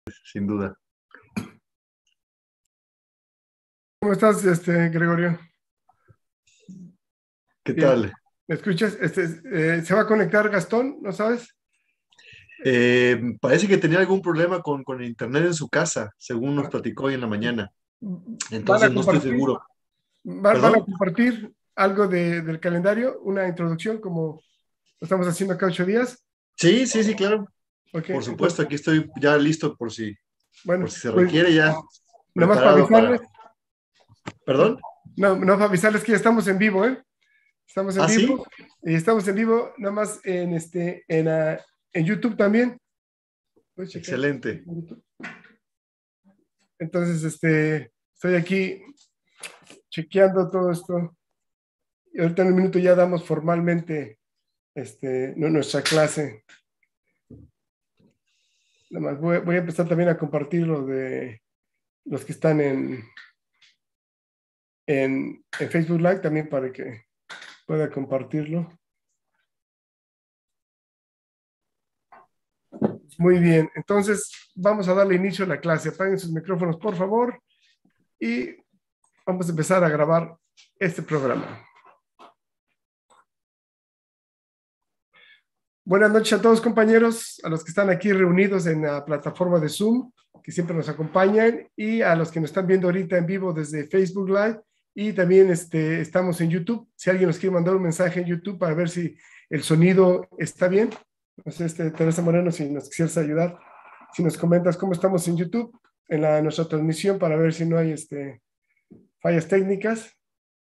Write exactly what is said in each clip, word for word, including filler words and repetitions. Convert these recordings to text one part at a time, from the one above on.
sin duda. ¿Cómo estás, este, Gregorio? ¿Qué Bien. tal? ¿Me escuchas? Este, eh, ¿se va a conectar Gastón? ¿No sabes? Eh, parece que tenía algún problema con, con el internet en su casa, según nos Ah, platicó hoy en la mañana. ¿Van a Entonces no estoy compartir? seguro. ¿Van, van a ¿Perdón? compartir algo de- del calendario? ¿Una introducción como lo estamos haciendo cada ocho días? Sí, sí, sí, claro. Ok, Por entonces, supuesto, aquí estoy ya listo por si, bueno, por si se pues requiere, ya nomás para preparado para... avisarles, ¿Perdón? no, no para avisarles que ya estamos en vivo, ¿eh? Estamos en ¿Ah, sí? vivo y estamos en vivo nada más en, este, en, ah, en YouTube también. ¿Puedes checar? Excelente. Entonces, este, estoy aquí chequeando todo esto. Y ahorita en un minuto ya damos formalmente este, no, nuestra clase. Nada más voy, voy a empezar también a compartir lo de los que están en, en, en Facebook Live también para que pueda compartirlo. Muy bien, entonces vamos a darle inicio a la clase. Apaguen sus micrófonos, por favor, y vamos a empezar a grabar este programa. Buenas noches a todos, compañeros, a los que están aquí reunidos en la plataforma de Zoom, que siempre nos acompañan, y a los que nos están viendo ahorita en vivo desde Facebook Live, y también este, estamos en YouTube. Si alguien nos quiere mandar un mensaje en YouTube para ver si el sonido está bien. No sé, este, Teresa Moreno, si nos quisieras ayudar, si nos comentas cómo estamos en YouTube, en la, nuestra transmisión, para ver si no hay este, fallas técnicas.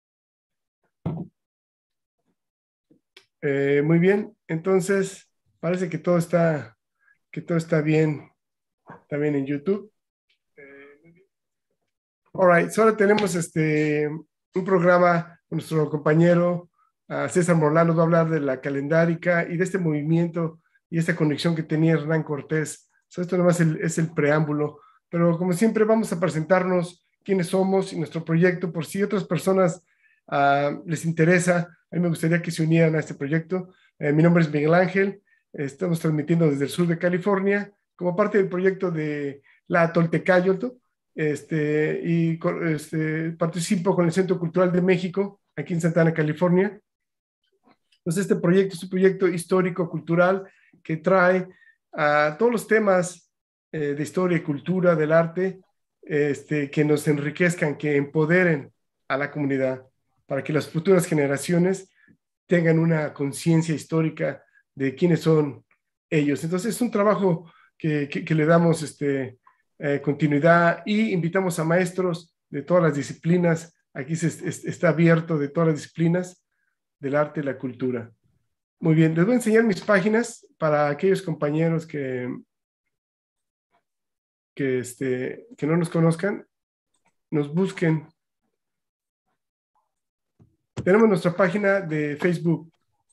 Eh, muy bien, entonces parece que todo está, que todo está bien también en YouTube. Eh, all right, so ahora tenemos este, un programa, nuestro compañero uh, César Morlán nos va a hablar de la calendárica y de este movimiento y esta conexión que tenía Hernán Cortés. So esto nomás el, es el preámbulo, pero como siempre vamos a presentarnos quiénes somos y nuestro proyecto por si otras personas uh, les interesa. A mí me gustaría que se unieran a este proyecto. Eh, mi nombre es Miguel Ángel, estamos transmitiendo desde el sur de California como parte del proyecto de la Toltecayotl, este, y este, participo con el Centro Cultural de México, aquí en Santa Ana, California. Entonces, este proyecto es un proyecto histórico-cultural que trae a todos los temas eh, de historia y cultura del arte, este, que nos enriquezcan, que empoderen a la comunidad, para que las futuras generaciones tengan una conciencia histórica de quiénes son ellos. Entonces, es un trabajo que, que, que le damos este, eh, continuidad y invitamos a maestros de todas las disciplinas. Aquí se, es, está abierto de todas las disciplinas del arte y la cultura. Muy bien, les voy a enseñar mis páginas para aquellos compañeros que, que, este, que no nos conozcan, nos busquen. Tenemos nuestra página de Facebook.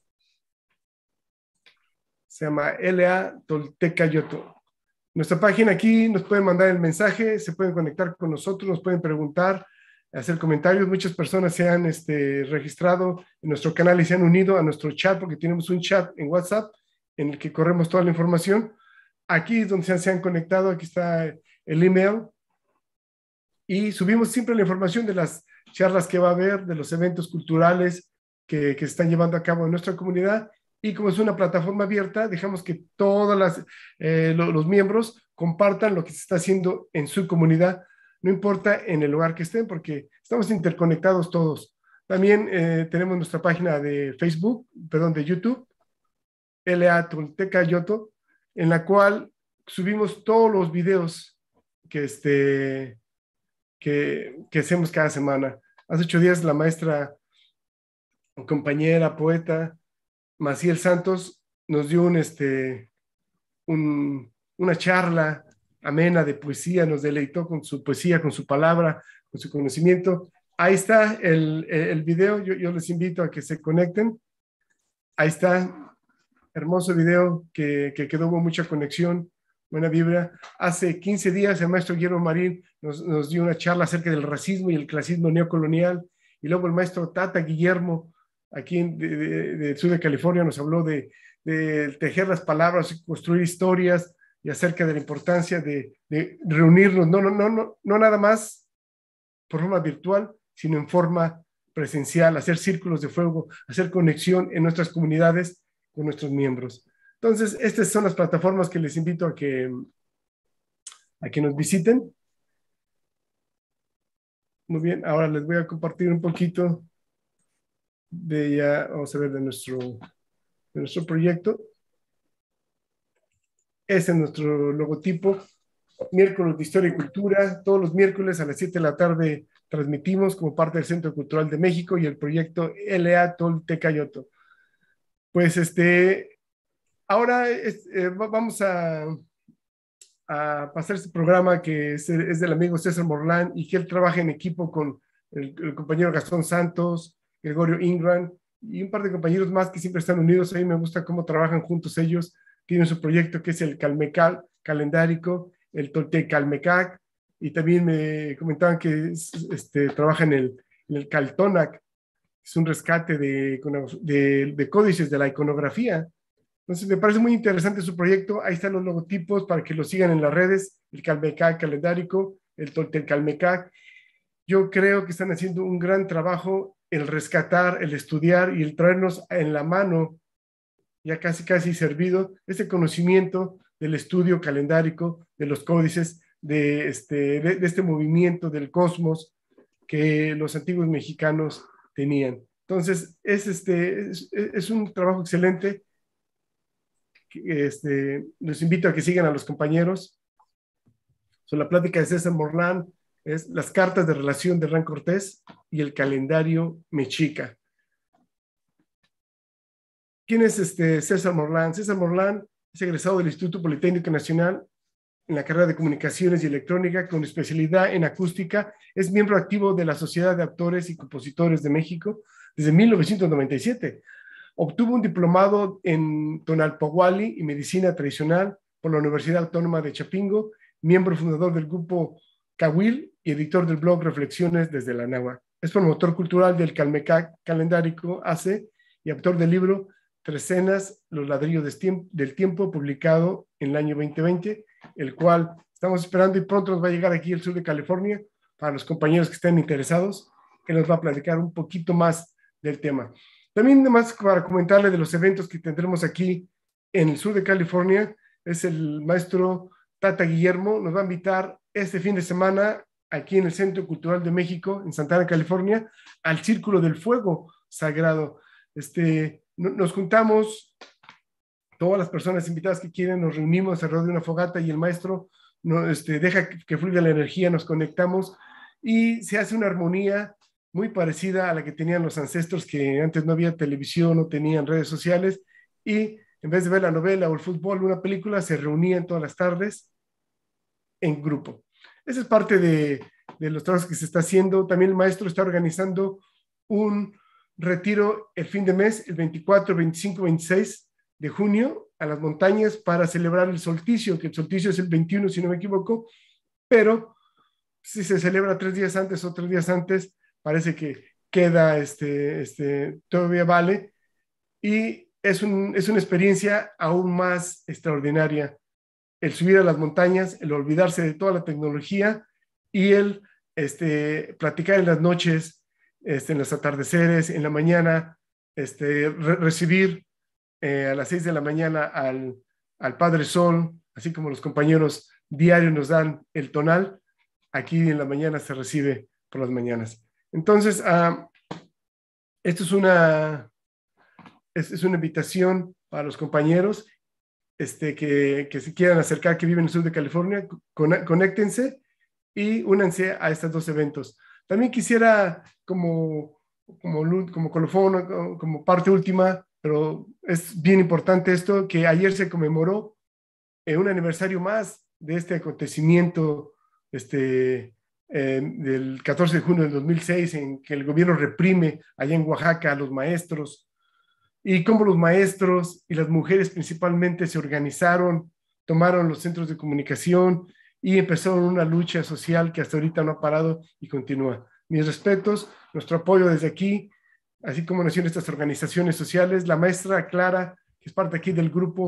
Se llama L A Toltecayotl. Nuestra página aquí nos pueden mandar el mensaje, se pueden conectar con nosotros, nos pueden preguntar, hacer comentarios. Muchas personas se han este, registrado en nuestro canal y se han unido a nuestro chat porque tenemos un chat en WhatsApp en el que corremos toda la información. Aquí es donde se han, se han conectado, aquí está el email y subimos siempre la información de las charlas que va a haber, de los eventos culturales que, que se están llevando a cabo en nuestra comunidad. Y como es una plataforma abierta, dejamos que todos las, eh, lo, los miembros compartan lo que se está haciendo en su comunidad, no importa en el lugar que estén, porque estamos interconectados todos. También eh, tenemos nuestra página de Facebook, perdón, de YouTube, L A Toltecayotl, en la cual subimos todos los videos que, este, que, que hacemos cada semana. Hace ocho días la maestra, compañera, poeta, Maciel Santos, nos dio un, este, un, una charla amena de poesía, nos deleitó con su poesía, con su palabra, con su conocimiento. Ahí está el, el video, yo, yo les invito a que se conecten. Ahí está, hermoso video que, que quedó con mucha conexión, buena vibra. Hace quince días el maestro Guillermo Marín nos, nos dio una charla acerca del racismo y el clasismo neocolonial, y luego el maestro Tata Guillermo, aquí en, de, de, del sur de California, nos habló de, de tejer las palabras, construir historias, y acerca de la importancia de, de reunirnos, no, no, no, no, no nada más por forma virtual, sino en forma presencial, hacer círculos de fuego, hacer conexión en nuestras comunidades con nuestros miembros. Entonces, estas son las plataformas que les invito a que, a que nos visiten. Muy bien, ahora les voy a compartir un poquito de ya, vamos a ver, de nuestro, de nuestro proyecto. Este es nuestro logotipo. Miércoles de Historia y Cultura. Todos los miércoles a las siete de la tarde transmitimos como parte del Centro Cultural de México y el proyecto L A Toltecayoto. Pues este, ahora es, eh, vamos a, a pasar este programa que es, es del amigo César Morlán y que él trabaja en equipo con el, el compañero Gastón Santos, Gregorio Ingram y un par de compañeros más que siempre están unidos. A mí me gusta cómo trabajan juntos ellos. Tienen su proyecto que es el Calmecal, calendárico, el Toltecalmecac, y también me comentaban que este, trabajan en el, en el Caltonac, es un rescate de, de, de códices de la iconografía. Entonces me parece muy interesante su proyecto. Ahí están los logotipos para que lo sigan en las redes, el Calmecac calendárico, el Toltecalmecac. Yo creo que están haciendo un gran trabajo el rescatar, el estudiar y el traernos en la mano, ya casi casi servido, este conocimiento del estudio calendárico, de los códices, de este, de, de este movimiento del cosmos que los antiguos mexicanos tenían. Entonces, es, este, es, es un trabajo excelente. Este, los invito a que sigan a los compañeros. So, la plática de César Morlán es las cartas de relación de Hernán Cortés y el calendario mexica. ¿Quién es este César Morlán? César Morlán es egresado del Instituto Politécnico Nacional en la carrera de Comunicaciones y Electrónica con especialidad en acústica. Es miembro activo de la Sociedad de Actores y Compositores de México desde mil novecientos noventa y siete. Obtuvo un diplomado en Tonalpohualli y Medicina Tradicional por la Universidad Autónoma de Chapingo, miembro fundador del grupo Cahuil y editor del blog Reflexiones desde la Náhuatl. Es promotor cultural del Calmecac calendárico A C y autor del libro Trecenas, los ladrillos del tiempo, publicado en el año veinte veinte, el cual estamos esperando y pronto nos va a llegar aquí al sur de California para los compañeros que estén interesados, que nos va a platicar un poquito más del tema. También además para comentarle de los eventos que tendremos aquí en el sur de California, es el maestro Tata Guillermo, nos va a invitar este fin de semana aquí en el Centro Cultural de México, en Santana, California, al Círculo del Fuego Sagrado. Este, nos juntamos, todas las personas invitadas que quieren, nos reunimos alrededor de una fogata y el maestro no, este, deja que, que fluya la energía, nos conectamos y se hace una armonía muy parecida a la que tenían los ancestros, que antes no había televisión, no tenían redes sociales, y en vez de ver la novela o el fútbol, una película, se reunían todas las tardes en grupo. Esa es parte de, de los trabajos que se está haciendo. También el maestro está organizando un retiro el fin de mes, el veinticuatro, veinticinco, veintiséis de junio, a las montañas para celebrar el solsticio, que el solsticio es el veintiuno, si no me equivoco, pero si se celebra tres días antes o tres días antes, parece que queda, este, este, todavía vale, y es, un, es una experiencia aún más extraordinaria, el subir a las montañas, el olvidarse de toda la tecnología y el este, platicar en las noches, este, en los atardeceres, en la mañana, este, re recibir eh, a las seis de la mañana al, al Padre Sol, así como los compañeros diarios nos dan el tonal, aquí en la mañana se recibe por las mañanas. Entonces, uh, esto es una, es, es una invitación para los compañeros este, que, que se quieran acercar, que viven en el sur de California, con, conéctense y únanse a estos dos eventos. También quisiera, como, como, como colofón, como parte última, pero es bien importante esto, que ayer se conmemoró eh, un aniversario más de este acontecimiento este, eh, del catorce de junio del dos mil seis, en que el gobierno reprime allá en Oaxaca a los maestros, y cómo los maestros y las mujeres principalmente se organizaron, tomaron los centros de comunicación y empezaron una lucha social que hasta ahorita no ha parado y continúa. Mis respetos, nuestro apoyo desde aquí, así como nacieron estas organizaciones sociales. La maestra Clara, que es parte aquí del grupo,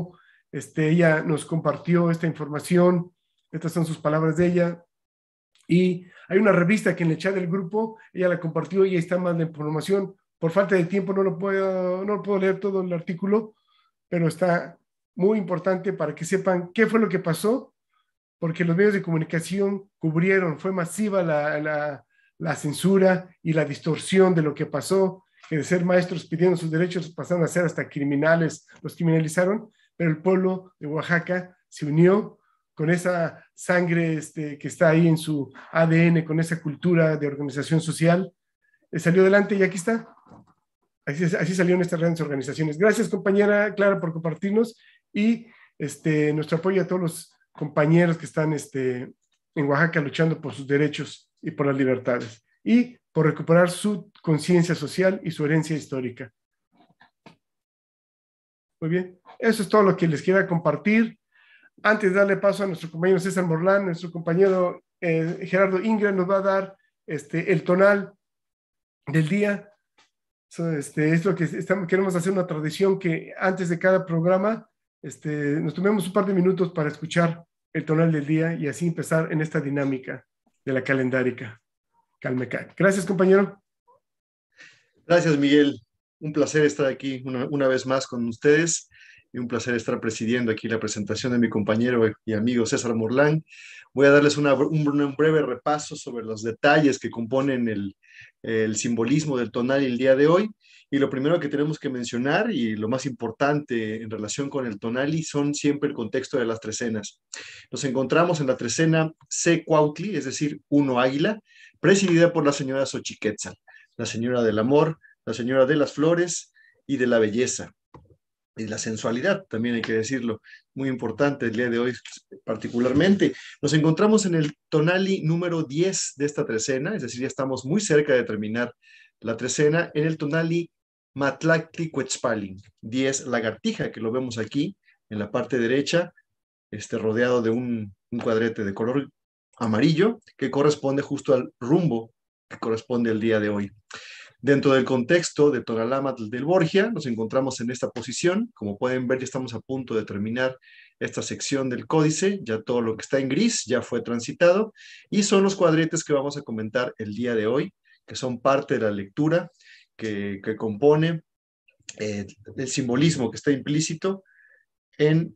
Este, ella nos compartió esta información, estas son sus palabras de ella, y hay una revista que en el chat del grupo, ella la compartió y ahí está más la información. Por falta de tiempo no lo puedo, no lo puedo leer todo el artículo, pero está muy importante para que sepan qué fue lo que pasó, porque los medios de comunicación cubrieron, fue masiva la, la, la censura y la distorsión de lo que pasó, que de ser maestros pidiendo sus derechos pasaron a ser hasta criminales, los criminalizaron, pero el pueblo de Oaxaca se unió con esa sangre este, que está ahí en su A D N, con esa cultura de organización social, eh, salió adelante y aquí está. Así, así salieron estas grandes organizaciones. Gracias, compañera Clara, por compartirnos y este, nuestro apoyo a todos los compañeros que están este, en Oaxaca luchando por sus derechos y por las libertades y por recuperar su conciencia social y su herencia histórica. Muy bien, eso es todo lo que les quería compartir. Antes de darle paso a nuestro compañero César Morlán, nuestro compañero eh, Gerardo Ingram nos va a dar este, el tonal del día. So, este, es lo que estamos, queremos hacer una tradición que antes de cada programa este, nos tomemos un par de minutos para escuchar el tonal del día y así empezar en esta dinámica de la calendárica. Calmeca. Gracias, compañero. Gracias, Miguel. Un placer estar aquí una, una vez más con ustedes y un placer estar presidiendo aquí la presentación de mi compañero y amigo César Morlán. Voy a darles una, un, un breve repaso sobre los detalles que componen el, el simbolismo del tonal el día de hoy. Y lo primero que tenemos que mencionar y lo más importante en relación con el tonali son siempre el contexto de las trecenas. Nos encontramos en la trecena C. Cuautli, es decir, uno águila, presidida por la señora Xochiquetzal, la señora del amor, la señora de las flores y de la belleza. Y la sensualidad, también hay que decirlo, muy importante el día de hoy particularmente. Nos encontramos en el tonali número diez de esta trecena, es decir, ya estamos muy cerca de terminar la trecena, en el tonali Matlactli Quetzpalin, diez lagartija, que lo vemos aquí en la parte derecha, este, rodeado de un, un cuadrete de color amarillo, que corresponde justo al rumbo que corresponde al día de hoy. Dentro del contexto de Tonalámatl del Borgia, nos encontramos en esta posición. Como pueden ver, ya estamos a punto de terminar esta sección del códice. Ya todo lo que está en gris ya fue transitado. Y son los cuadretes que vamos a comentar el día de hoy, que son parte de la lectura que, que compone eh, el simbolismo que está implícito en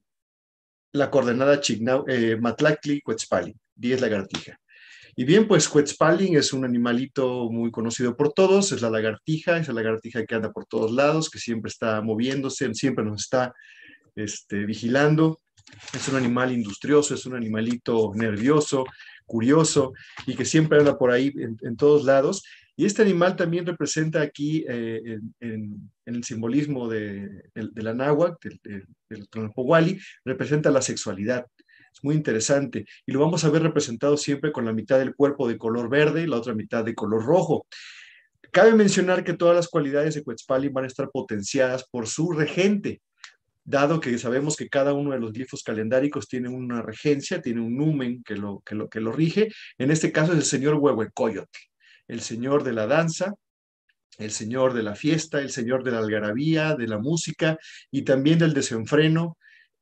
la coordenada Chignau, eh, Matlactli Quetzpalin, diez lagartija. Y bien, pues Quetzpalin es un animalito muy conocido por todos, es la lagartija, es la lagartija que anda por todos lados, que siempre está moviéndose, siempre nos está este, vigilando. Es un animal industrioso, es un animalito nervioso, curioso y que siempre anda por ahí en, en todos lados. Y este animal también representa aquí eh, en, en, en el simbolismo de, de, de la náhuatl, del, del Tlanapohualli, representa la sexualidad. Es muy interesante y lo vamos a ver representado siempre con la mitad del cuerpo de color verde y la otra mitad de color rojo. Cabe mencionar que todas las cualidades de Quetzpalin van a estar potenciadas por su regente, dado que sabemos que cada uno de los glifos calendáricos tiene una regencia, tiene un numen que lo, que lo, que lo rige. En este caso es el señor Huehuecoyotl, el señor de la danza, el señor de la fiesta, el señor de la algarabía, de la música y también del desenfreno,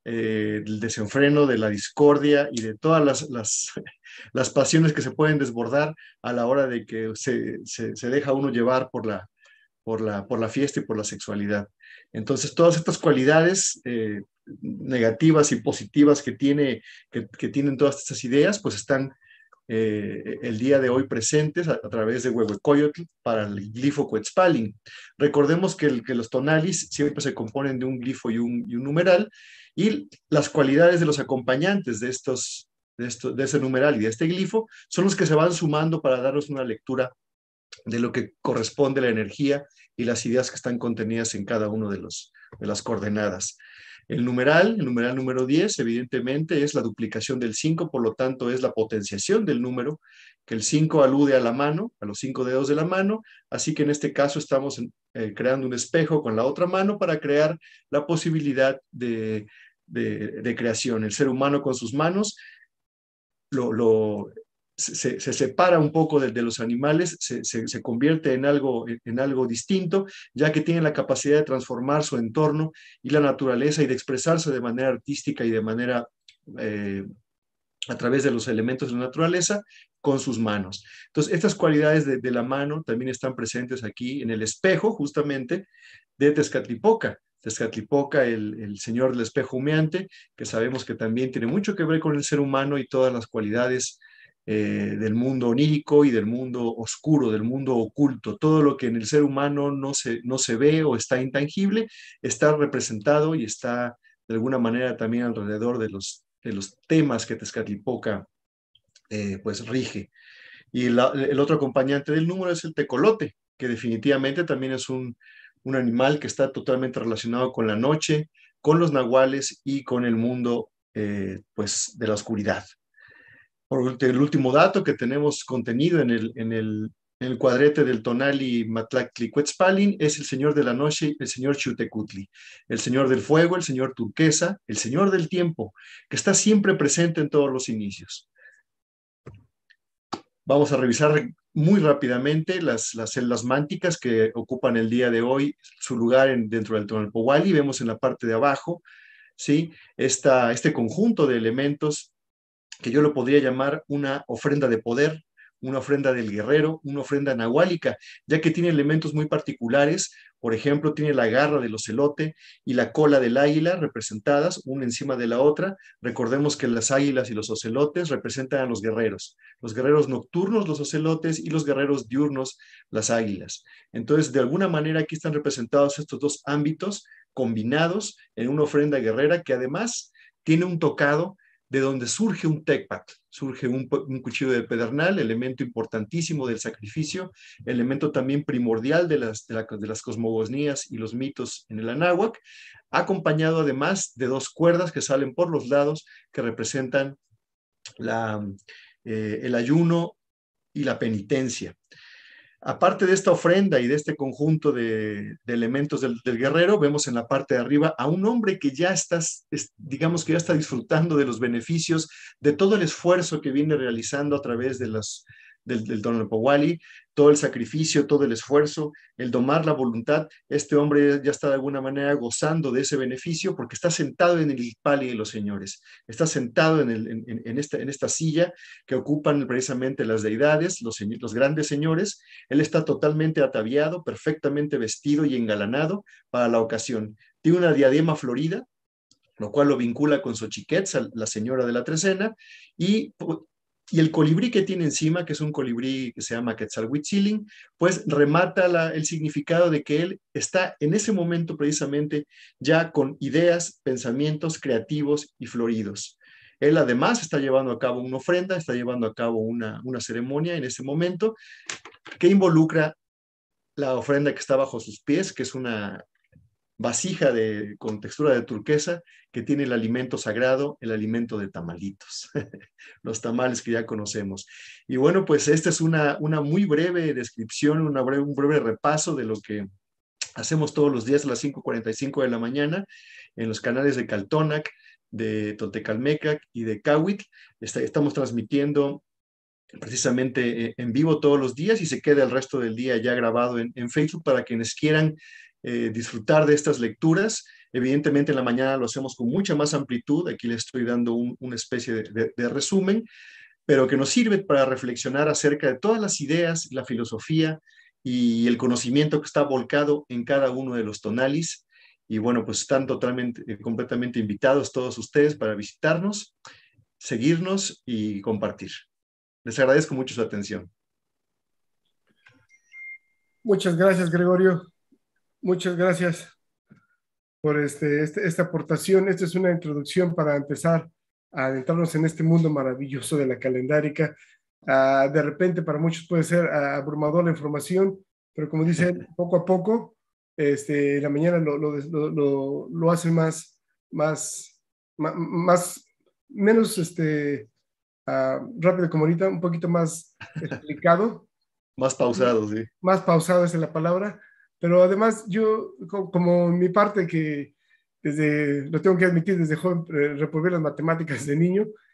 eh, del desenfreno, de la discordia y de todas las, las, las pasiones que se pueden desbordar a la hora de que se, se, se deja uno llevar por la, por, la, por la fiesta y por la sexualidad. Entonces, todas estas cualidades eh, negativas y positivas que, tiene, que, que tienen todas estas ideas, pues están eh, el día de hoy presentes a, a través de Huehuecoyotl para el glifo Quetzpalin. Recordemos que, el, que los tonalis siempre se componen de un glifo y un, y un numeral, y las cualidades de los acompañantes de, estos, de, esto, de ese numeral y de este glifo son los que se van sumando para darnos una lectura de lo que corresponde a la energía y las ideas que están contenidas en cada una de, los, de las coordenadas. El numeral, el numeral número diez, evidentemente es la duplicación del cinco, por lo tanto es la potenciación del número, que el cinco alude a la mano, a los cinco dedos de la mano, así que en este caso estamos eh, creando un espejo con la otra mano para crear la posibilidad de, de, de creación. El ser humano con sus manos lo, lo se, se separa un poco de, de los animales, se, se, se convierte en algo, en algo distinto, ya que tiene la capacidad de transformar su entorno y la naturaleza y de expresarse de manera artística y de manera eh, a través de los elementos de la naturaleza con sus manos. Entonces, estas cualidades de, de la mano también están presentes aquí en el espejo, justamente, de Tezcatlipoca. Tezcatlipoca, el, el señor del espejo humeante, que sabemos que también tiene mucho que ver con el ser humano y todas las cualidades eh, del mundo onírico y del mundo oscuro, del mundo oculto. Todo lo que en el ser humano no se, no se ve o está intangible, está representado y está de alguna manera también alrededor de los, de los temas que Tezcatlipoca eh, pues rige. Y la, el otro acompañante del número es el tecolote, que definitivamente también es un, un animal que está totalmente relacionado con la noche, con los nahuales y con el mundo eh, pues, de la oscuridad. Por el último dato que tenemos contenido en el, en el, en el cuadrete del Tonali Matlactlicuetzpalin es el señor de la noche, el señor Xiuhtecutli, el señor del fuego, el señor turquesa, el señor del tiempo, que está siempre presente en todos los inicios. Vamos a revisar muy rápidamente las, las células mánticas que ocupan el día de hoy su lugar en, dentro del Tonalpohualli. Vemos en la parte de abajo, ¿sí? Esta, este conjunto de elementos que yo lo podría llamar una ofrenda de poder, una ofrenda del guerrero, una ofrenda nahuálica, ya que tiene elementos muy particulares. Por ejemplo, tiene la garra del ocelote y la cola del águila representadas una encima de la otra. Recordemos que las águilas y los ocelotes representan a los guerreros. Los guerreros nocturnos, los ocelotes, y los guerreros diurnos, las águilas. Entonces, de alguna manera aquí están representados estos dos ámbitos combinados en una ofrenda guerrera que además tiene un tocado de donde surge un tecpat, surge un, un cuchillo de pedernal, elemento importantísimo del sacrificio, elemento también primordial de las, de, la, de las cosmogonías y los mitos en el Anáhuac, acompañado además de dos cuerdas que salen por los lados que representan la, eh, el ayuno y la penitencia. Aparte de esta ofrenda y de este conjunto de, de elementos del, del guerrero, vemos en la parte de arriba a un hombre que ya está, es, digamos que ya está disfrutando de los beneficios de todo el esfuerzo que viene realizando a través de las, del, del Tonalpohualli, todo el sacrificio, todo el esfuerzo, el domar la voluntad. Este hombre ya está de alguna manera gozando de ese beneficio porque está sentado en el Icpali de los señores, está sentado en, el, en, en, esta, en esta silla que ocupan precisamente las deidades, los, los grandes señores. Él está totalmente ataviado, perfectamente vestido y engalanado para la ocasión. Tiene una diadema florida, lo cual lo vincula con Xochiquetza, la señora de la trecena, y, y el colibrí que tiene encima, que es un colibrí que se llama Quetzalhuitzilin, pues remata la, el significado de que él está en ese momento precisamente ya con ideas, pensamientos creativos y floridos. Él además está llevando a cabo una ofrenda, está llevando a cabo una, una ceremonia en ese momento que involucra la ofrenda que está bajo sus pies, que es una vasija de, con textura de turquesa, que tiene el alimento sagrado, el alimento de tamalitos, los tamales que ya conocemos. Y bueno, pues esta es una, una muy breve descripción, una breve, un breve repaso de lo que hacemos todos los días a las cinco cuarenta y cinco de la mañana en los canales de Caltonac, de Toltecalmecac y de Cahuitl. Está, estamos transmitiendo precisamente en vivo todos los días y se queda el resto del día ya grabado en, en Facebook para quienes quieran eh, disfrutar de estas lecturas. Evidentemente en la mañana lo hacemos con mucha más amplitud, aquí les estoy dando un, una especie de, de, de resumen, pero que nos sirve para reflexionar acerca de todas las ideas, la filosofía y el conocimiento que está volcado en cada uno de los tonalis. Y bueno, pues están totalmente, eh, completamente invitados todos ustedes para visitarnos, seguirnos y compartir. Les agradezco mucho su atención. Muchas gracias, Gregorio. Muchas gracias por este, este, esta aportación. Esta es una introducción para empezar a adentrarnos en este mundo maravilloso de la calendárica. Uh, de repente para muchos puede ser uh, abrumador la información, pero como dicen, poco a poco, este, la mañana lo, lo, lo, lo hace más, más, más, más menos este, uh, rápido como ahorita, un poquito más explicado. Más pausado, sí. Más pausado es la palabra, pero además yo, como mi parte que desde, lo tengo que admitir, desde joven eh, reprobé las matemáticas de niño,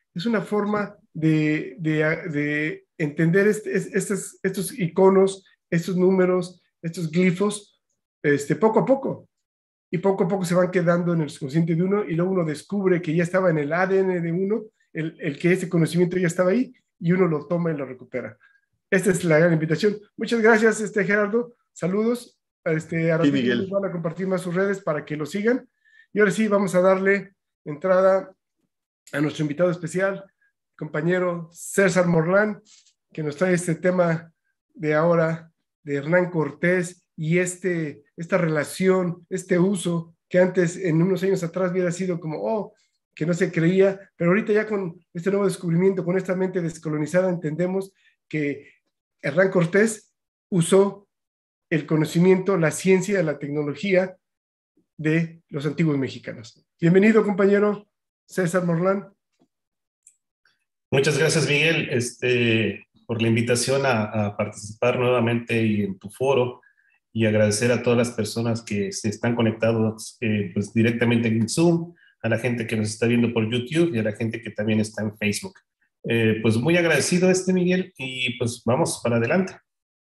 es una forma de, de, de entender este, estos, estos iconos, estos números, estos glifos, este, poco a poco. Y poco a poco se van quedando en el subconsciente de uno y luego uno descubre que ya estaba en el A D N de uno, el, el que ese conocimiento ya estaba ahí y uno lo toma y lo recupera. Esta es la gran invitación. Muchas gracias, este, Gerardo. Saludos. Este, a Sí, ratito nos Miguel. van a compartir más sus redes para que lo sigan. Y ahora sí, vamos a darle entrada a nuestro invitado especial, compañero César Morlán, que nos trae este tema de ahora de Hernán Cortés y este, esta relación, este uso que antes, en unos años atrás, hubiera sido como, oh, que no se creía, pero ahorita ya con este nuevo descubrimiento, con esta mente descolonizada, entendemos que Hernán Cortés usó el conocimiento, la ciencia, la tecnología de los antiguos mexicanos. Bienvenido, compañero César Morlán. Muchas gracias, Miguel, este, por la invitación a, a participar nuevamente y en tu foro, y agradecer a todas las personas que se están conectados eh, pues, directamente en Zoom, a la gente que nos está viendo por YouTube y a la gente que también está en Facebook. Eh, pues muy agradecido este, Miguel, y pues vamos para adelante.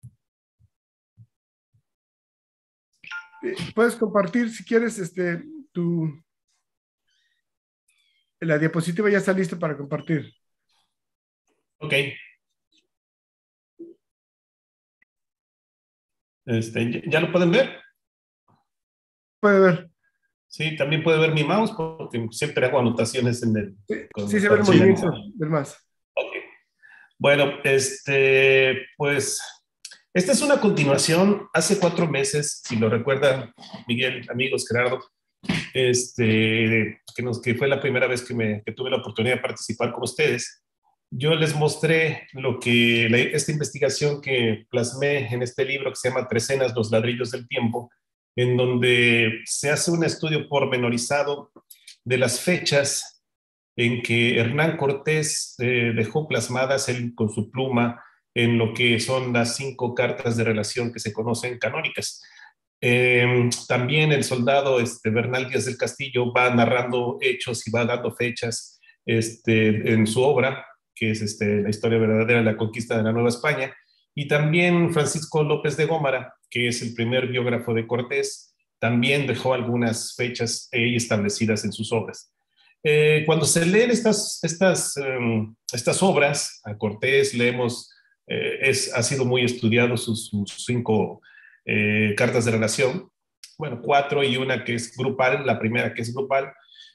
Puedes compartir, si quieres, este, tu... La diapositiva ya está lista para compartir. Ok. Este, ¿ya lo pueden ver? Puede ver. Sí, también puede ver mi mouse porque siempre hago anotaciones en el... Sí, sí se ve el movimiento del mouse. Ok. Bueno, este, pues, esta es una continuación. Hace cuatro meses, si lo recuerdan, Miguel, amigos, Gerardo, este, que, nos, que fue la primera vez que, me, que tuve la oportunidad de participar con ustedes, yo les mostré lo que, la, esta investigación que plasmé en este libro que se llama Trecenas, los ladrillos del tiempo, en donde se hace un estudio pormenorizado de las fechas en que Hernán Cortés eh, dejó plasmadas él con su pluma en lo que son las cinco cartas de relación que se conocen canónicas. Eh, también el soldado este, Bernal Díaz del Castillo va narrando hechos y va dando fechas este, en su obra, que es este, La historia verdadera de la conquista de la Nueva España. Y también Francisco López de Gómara, que es el primer biógrafo de Cortés, también dejó algunas fechas eh, establecidas en sus obras. Eh, cuando se leen estas, estas, um, estas obras, a Cortés leemos, eh, es, ha sido muy estudiado sus, sus cinco eh, cartas de relación, bueno, cuatro y una que es grupal, la primera que es grupal,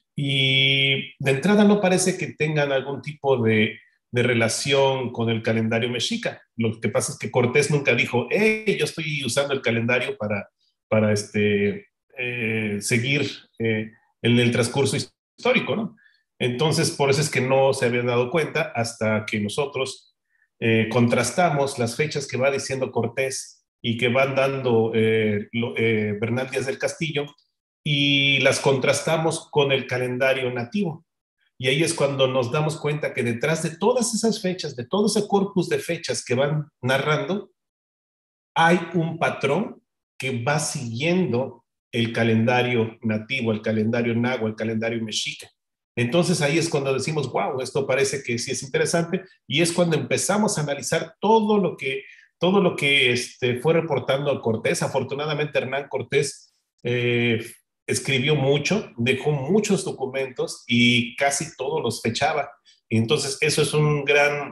y de entrada no parece que tengan algún tipo de, de relación con el calendario mexica. Lo que pasa es que Cortés nunca dijo, hey, yo estoy usando el calendario para, para este, eh, seguir eh, en el transcurso histórico, ¿no? Entonces, por eso es que no se habían dado cuenta hasta que nosotros eh, contrastamos las fechas que va diciendo Cortés y que van dando eh, lo, eh, Bernal Díaz del Castillo, y las contrastamos con el calendario nativo. Y ahí es cuando nos damos cuenta que detrás de todas esas fechas, de todo ese corpus de fechas que van narrando, hay un patrón que va siguiendo el calendario nativo, el calendario náhuatl, el calendario mexica. Entonces ahí es cuando decimos, wow, esto parece que sí es interesante, y es cuando empezamos a analizar todo lo que, todo lo que este, fue reportando a Cortés. Afortunadamente Hernán Cortés eh, escribió mucho, dejó muchos documentos y casi todos los fechaba. Entonces eso es un gran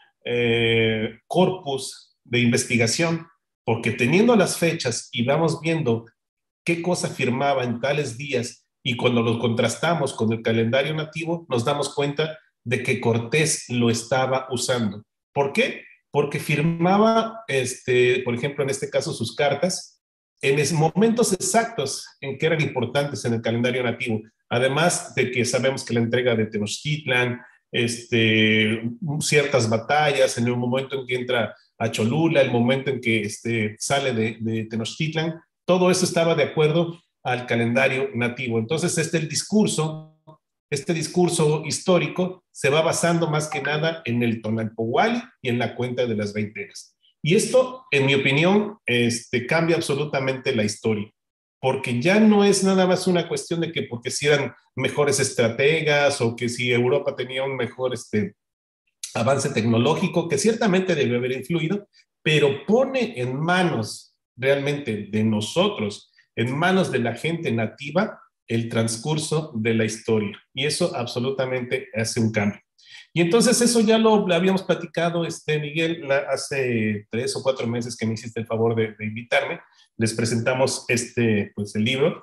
eh, corpus de investigación, porque teniendo las fechas y vamos viendo qué cosa firmaba en tales días, y cuando lo contrastamos con el calendario nativo, nos damos cuenta de que Cortés lo estaba usando. ¿Por qué? Porque firmaba, este, por ejemplo, en este caso, sus cartas en esos momentos exactos en que eran importantes en el calendario nativo. Además de que sabemos que la entrega de Tenochtitlan, este, ciertas batallas, en el momento en que entra a Cholula, el momento en que este, sale de, de Tenochtitlan, todo eso estaba de acuerdo al calendario nativo. Entonces, este el discurso, este discurso histórico se va basando más que nada en el Tonalpohualli y en la cuenta de las veintenas. Y esto, en mi opinión, este, cambia absolutamente la historia, porque ya no es nada más una cuestión de que porque si eran mejores estrategas o que si Europa tenía un mejor este, avance tecnológico, que ciertamente debe haber influido, pero pone en manos realmente de nosotros, en manos de la gente nativa, el transcurso de la historia. Y eso absolutamente hace un cambio. Y entonces eso ya lo, lo habíamos platicado, este, Miguel, la, hace tres o cuatro meses que me hiciste el favor de, de invitarme. Les presentamos este, pues, el libro.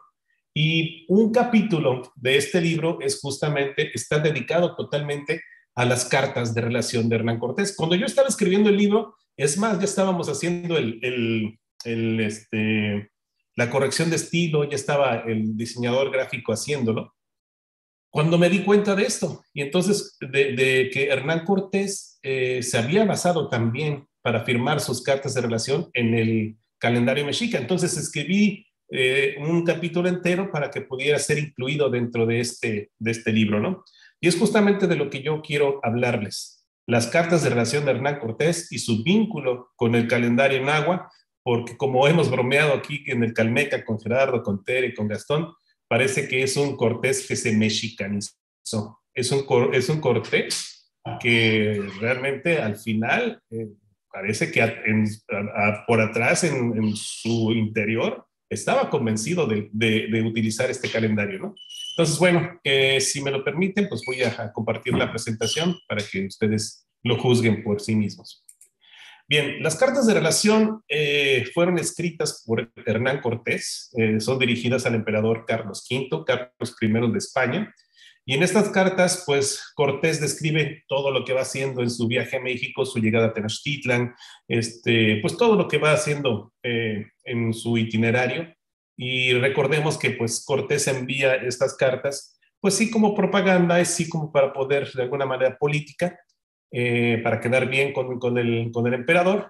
Y un capítulo de este libro es justamente, está dedicado totalmente a las cartas de relación de Hernán Cortés. Cuando yo estaba escribiendo el libro, es más, ya estábamos haciendo el, el, el, este, la corrección de estilo, ya estaba el diseñador gráfico haciéndolo, cuando me di cuenta de esto. Y entonces, de, de que Hernán Cortés eh, se había basado también para firmar sus cartas de relación en el calendario mexica. Entonces escribí eh, un capítulo entero para que pudiera ser incluido dentro de este, de este libro, ¿no? Y es justamente de lo que yo quiero hablarles. Las cartas de relación de Hernán Cortés y su vínculo con el calendario náhuatl, porque como hemos bromeado aquí en el Calmeca con Gerardo, con Tere, con Gastón, parece que es un Cortés que se mexicanizó. Es un, es un Cortés que realmente al final eh, parece que en, a, a, por atrás en, en su interior estaba convencido de, de, de utilizar este calendario, ¿no? Entonces, bueno, eh, si me lo permiten, pues voy a, a compartir la presentación para que ustedes lo juzguen por sí mismos. Bien, las cartas de relación eh, fueron escritas por Hernán Cortés, eh, son dirigidas al emperador Carlos quinto, Carlos primero de España, y en estas cartas, pues, Cortés describe todo lo que va haciendo en su viaje a México, su llegada a Tenochtitlan, este, pues todo lo que va haciendo eh, en su itinerario. Y recordemos que, pues, Cortés envía estas cartas, pues sí como propaganda, es sí como para poder, de alguna manera política, eh, para quedar bien con, con, el, con el emperador.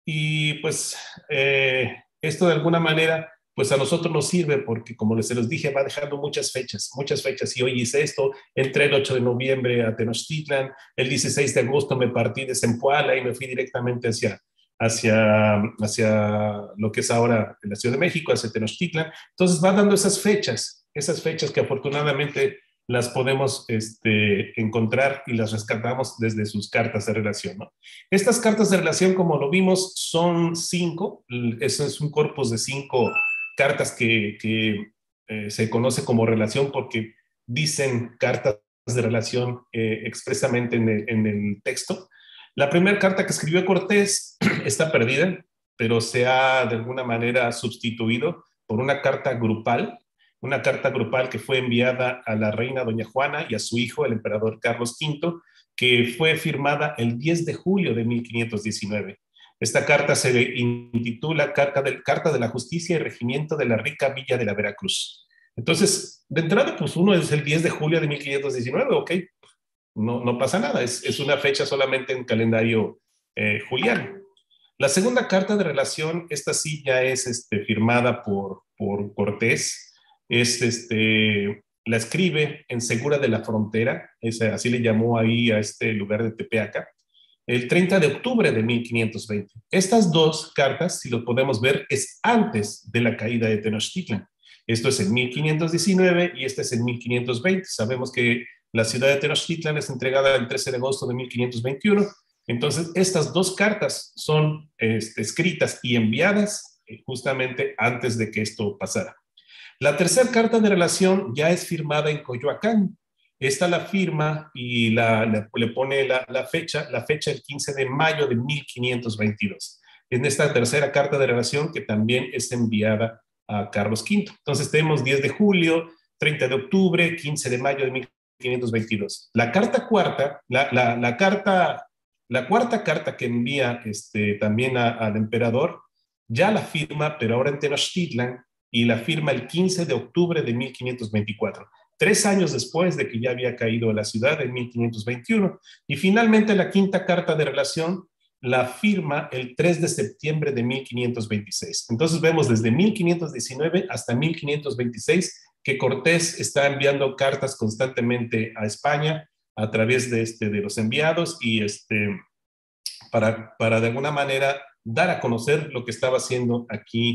Y pues eh, esto de alguna manera, pues a nosotros nos sirve porque, como les, les dije, va dejando muchas fechas, muchas fechas. Y hoy hice esto, entré el ocho de noviembre a Tenochtitlan, el dieciséis de agosto me partí de Zempoala y me fui directamente hacia, hacia, hacia lo que es ahora la Ciudad de México, hacia Tenochtitlan. Entonces va dando esas fechas, esas fechas que afortunadamente las podemos este, encontrar y las rescatamos desde sus cartas de relación, ¿no? Estas cartas de relación, como lo vimos, son cinco. Eso es un corpus de cinco cartas que, que eh, se conoce como relación porque dicen cartas de relación eh, expresamente en el, en el texto. La primera carta que escribió Cortés está perdida, pero se ha de alguna manera sustituido por una carta grupal, una carta grupal que fue enviada a la reina doña Juana y a su hijo, el emperador Carlos quinto, que fue firmada el diez de julio de mil quinientos diecinueve. Esta carta se intitula Carta de, Carta de la Justicia y Regimiento de la Rica Villa de la Veracruz. Entonces, de entrada, pues uno es el diez de julio de mil quinientos diecinueve, ok, no, no pasa nada, es, es una fecha solamente en calendario eh, juliano. La segunda carta de relación, esta sí ya es este, firmada por, por Cortés, es, este, la escribe en Segura de la Frontera, es, así le llamó ahí a este lugar de Tepeaca, el treinta de octubre de mil quinientos veinte. Estas dos cartas, si lo podemos ver, es antes de la caída de Tenochtitlan. Esto es en mil quinientos diecinueve y este es en mil quinientos veinte. Sabemos que la ciudad de Tenochtitlan es entregada el trece de agosto de mil quinientos veintiuno. Entonces, estas dos cartas son este, escritas y enviadas justamente antes de que esto pasara. La tercera carta de relación ya es firmada en Coyoacán. Esta la firma y la, la, le pone la, la fecha, la fecha el quince de mayo de mil quinientos veintidós. En esta tercera carta de relación que también es enviada a Carlos quinto. Entonces tenemos diez de julio, treinta de octubre, quince de mayo de mil quinientos veintidós. La carta cuarta, la, la, la carta, la cuarta carta que envía este, también a, al emperador, ya la firma, pero ahora en Tenochtitlan, y la firma el quince de octubre de mil quinientos veinticuatro, tres años después de que ya había caído la ciudad en mil quinientos veintiuno. Y finalmente la quinta carta de relación la firma el tres de septiembre de mil quinientos veintiséis. Entonces vemos desde mil quinientos diecinueve hasta mil quinientos veintiséis que Cortés está enviando cartas constantemente a España a través de, este, de los enviados y este, para, para de alguna manera dar a conocer lo que estaba haciendo aquí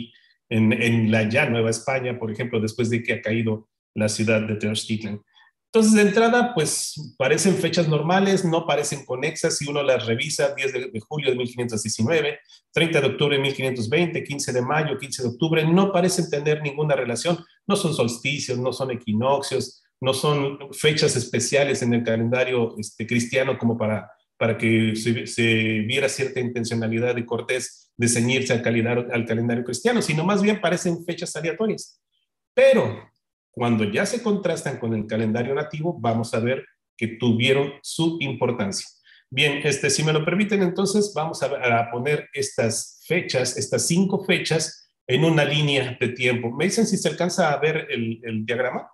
en, en la ya Nueva España, por ejemplo, después de que ha caído la ciudad de Tenochtitlan. Entonces, de entrada, pues parecen fechas normales, no parecen conexas si uno las revisa: diez de julio de mil quinientos diecinueve, treinta de octubre de mil quinientos veinte, quince de mayo, quince de octubre, no parecen tener ninguna relación, no son solsticios, no son equinoccios, no son fechas especiales en el calendario este, cristiano como para, para que se, se viera cierta intencionalidad de Cortés de ceñirse al calendario, al calendario cristiano, sino más bien parecen fechas aleatorias. Pero cuando ya se contrastan con el calendario nativo, vamos a ver que tuvieron su importancia. Bien, este, si me lo permiten, entonces vamos a, a poner estas fechas, estas cinco fechas, en una línea de tiempo. ¿Me dicen si se alcanza a ver el, el diagrama?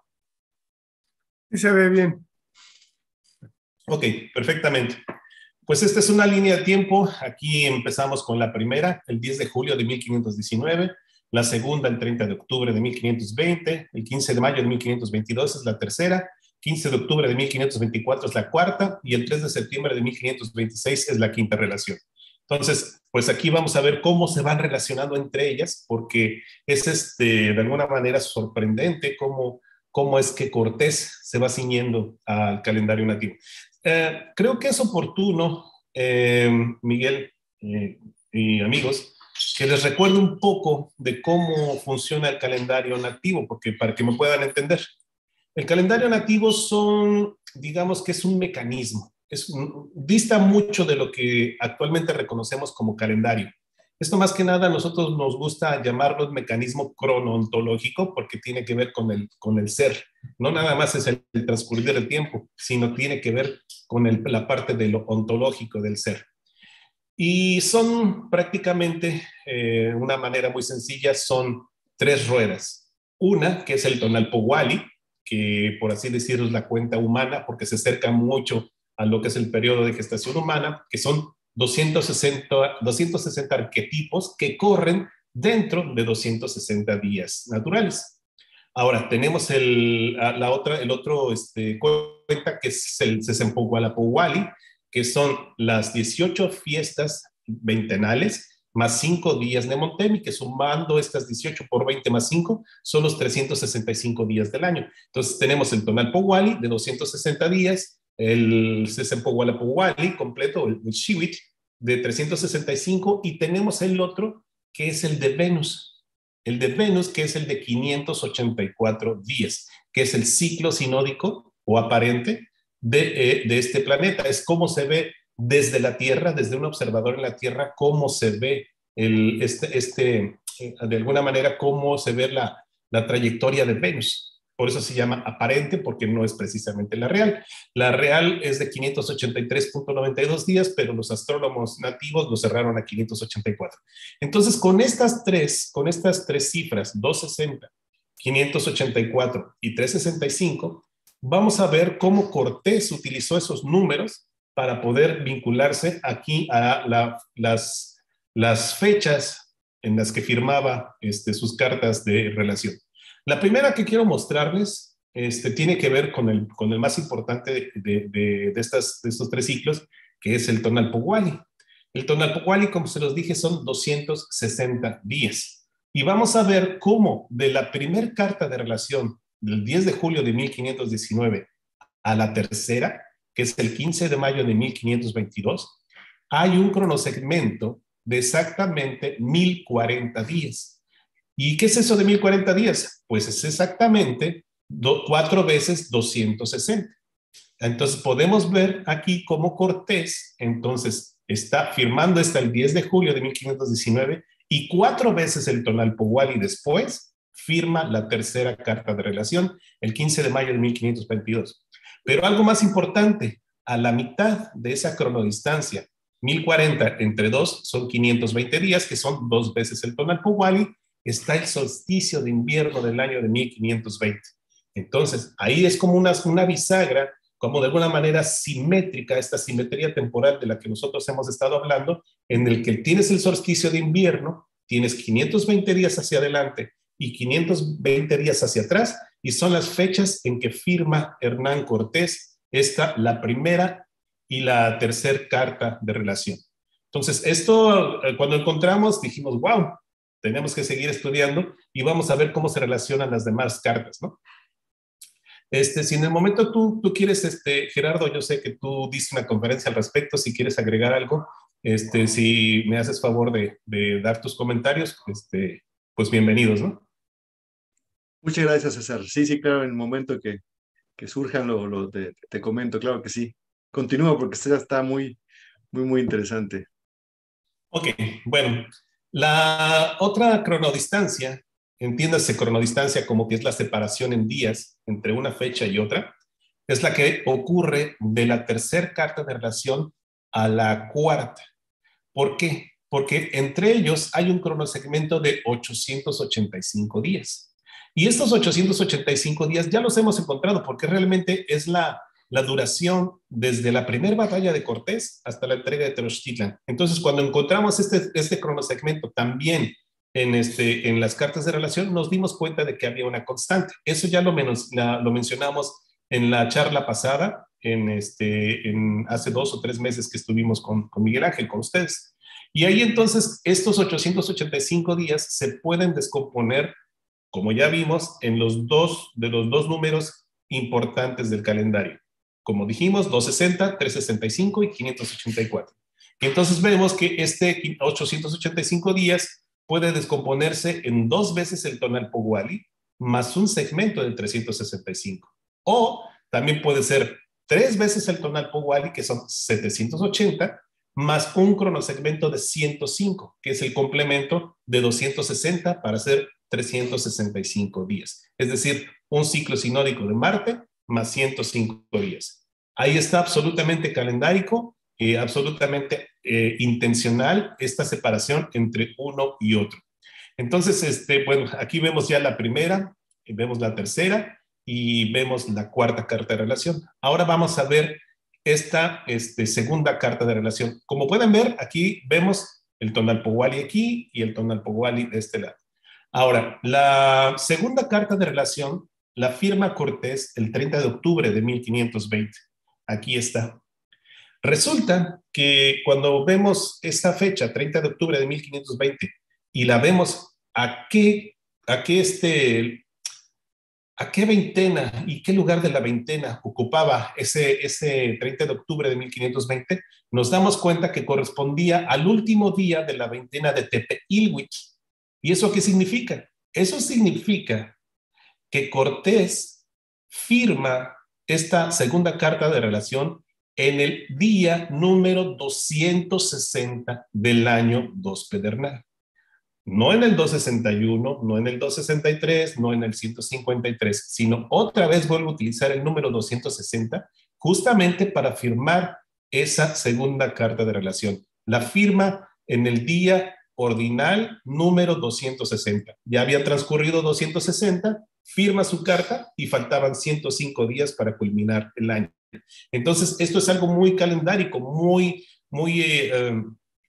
Sí, se ve bien. Ok, perfectamente. Pues esta es una línea de tiempo. Aquí empezamos con la primera, el diez de julio de mil quinientos diecinueve. La segunda, el treinta de octubre de mil quinientos veinte, el quince de mayo de mil quinientos veintidós es la tercera, quince de octubre de mil quinientos veinticuatro es la cuarta, y el tres de septiembre de mil quinientos veintiséis es la quinta relación. Entonces, pues aquí vamos a ver cómo se van relacionando entre ellas, porque es este, de alguna manera sorprendente cómo, cómo es que Cortés se va ciñendo al calendario nativo. Eh, creo que es oportuno, eh, Miguel eh, y amigos, que les recuerde un poco de cómo funciona el calendario nativo, porque para que me puedan entender. El calendario nativo son, digamos que es un mecanismo, es un, dista mucho de lo que actualmente reconocemos como calendario. Esto más que nada a nosotros nos gusta llamarlo mecanismo cronoontológico, porque tiene que ver con el, con el ser. No nada más es el, el transcurrir del tiempo, sino tiene que ver con el, la parte de lo ontológico del ser. Y son prácticamente, eh, una manera muy sencilla, son tres ruedas. Una, que es el Tonalpohualli, que por así decirlo es la cuenta humana, porque se acerca mucho a lo que es el periodo de gestación humana, que son doscientos sesenta, doscientos sesenta arquetipos que corren dentro de doscientos sesenta días naturales. Ahora, tenemos el, la otra, el otro este, cuenta, que es el Sesempohualapouhualli, que son las dieciocho fiestas veintenales más cinco días de Montemi, que sumando estas dieciocho por veinte más cinco son los trescientos sesenta y cinco días del año. Entonces tenemos el Tonalpohualli de doscientos sesenta días, el Sesempohualapouhualli completo, el, el Xihuitl de trescientos sesenta y cinco, y tenemos el otro que es el de Venus. El de Venus, que es el de quinientos ochenta y cuatro días, que es el ciclo sinódico o aparente de, eh, de este planeta. Es cómo se ve desde la Tierra, desde un observador en la Tierra, cómo se ve el, este, este eh, de alguna manera, cómo se ve la, la trayectoria de Venus. Por eso se llama aparente, porque no es precisamente la real. La real es de quinientos ochenta y tres punto noventa y dos días, pero los astrónomos nativos lo cerraron a quinientos ochenta y cuatro. Entonces, con estas tres, con estas tres cifras, doscientos sesenta, quinientos ochenta y cuatro y trescientos sesenta y cinco, vamos a ver cómo Cortés utilizó esos números para poder vincularse aquí a la, las, las fechas en las que firmaba este, sus cartas de relación. La primera que quiero mostrarles este, tiene que ver con el, con el más importante de, de, de, de, estas, de estos tres ciclos, que es el Tonalpohualli. El Tonalpohualli, como se los dije, son doscientos sesenta días. Y vamos a ver cómo de la primer carta de relación del diez de julio de mil quinientos diecinueve a la tercera, que es el quince de mayo de mil quinientos veintidós, hay un cronosegmento de exactamente mil cuarenta días. ¿Y qué es eso de mil cuarenta días? Pues es exactamente do, cuatro veces doscientos sesenta. Entonces podemos ver aquí cómo Cortés entonces está firmando hasta el diez de julio de mil quinientos diecinueve y cuatro veces el Tonalpohualli después firma la tercera carta de relación el quince de mayo de mil quinientos veintidós. Pero algo más importante, a la mitad de esa cronodistancia, mil cuarenta entre dos son quinientos veinte días, que son dos veces el Tonalpohualli, está el solsticio de invierno del año de mil quinientos veinte. Entonces, ahí es como una, una bisagra, como de alguna manera simétrica, esta simetría temporal de la que nosotros hemos estado hablando, en el que tienes el solsticio de invierno, tienes quinientos veinte días hacia adelante y quinientos veinte días hacia atrás, y son las fechas en que firma Hernán Cortés esta, la primera y la tercera carta de relación. Entonces, esto, cuando encontramos, dijimos, wow, tenemos que seguir estudiando y vamos a ver cómo se relacionan las demás cartas, ¿no? Este, si en el momento tú, tú quieres, este, Gerardo, yo sé que tú diste una conferencia al respecto, si quieres agregar algo, este, si me haces favor de, de dar tus comentarios, este, pues bienvenidos, ¿no? Muchas gracias, César. Sí, sí, claro, en el momento que, que surjan lo, lo te, te comento, claro que sí. Continúa porque esto ya está muy, muy, muy interesante. Ok, bueno, la otra cronodistancia, entiéndase cronodistancia como que es la separación en días entre una fecha y otra, es la que ocurre de la tercera carta de relación a la cuarta. ¿Por qué? Porque entre ellos hay un cronosegmento de ochocientos ochenta y cinco días. Y estos ochocientos ochenta y cinco días ya los hemos encontrado porque realmente es la, la duración desde la primera batalla de Cortés hasta la entrega de Tenochtitlan. Entonces, cuando encontramos este, este cronosegmento también en, este, en las cartas de relación, nos dimos cuenta de que había una constante. Eso ya lo, menos, la, lo mencionamos en la charla pasada, en este, en hace dos o tres meses que estuvimos con, con Miguel Ángel, con ustedes. Y ahí entonces estos ochocientos ochenta y cinco días se pueden descomponer, como ya vimos, en los dos de los dos números importantes del calendario. Como dijimos, doscientos sesenta, trescientos sesenta y cinco y quinientos ochenta y cuatro. Y entonces vemos que este ochocientos ochenta y cinco días puede descomponerse en dos veces el Tonalpohualli más un segmento del trescientos sesenta y cinco. O también puede ser tres veces el Tonalpohualli, que son setecientos ochenta, más un cronosegmento de ciento cinco, que es el complemento de doscientos sesenta para hacer trescientos sesenta y cinco días. Es decir, un ciclo sinódico de Marte más ciento cinco días. Ahí está absolutamente calendárico, eh, absolutamente eh, intencional esta separación entre uno y otro. Entonces, este, bueno, aquí vemos ya la primera, vemos la tercera y vemos la cuarta carta de relación. Ahora vamos a ver esta este, segunda carta de relación. Como pueden ver, aquí vemos el Tonalpohualli aquí y el Tonalpohualli de este lado. Ahora, la segunda carta de relación la firma Cortés el treinta de octubre de mil quinientos veinte. Aquí está. Resulta que cuando vemos esta fecha, treinta de octubre de mil quinientos veinte, y la vemos a qué, a qué este... ¿A qué veintena y qué lugar de la veintena ocupaba ese, ese treinta de octubre de mil quinientos veinte? Nos damos cuenta que correspondía al último día de la veintena de Tepeilhuitl. ¿Y eso qué significa? Eso significa que Cortés firma esta segunda carta de relación en el día número doscientos sesenta del año dos Pedernal. No en el doscientos sesenta y uno, no en el doscientos sesenta y tres, no en el ciento cincuenta y tres, sino otra vez vuelvo a utilizar el número doscientos sesenta justamente para firmar esa segunda carta de relación. La firma en el día ordinal número doscientos sesenta. Ya habían transcurrido doscientos sesenta, firma su carta y faltaban ciento cinco días para culminar el año. Entonces, esto es algo muy calendárico, muy, muy... Eh,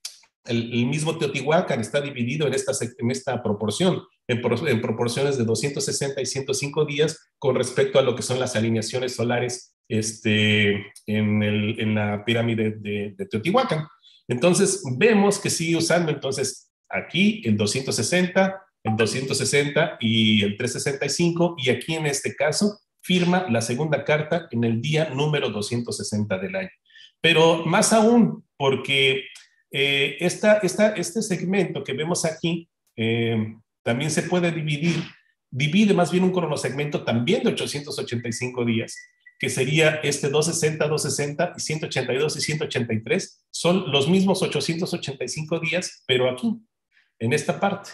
El, el mismo Teotihuacán está dividido en esta, en esta proporción, en, pro, en proporciones de doscientos sesenta y ciento cinco días con respecto a lo que son las alineaciones solares este, en, el, en la pirámide de, de Teotihuacán. Entonces, vemos que sigue usando entonces aquí el doscientos sesenta, el doscientos sesenta y el trescientos sesenta y cinco, y aquí en este caso firma la segunda carta en el día número doscientos sesenta del año. Pero más aún, porque Eh, esta, esta, este segmento que vemos aquí eh, también se puede dividir, divide más bien un cronosegmento también de ochocientos ochenta y cinco días, que sería este doscientos sesenta, doscientos sesenta, y ciento ochenta y dos y ciento ochenta y tres, son los mismos ochocientos ochenta y cinco días, pero aquí, en esta parte,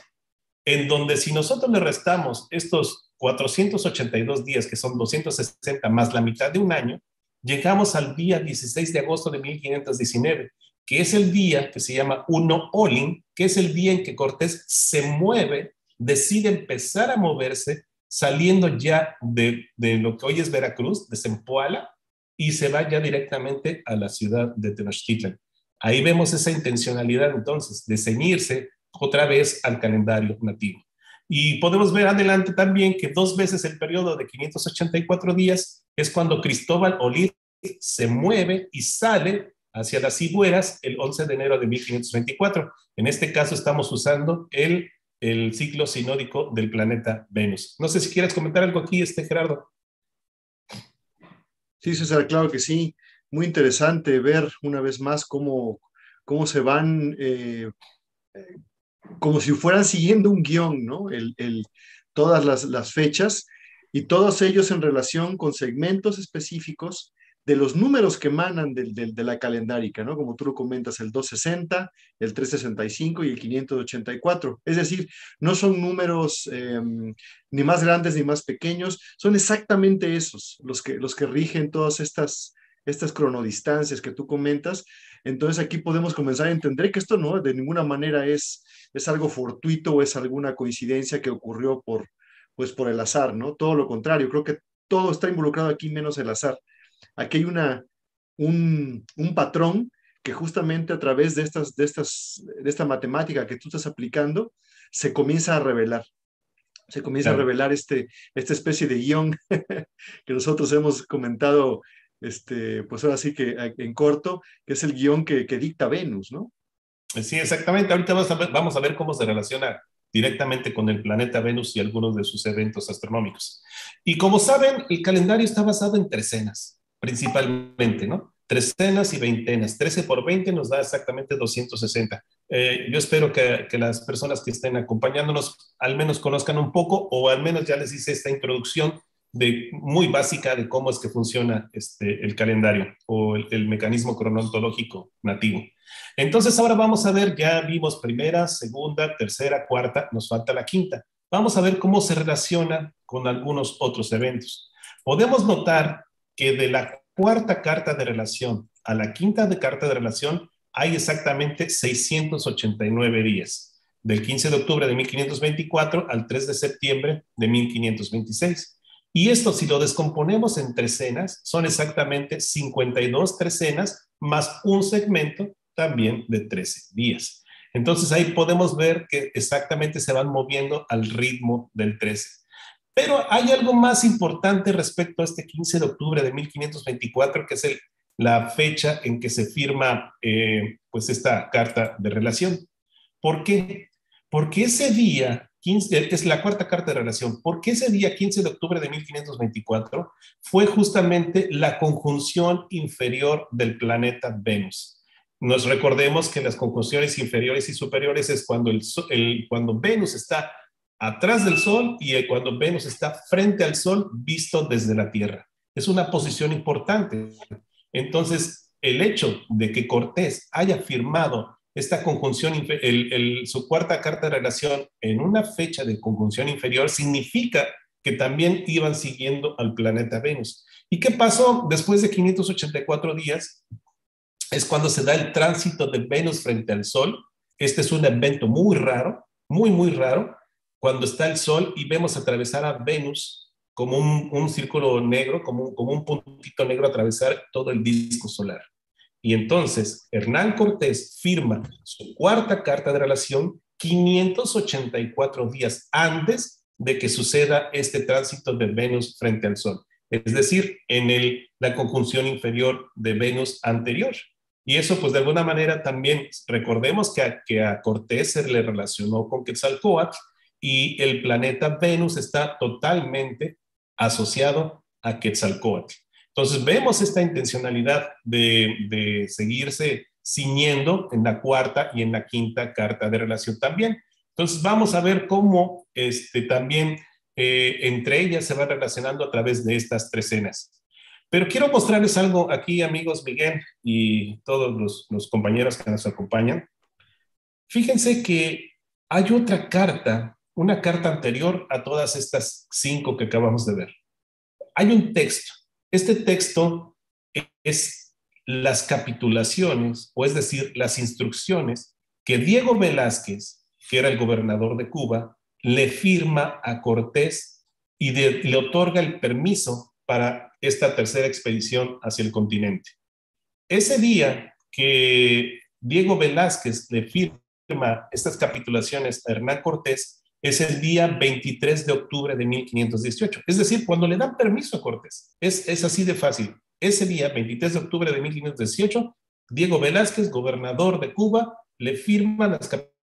en donde si nosotros le restamos estos cuatrocientos ochenta y dos días, que son doscientos sesenta más la mitad de un año, llegamos al día dieciséis de agosto de mil quinientos diecinueve, que es el día que se llama Uno Olin, que es el día en que Cortés se mueve, decide empezar a moverse, saliendo ya de, de lo que hoy es Veracruz, de Zempoala, y se va ya directamente a la ciudad de Tenochtitlan. Ahí vemos esa intencionalidad entonces de ceñirse otra vez al calendario nativo. Y podemos ver adelante también que dos veces el periodo de quinientos ochenta y cuatro días es cuando Cristóbal Olid se mueve y sale hacia las Cibueras el once de enero de mil quinientos veinticuatro. En este caso estamos usando el el ciclo sinódico del planeta Venus. No sé si quieres comentar algo aquí, este Gerardo. Sí, César, claro que sí. Muy interesante ver una vez más cómo, cómo se van, eh, como si fueran siguiendo un guión, ¿no? El, el, todas las, las fechas y todos ellos en relación con segmentos específicos de los números que emanan del, del, de la calendárica, ¿no? Como tú lo comentas, el doscientos sesenta, el trescientos sesenta y cinco y el quinientos ochenta y cuatro. Es decir, no son números eh, ni más grandes ni más pequeños, son exactamente esos los que, los que rigen todas estas, estas cronodistancias que tú comentas. Entonces aquí podemos comenzar a entender que esto no de ninguna manera es, es algo fortuito o es alguna coincidencia que ocurrió por, pues, por el azar, ¿no? Todo lo contrario, creo que todo está involucrado aquí menos el azar. Aquí hay una, un, un patrón que justamente a través de, estas, de, estas, de esta matemática que tú estás aplicando se comienza a revelar. Se comienza claro. a revelar este, esta especie de guión que nosotros hemos comentado, este, pues ahora sí que en corto, que es el guión que, que dicta Venus, ¿no? Sí, exactamente. Ahorita vamos a, ver, vamos a ver cómo se relaciona directamente con el planeta Venus y algunos de sus eventos astronómicos. Y como saben, el calendario está basado en trecenas, principalmente, ¿no? Trecenas y veintenas. trece por veinte nos da exactamente doscientos sesenta. Eh, yo espero que, que las personas que estén acompañándonos al menos conozcan un poco, o al menos ya les hice esta introducción de, muy básica de cómo es que funciona este, el calendario o el, el mecanismo cronológico nativo. Entonces ahora vamos a ver, ya vimos primera, segunda, tercera, cuarta, nos falta la quinta. Vamos a ver cómo se relaciona con algunos otros eventos. Podemos notar que de la cuarta carta de relación a la quinta de carta de relación hay exactamente seiscientos ochenta y nueve días, del quince de octubre de mil quinientos veinticuatro al tres de septiembre de mil quinientos veintiséis. Y esto, si lo descomponemos en trecenas, son exactamente cincuenta y dos trecenas más un segmento también de trece días. Entonces ahí podemos ver que exactamente se van moviendo al ritmo del trece. Pero hay algo más importante respecto a este quince de octubre de mil quinientos veinticuatro, que es el, la fecha en que se firma eh, pues esta carta de relación. ¿Por qué? Porque ese día, quince, es la cuarta carta de relación, porque ese día, quince de octubre de mil quinientos veinticuatro, fue justamente la conjunción inferior del planeta Venus. Nos recordemos que las conjunciones inferiores y superiores es cuando, el, el, cuando Venus está atrás del Sol y cuando Venus está frente al Sol visto desde la Tierra. Es una posición importante. Entonces, el hecho de que Cortés haya firmado esta conjunción, el, el, su cuarta carta de relación en una fecha de conjunción inferior, significa que también iban siguiendo al planeta Venus. ¿Y qué pasó después de quinientos ochenta y cuatro días? Es cuando se da el tránsito de Venus frente al Sol. Este es un evento muy raro, muy, muy raro, cuando está el Sol y vemos atravesar a Venus como un, un círculo negro, como un, como un puntito negro atravesar todo el disco solar. Y entonces Hernán Cortés firma su cuarta carta de relación quinientos ochenta y cuatro días antes de que suceda este tránsito de Venus frente al Sol. Es decir, en el, la conjunción inferior de Venus anterior. Y eso, pues, de alguna manera también, recordemos que a, que a Cortés se le relacionó con Quetzalcóatl y el planeta Venus está totalmente asociado a Quetzalcóatl. Entonces, vemos esta intencionalidad de, de seguirse ciñendo en la cuarta y en la quinta carta de relación también. Entonces, vamos a ver cómo este, también eh, entre ellas se va relacionando a través de estas trecenas. Pero quiero mostrarles algo aquí, amigos, Miguel y todos los, los compañeros que nos acompañan. Fíjense que hay otra carta, una carta anterior a todas estas cinco que acabamos de ver. Hay un texto. Este texto es las capitulaciones, o es decir, las instrucciones que Diego Velázquez, que era el gobernador de Cuba, le firma a Cortés y de, le otorga el permiso para esta tercera expedición hacia el continente. Ese día que Diego Velázquez le firma estas capitulaciones a Hernán Cortés es el día veintitrés de octubre de mil quinientos dieciocho. Es decir, cuando le dan permiso a Cortés. Es, es así de fácil. Ese día, veintitrés de octubre de mil quinientos dieciocho, Diego Velázquez, gobernador de Cuba, le firma las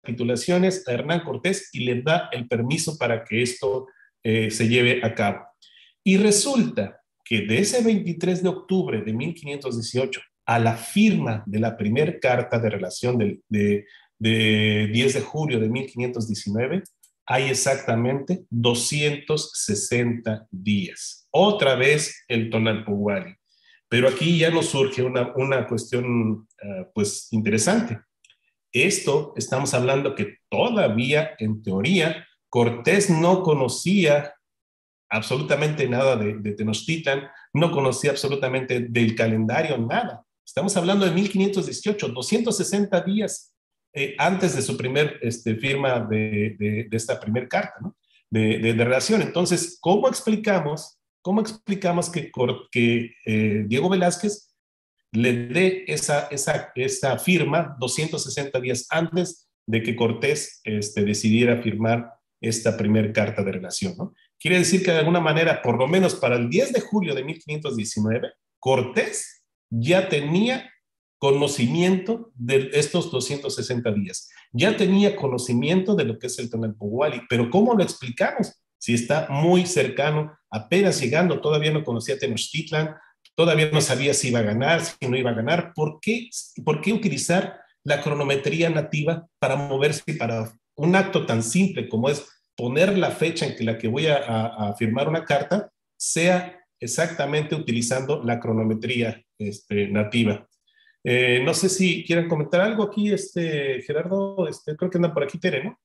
capitulaciones a Hernán Cortés y le da el permiso para que esto eh, se lleve a cabo. Y resulta que de ese veintitrés de octubre de mil quinientos dieciocho a la firma de la primera carta de relación de, de, de diez de julio de mil quinientos diecinueve, hay exactamente doscientos sesenta días. Otra vez el Tonalpohualli. Pero aquí ya nos surge una, una cuestión uh, pues interesante. Esto estamos hablando que todavía, en teoría, Cortés no conocía absolutamente nada de, de Tenochtitlan, no conocía absolutamente del calendario, nada. Estamos hablando de mil quinientos dieciocho, doscientos sesenta días eh, antes de su primer este, firma de, de, de esta primera carta, ¿no? de, de, de relación. Entonces, ¿cómo explicamos, cómo explicamos que, que eh, Diego Velázquez le dé esa, esa, esa firma doscientos sesenta días antes de que Cortés este, decidiera firmar esta primera carta de relación, ¿no? Quiere decir que de alguna manera, por lo menos para el diez de julio de mil quinientos diecinueve, Cortés ya tenía conocimiento de estos doscientos sesenta días. Ya tenía conocimiento de lo que es el Tonalpohualli, pero ¿cómo lo explicamos? Si está muy cercano, apenas llegando, todavía no conocía Tenochtitlan, todavía no sabía si iba a ganar, si no iba a ganar. ¿Por qué, por qué utilizar la cronometría nativa para moverse para un acto tan simple como es poner la fecha en que la que voy a, a, a firmar una carta sea exactamente utilizando la cronometría este, nativa? Eh, no sé si quieren comentar algo aquí, este, Gerardo, este, creo que anda por aquí Tere, ¿no?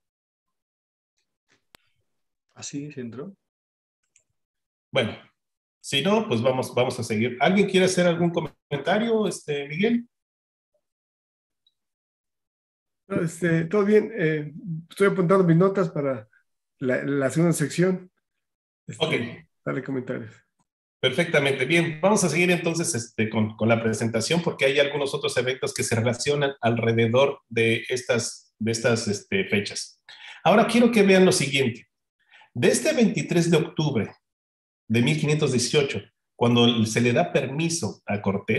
Así, ¿sí entró? Bueno, si no, pues vamos, vamos a seguir. ¿Alguien quiere hacer algún comentario, este, Miguel? No, este, todo bien. Eh, estoy apuntando mis notas para la, la segunda sección. Este, Ok. Dale comentarios. Perfectamente. Bien, vamos a seguir entonces este, con, con la presentación porque hay algunos otros eventos que se relacionan alrededor de estas, de estas este, fechas. Ahora quiero que vean lo siguiente. De este veintitrés de octubre de mil quinientos dieciocho, cuando se le da permiso a Cortés,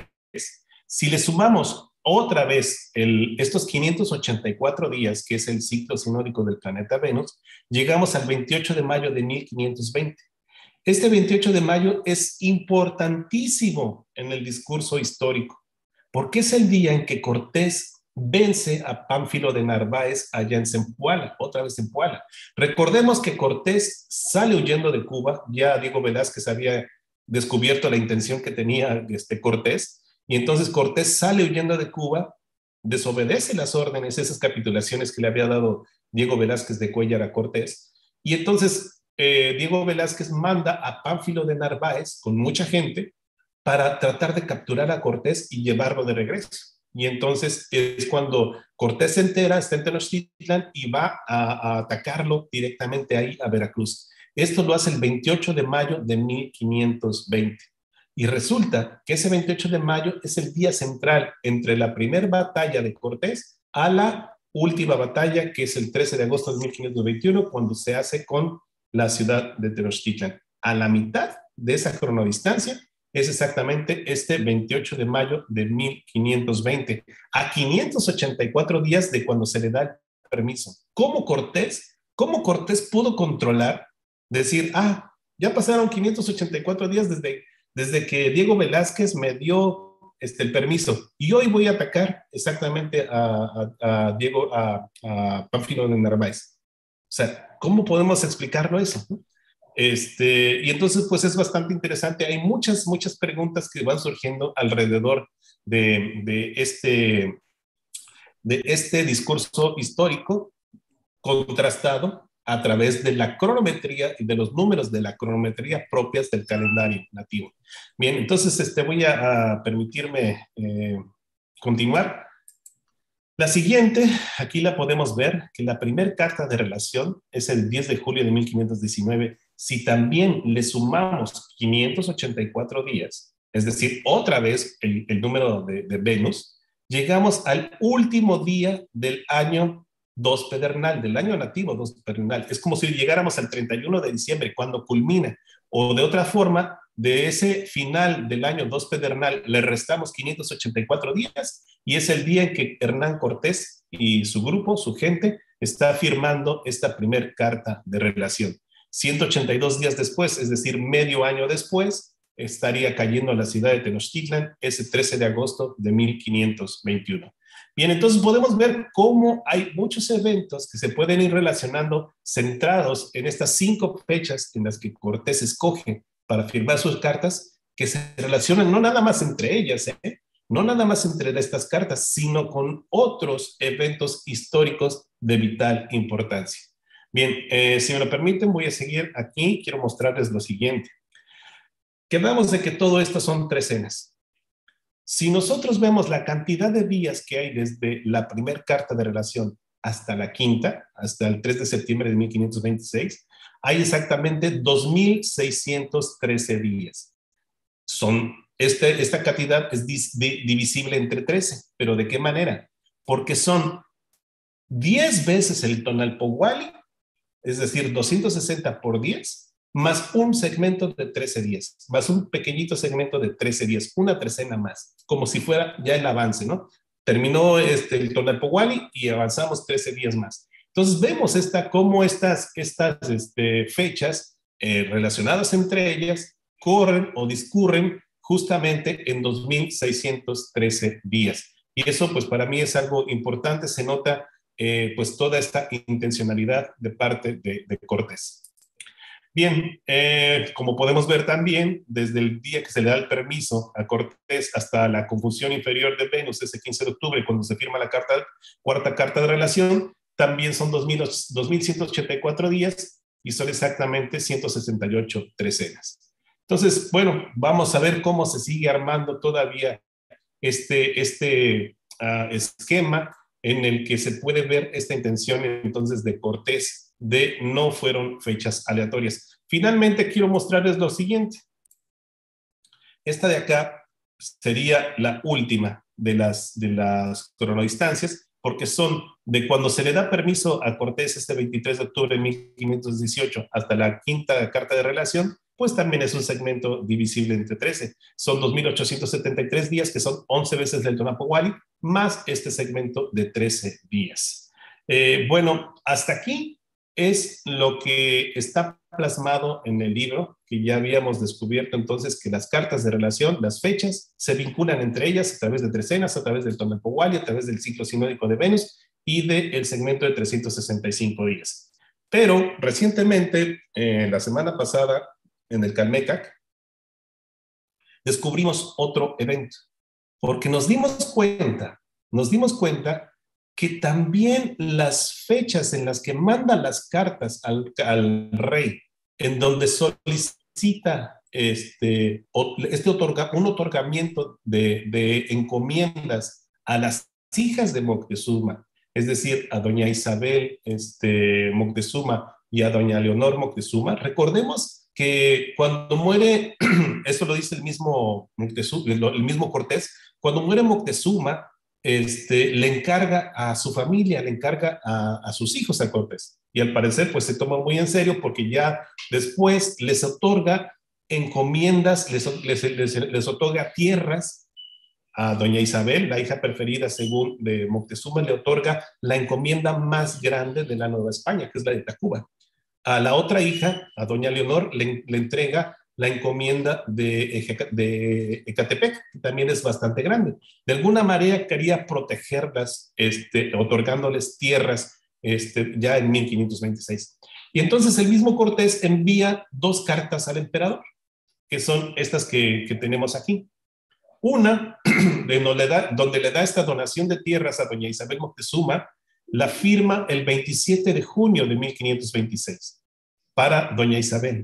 si le sumamos otra vez el, estos quinientos ochenta y cuatro días, que es el ciclo sinódico del planeta Venus, llegamos al veintiocho de mayo de mil quinientos veinte. Este veintiocho de mayo es importantísimo en el discurso histórico, porque es el día en que Cortés vence a Pánfilo de Narváez allá en Zempoala, otra vez en Zempoala. Recordemos que Cortés sale huyendo de Cuba, ya Diego Velázquez había descubierto la intención que tenía este Cortés, y entonces Cortés sale huyendo de Cuba, desobedece las órdenes, esas capitulaciones que le había dado Diego Velázquez de Cuéllar a Cortés, y entonces Eh, Diego Velázquez manda a Pánfilo de Narváez con mucha gente para tratar de capturar a Cortés y llevarlo de regreso. Y entonces es cuando Cortés se entera, está en Tenochtitlan y va a, a atacarlo directamente ahí a Veracruz. Esto lo hace el veintiocho de mayo de mil quinientos veinte. Y resulta que ese veintiocho de mayo es el día central entre la primera batalla de Cortés a la última batalla, que es el trece de agosto de mil quinientos veintiuno, cuando se hace con la ciudad de Tenochtitlan. A la mitad de esa cronodistancia es exactamente este veintiocho de mayo de mil quinientos veinte, a quinientos ochenta y cuatro días de cuando se le da el permiso. ¿Cómo Cortés, cómo Cortés pudo controlar, decir, ah, ya pasaron quinientos ochenta y cuatro días desde, desde que Diego Velázquez me dio este, el permiso y hoy voy a atacar exactamente a, a, a Diego, a, a Pánfilo de Narváez? O sea, ¿cómo podemos explicarlo eso? Este, y entonces, pues es bastante interesante. Hay muchas, muchas preguntas que van surgiendo alrededor de, de, este, de este discurso histórico contrastado a través de la cronometría y de los números de la cronometría propias del calendario nativo. Bien, entonces este, voy a, a permitirme eh, continuar. La siguiente, aquí la podemos ver, que la primera carta de relación es el diez de julio de mil quinientos diecinueve. Si también le sumamos quinientos ochenta y cuatro días, es decir, otra vez el, el número de, de Venus, llegamos al último día del año dos pedernal, del año nativo dos pedernal. Es como si llegáramos al treinta y uno de diciembre, cuando culmina. O de otra forma, de ese final del año dos pedernal le restamos quinientos ochenta y cuatro días y es el día en que Hernán Cortés y su grupo, su gente, está firmando esta primer carta de relación. ciento ochenta y dos días después, es decir, medio año después, estaría cayendo a la ciudad de Tenochtitlan ese trece de agosto de mil quinientos veintiuno. Bien, entonces podemos ver cómo hay muchos eventos que se pueden ir relacionando centrados en estas cinco fechas en las que Cortés escoge para firmar sus cartas, que se relacionan no nada más entre ellas, ¿eh? no nada más entre estas cartas, sino con otros eventos históricos de vital importancia. Bien, eh, si me lo permiten, voy a seguir aquí. Quiero mostrarles lo siguiente. Quedamos de que todo esto son trecenas. Si nosotros vemos la cantidad de días que hay desde la primera carta de relación hasta la quinta, hasta el tres de septiembre de mil quinientos veintiséis, hay exactamente dos mil seiscientos trece días. Son, este, esta cantidad es dis, di, divisible entre trece, pero ¿de qué manera? Porque son diez veces el Tonalpohualli, es decir, doscientos sesenta por diez, más un segmento de trece días, más un pequeñito segmento de trece días, una trecena más, como si fuera ya el avance, ¿no? Terminó este, el Tonalpohualli y avanzamos trece días más. Entonces vemos esta, cómo estas, estas este, fechas eh, relacionadas entre ellas corren o discurren justamente en dos mil seiscientos trece días. Y eso pues para mí es algo importante, se nota eh, pues toda esta intencionalidad de parte de, de Cortés. Bien, eh, como podemos ver también, desde el día que se le da el permiso a Cortés hasta la conjunción inferior de Venus, ese quince de octubre, cuando se firma la carta, cuarta carta de relación, también son dos mil ciento ochenta y cuatro días y son exactamente ciento sesenta y ocho trecenas. Entonces, bueno, vamos a ver cómo se sigue armando todavía este, este uh, esquema en el que se puede ver esta intención entonces de Cortés de no fueron fechas aleatorias. Finalmente quiero mostrarles lo siguiente. Esta de acá sería la última de las, de las cronodistancias, porque son de cuando se le da permiso a Cortés este veintitrés de octubre de mil quinientos dieciocho hasta la quinta carta de relación, pues también es un segmento divisible entre trece. Son dos mil ochocientos setenta y tres días, que son once veces del Tonalpohualli, más este segmento de trece días. Eh, bueno, hasta aquí es lo que está plasmado en el libro, que ya habíamos descubierto entonces que las cartas de relación, las fechas, se vinculan entre ellas a través de trecenas, a través del Tonalpohualli, a través del ciclo sinódico de Venus y del segmento de trescientos sesenta y cinco días. Pero recientemente, eh, la semana pasada, en el Calmecac, descubrimos otro evento, porque nos dimos cuenta, nos dimos cuenta que también las fechas en las que manda las cartas al, al rey, en donde solicita este, este otorga, un otorgamiento de, de encomiendas a las hijas de Moctezuma, es decir, a doña Isabel este, Moctezuma y a doña Leonor Moctezuma. Recordemos que cuando muere, esto lo dice el mismo, Moctezuma, el mismo Cortés, cuando muere Moctezuma, Este, le encarga a su familia, le encarga a, a sus hijos a Cortés. Y al parecer, pues se toma muy en serio porque ya después les otorga encomiendas, les, les, les, les otorga tierras a doña Isabel, la hija preferida según de Moctezuma, le otorga la encomienda más grande de la Nueva España, que es la de Tacuba. A la otra hija, a doña Leonor, le, le entrega la encomienda de, de Ecatepec, que también es bastante grande. De alguna manera quería protegerlas, este, otorgándoles tierras este, ya en mil quinientos veintiséis. Y entonces el mismo Cortés envía dos cartas al emperador, que son estas que, que tenemos aquí. Una, de no le da, donde le da esta donación de tierras a doña Isabel Moctezuma, la firma el veintisiete de junio de mil quinientos veintiséis para doña Isabel.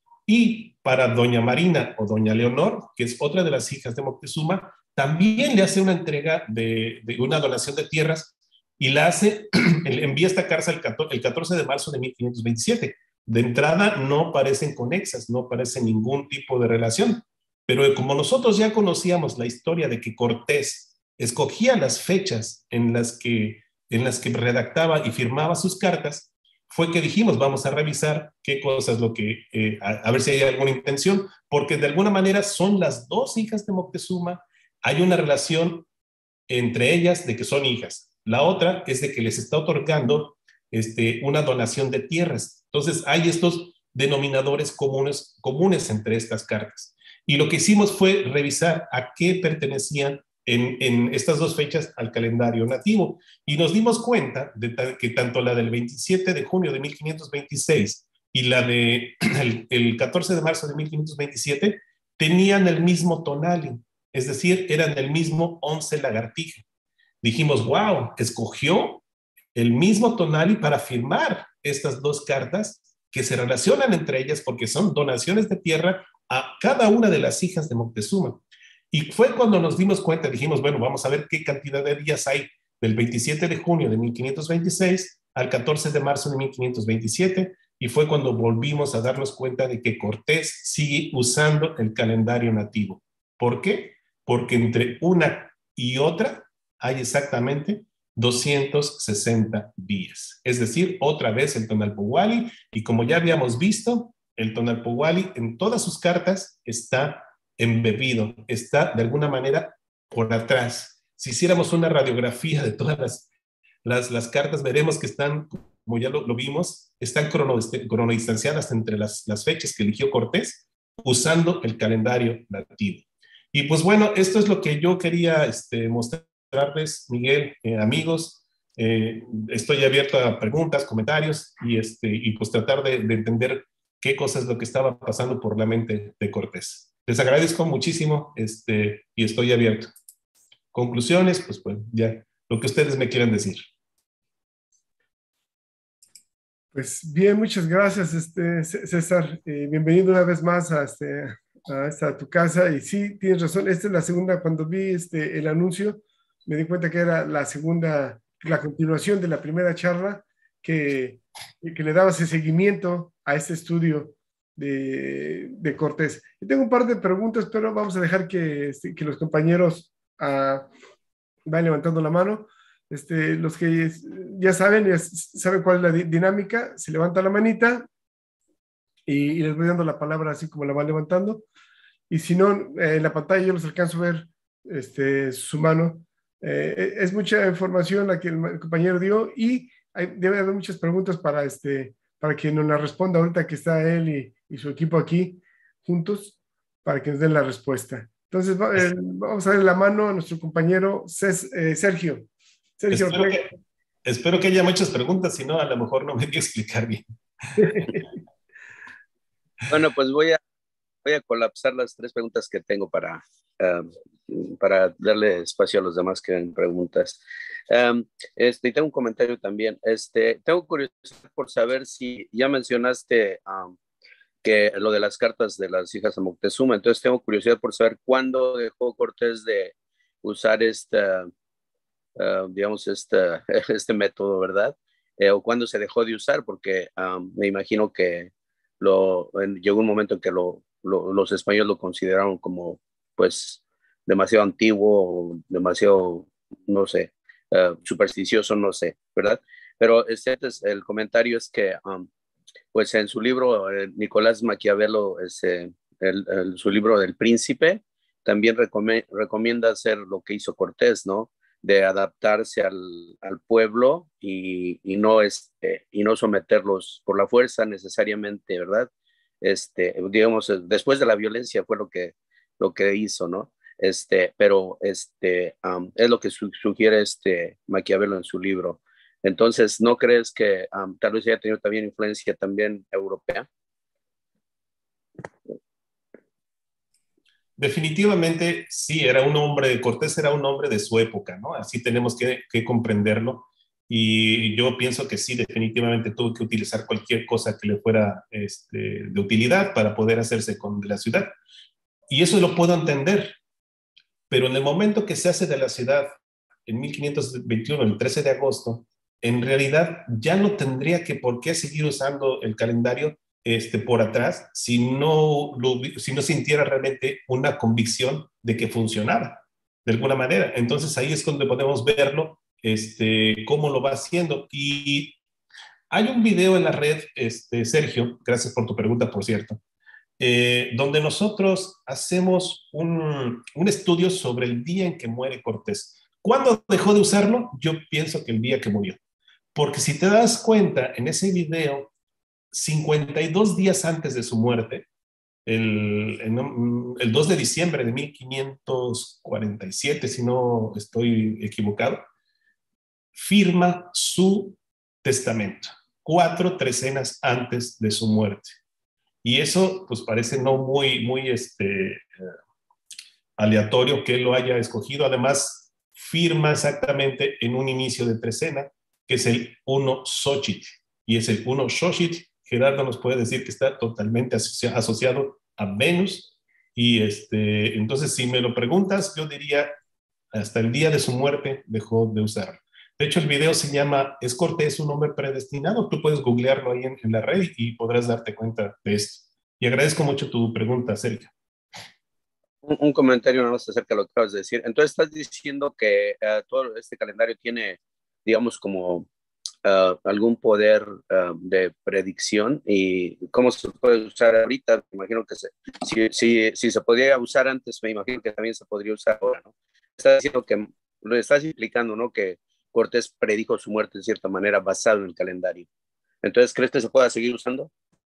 Y para doña Marina o doña Leonor, que es otra de las hijas de Moctezuma, también le hace una entrega de, de una donación de tierras y la hace, envía esta carta el catorce de marzo de mil quinientos veintisiete. De entrada no parecen conexas, no parece ningún tipo de relación, pero como nosotros ya conocíamos la historia de que Cortés escogía las fechas en las que, en las que redactaba y firmaba sus cartas, fue que dijimos, vamos a revisar qué cosas lo que, eh, a, a ver si hay alguna intención, porque de alguna manera son las dos hijas de Moctezuma, hay una relación entre ellas de que son hijas. La otra es de que les está otorgando este, una donación de tierras. Entonces hay estos denominadores comunes, comunes entre estas cartas. Y lo que hicimos fue revisar a qué pertenecían en, en estas dos fechas al calendario nativo. Y nos dimos cuenta de que tanto la del veintisiete de junio de mil quinientos veintiséis y la del de el catorce de marzo de mil quinientos veintisiete tenían el mismo tonali, es decir, eran el mismo once lagartija. Dijimos, wow, escogió el mismo tonali para firmar estas dos cartas que se relacionan entre ellas porque son donaciones de tierra a cada una de las hijas de Moctezuma. Y fue cuando nos dimos cuenta, dijimos, bueno, vamos a ver qué cantidad de días hay del veintisiete de junio de mil quinientos veintiséis al catorce de marzo de mil quinientos veintisiete, y fue cuando volvimos a darnos cuenta de que Cortés sigue usando el calendario nativo. ¿Por qué? Porque entre una y otra hay exactamente doscientos sesenta días. Es decir, otra vez el Tonalpohualli, y como ya habíamos visto, el Tonalpohualli en todas sus cartas está embebido, está de alguna manera por atrás. Si hiciéramos una radiografía de todas las, las, las cartas, veremos que están, como ya lo, lo vimos, están cronodistanciadas entre las, las fechas que eligió Cortés usando el calendario nativo. Y pues bueno, esto es lo que yo quería este, mostrarles, Miguel, eh, amigos. Eh, estoy abierto a preguntas, comentarios y, este, y pues tratar de, de entender qué cosa es lo que estaba pasando por la mente de Cortés. Les agradezco muchísimo este, y estoy abierto. Conclusiones, pues, pues ya, lo que ustedes me quieran decir. Pues bien, muchas gracias, este, César. Eh, bienvenido una vez más a, este, a, esta, a tu casa. Y sí, tienes razón, esta es la segunda, cuando vi este, el anuncio, me di cuenta que era la segunda, la continuación de la primera charla, que, que le daba ese seguimiento a este estudio de, de Cortés. Y tengo un par de preguntas, pero vamos a dejar que, este, que los compañeros uh, vayan levantando la mano. Este, los que ya saben, ya saben cuál es la dinámica, se levanta la manita y, y les voy dando la palabra así como la van levantando. Y si no, eh, en la pantalla yo los alcanzo a ver este, su mano. Eh, es mucha información la que el compañero dio y hay, debe haber muchas preguntas para, este, para que nos la responda ahorita que está él y, y su equipo aquí juntos para que nos den la respuesta. Entonces, eh, vamos a darle la mano a nuestro compañero Cés, eh, Sergio. Sergio espero, que, espero que haya muchas preguntas, si no, a lo mejor no me voy a explicar bien. Bueno, pues voy a, voy a colapsar las tres preguntas que tengo para, um, para darle espacio a los demás que den preguntas. Um, este, y tengo un comentario también. Este, tengo curiosidad por saber si ya mencionaste um, que lo de las cartas de las hijas de Moctezuma, entonces tengo curiosidad por saber cuándo dejó Cortés de usar esta, uh, digamos, esta, este método, ¿verdad? Eh, o cuándo se dejó de usar, porque um, me imagino que lo, en, llegó un momento en que lo, lo, los españoles lo consideraron como, pues, demasiado antiguo, demasiado, no sé, uh, supersticioso, no sé, ¿verdad? Pero este, el comentario es que, um, pues, en su libro, eh, Nicolás Maquiavelo, ese, el, el, su libro del Príncipe, también recome, recomienda hacer lo que hizo Cortés, ¿no? De adaptarse al, al pueblo y, y, no este, y no someterlos por la fuerza necesariamente, ¿verdad? Este, digamos, después de la violencia fue lo que, lo que hizo, ¿no? Este, pero este, um, es lo que su, sugiere este Maquiavelo en su libro. Entonces, ¿no crees que um, tal vez haya tenido también influencia también europea? Definitivamente sí, era un hombre, Cortés era un hombre de su época, ¿no? Así tenemos que, que comprenderlo. Y yo pienso que sí, definitivamente tuvo que utilizar cualquier cosa que le fuera este, de utilidad para poder hacerse con de la ciudad. Y eso lo puedo entender. Pero en el momento que se hace de la ciudad, en mil quinientos veintiuno, el trece de agosto, en realidad ya no tendría que por qué seguir usando el calendario este, por atrás si no, lo, si no sintiera realmente una convicción de que funcionaba de alguna manera. Entonces ahí es donde podemos verlo, este, cómo lo va haciendo. Y hay un video en la red, este, Sergio, gracias por tu pregunta, por cierto, eh, donde nosotros hacemos un, un estudio sobre el día en que muere Cortés. ¿Cuándo dejó de usarlo? Yo pienso que el día que murió. Porque si te das cuenta, en ese video, cincuenta y dos días antes de su muerte, el, el, el dos de diciembre de mil quinientos cuarenta y siete, si no estoy equivocado, firma su testamento, cuatro trecenas antes de su muerte. Y eso, pues parece no muy, muy este, aleatorio que él lo haya escogido. Además, firma exactamente en un inicio de trecena, que es el uno Xochitl. Y es el uno Xochitl. Gerardo nos puede decir que está totalmente asocia asociado a Venus. Y este, entonces, si me lo preguntas, yo diría, hasta el día de su muerte dejó de usarlo. De hecho, el video se llama ¿Es Cortés un hombre predestinado? Tú puedes googlearlo ahí en, en la red y podrás darte cuenta de esto. Y agradezco mucho tu pregunta, Sergio. Un, un comentario nada más acerca de lo que acabas de decir. Entonces, estás diciendo que uh, todo este calendario tiene, digamos, como uh, algún poder uh, de predicción, y cómo se puede usar ahorita. Me imagino que se, si, si, si se podía usar antes, me imagino que también se podría usar ahora, ¿no? Estás diciendo que, lo estás implicando, ¿no? Que Cortés predijo su muerte de cierta manera basado en el calendario. Entonces, ¿crees que se pueda seguir usando?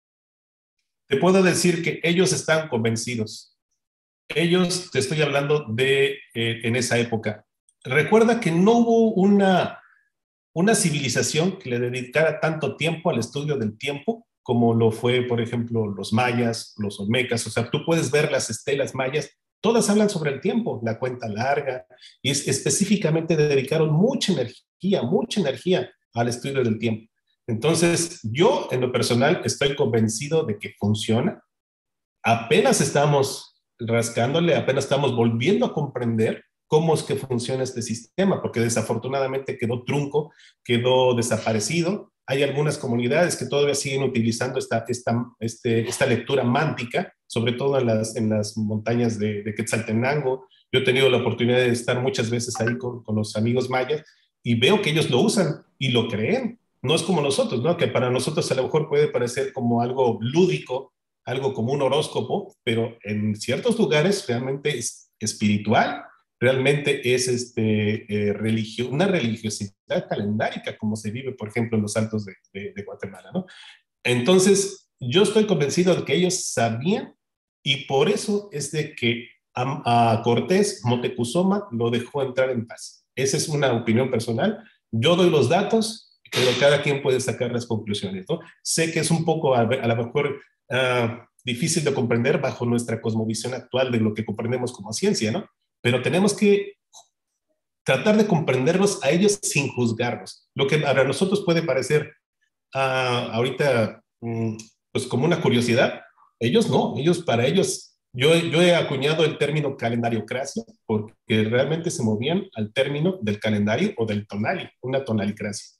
Te puedo decir que ellos están convencidos. Ellos, te estoy hablando de eh, en esa época. Recuerda que no hubo una, una civilización que le dedicara tanto tiempo al estudio del tiempo como lo fue, por ejemplo, los mayas, los olmecas. O sea, tú puedes ver las estelas mayas, todas hablan sobre el tiempo, la cuenta larga, y es, específicamente dedicaron mucha energía, mucha energía al estudio del tiempo. Entonces, yo en lo personal estoy convencido de que funciona. Apenas estamos rascándole, apenas estamos volviendo a comprender cómo es que funciona este sistema, porque desafortunadamente quedó trunco, quedó desaparecido. Hay algunas comunidades que todavía siguen utilizando esta, esta, este, esta lectura mántica, sobre todo en las, en las montañas de, de Quetzaltenango. Yo he tenido la oportunidad de estar muchas veces ahí con, con los amigos mayas y veo que ellos lo usan y lo creen. No es como nosotros, ¿no? Que para nosotros a lo mejor puede parecer como algo lúdico, algo como un horóscopo, pero en ciertos lugares realmente es espiritual, realmente es este, eh, religio, una religiosidad calendárica, como se vive, por ejemplo, en los Altos de, de, de Guatemala, ¿no? Entonces, yo estoy convencido de que ellos sabían, y por eso es de que a, a Cortés, Moctezuma, lo dejó entrar en paz. Esa es una opinión personal. Yo doy los datos, pero cada quien puede sacar las conclusiones, ¿no? Sé que es un poco, a, a lo mejor, Uh, difícil de comprender bajo nuestra cosmovisión actual de lo que comprendemos como ciencia, ¿no? Pero tenemos que tratar de comprenderlos a ellos sin juzgarlos. Lo que para nosotros puede parecer uh, ahorita um, pues como una curiosidad, ellos no, ellos para ellos, yo, yo he acuñado el término calendariocracia porque realmente se movían al término del calendario o del tonali, una tonalicracia.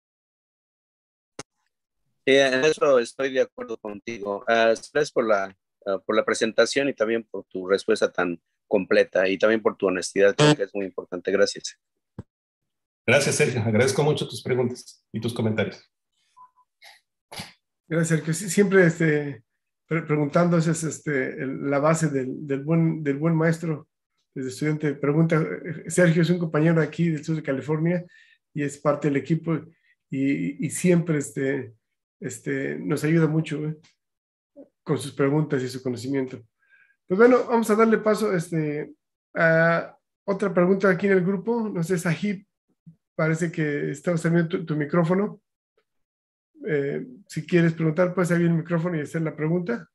Sí, en eso estoy de acuerdo contigo. Uh, gracias por la, uh, por la presentación y también por tu respuesta tan completa y también por tu honestidad, creo que es muy importante. Gracias. Gracias, Sergio. Agradezco mucho tus preguntas y tus comentarios. Gracias, Sergio. Siempre este, pre preguntando, esa es este, el, la base del, del, buen, del buen maestro. Desde estudiante pregunta, Sergio es un compañero aquí del sur de California y es parte del equipo y, y siempre este, este, nos ayuda mucho ¿eh? con sus preguntas y su conocimiento. Pues bueno, vamos a darle paso este, a otra pregunta aquí en el grupo. No sé, Sahib, parece que estamos terminando tu, tu micrófono. Eh, si quieres preguntar, puedes abrir el micrófono y hacer la pregunta.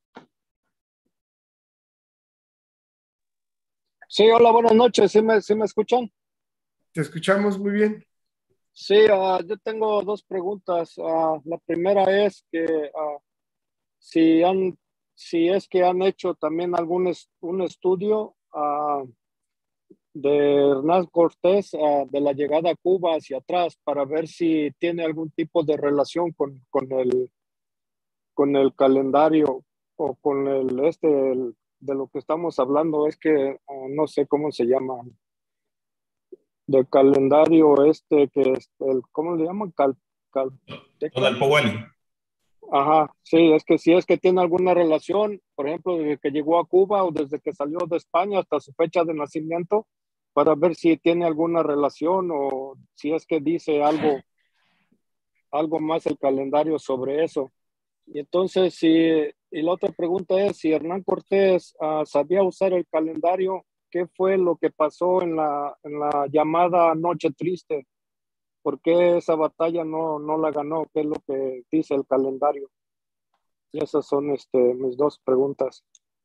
Sí, hola, buenas noches. ¿Sí me, sí me escuchan? Te escuchamos muy bien. Sí, uh, yo tengo dos preguntas. Uh, la primera es que uh, si, han, si es que han hecho también algún es, un estudio uh, de Hernán Cortés, uh, de la llegada a Cuba hacia atrás, para ver si tiene algún tipo de relación con, con, el, con el calendario o con el este el, de lo que estamos hablando. Es que uh, no sé cómo se llama. Del calendario este que es el, ¿cómo le llaman? Cal, cal, Tonalpohualli. Ajá, sí, es que si es que tiene alguna relación, por ejemplo, desde que llegó a Cuba o desde que salió de España hasta su fecha de nacimiento, para ver si tiene alguna relación o si es que dice algo algo más el calendario sobre eso. Y entonces, si, y la otra pregunta es, si Hernán Cortés uh, sabía usar el calendario, ¿qué fue lo que pasó en la, en la llamada Noche Triste? ¿Por qué esa batalla no, no la ganó? ¿Qué es lo que dice el calendario? Y esas son este, mis dos preguntas.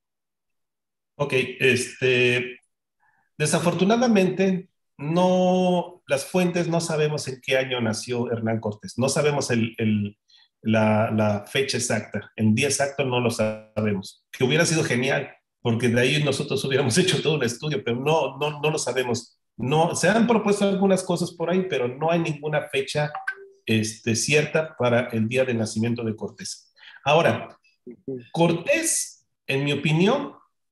Ok, este, desafortunadamente, no, las fuentes no sabemos en qué año nació Hernán Cortés, no sabemos el, el, la, la fecha exacta, el día exacto no lo sabemos, que hubiera sido genial, porque de ahí nosotros hubiéramos hecho todo un estudio, pero no, no, no lo sabemos. No, se han propuesto algunas cosas por ahí, pero no hay ninguna fecha este, cierta para el día de nacimiento de Cortés. Ahora, Cortés, en mi opinión,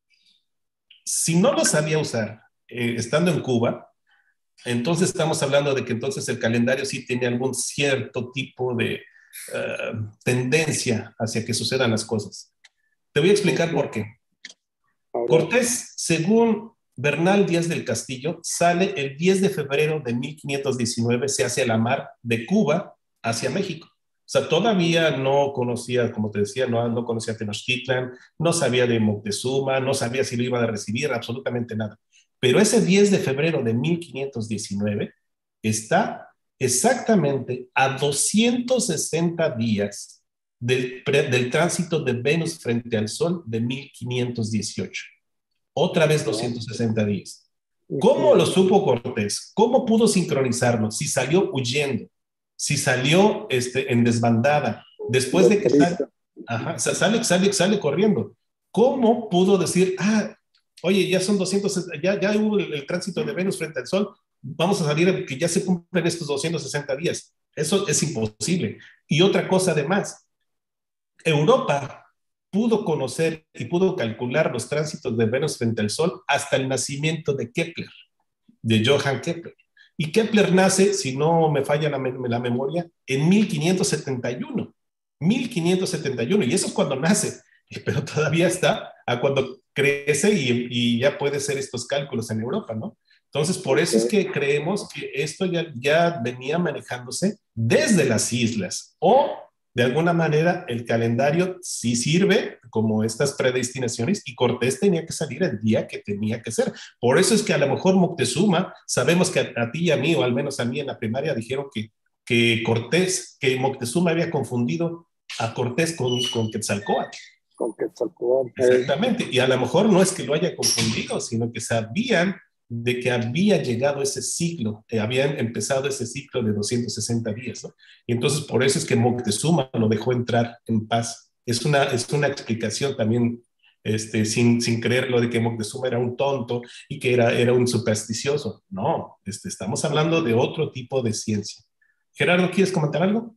si no lo sabía usar, eh, estando en Cuba, entonces estamos hablando de que entonces el calendario sí tiene algún cierto tipo de uh, tendencia hacia que sucedan las cosas. Te voy a explicar por qué. Cortés, según Bernal Díaz del Castillo, sale el diez de febrero de mil quinientos diecinueve, se hace la mar de Cuba hacia México. O sea, todavía no conocía, como te decía, no, no conocía Tenochtitlan, no sabía de Moctezuma, no sabía si lo iban a recibir, absolutamente nada. Pero ese diez de febrero de mil quinientos diecinueve está exactamente a doscientos sesenta días del, del tránsito de Venus frente al Sol de mil quinientos dieciocho. Otra vez doscientos sesenta días. ¿Cómo lo supo Cortés? ¿Cómo pudo sincronizarlo? Si salió huyendo, si salió este, en desbandada, después de que sale, ajá, sale, sale, sale corriendo. ¿Cómo pudo decir, ah, oye, ya son doscientos, ya, ya hubo el, el tránsito de Venus frente al Sol, vamos a salir que ya se cumplen estos doscientos sesenta días? Eso es imposible. Y otra cosa además, Europa pudo conocer y pudo calcular los tránsitos de Venus frente al Sol hasta el nacimiento de Kepler, de Johann Kepler. Y Kepler nace, si no me falla la, la memoria, en mil quinientos setenta y uno. mil quinientos setenta y uno, y eso es cuando nace, pero todavía está a cuando crece y, y ya puede hacer estos cálculos en Europa, ¿no? Entonces, por eso es que creemos que esto ya, ya venía manejándose desde las islas, o de alguna manera el calendario sí sirve como estas predestinaciones y Cortés tenía que salir el día que tenía que ser. Por eso es que a lo mejor Moctezuma, sabemos que a, a ti y a mí, o al menos a mí en la primaria, dijeron que, que Cortés, que Moctezuma había confundido a Cortés con, con Quetzalcóatl. Con Quetzalcóatl. Exactamente, y a lo mejor no es que lo haya confundido, sino que sabían de que había llegado ese ciclo, eh, habían empezado ese ciclo de doscientos sesenta días, ¿no? Y entonces por eso es que Moctezuma lo dejó entrar en paz. Es una, es una explicación también, este, sin, sin creerlo de que Moctezuma era un tonto y que era, era un supersticioso. No, este, estamos hablando de otro tipo de ciencia. Gerardo, ¿quieres comentar algo?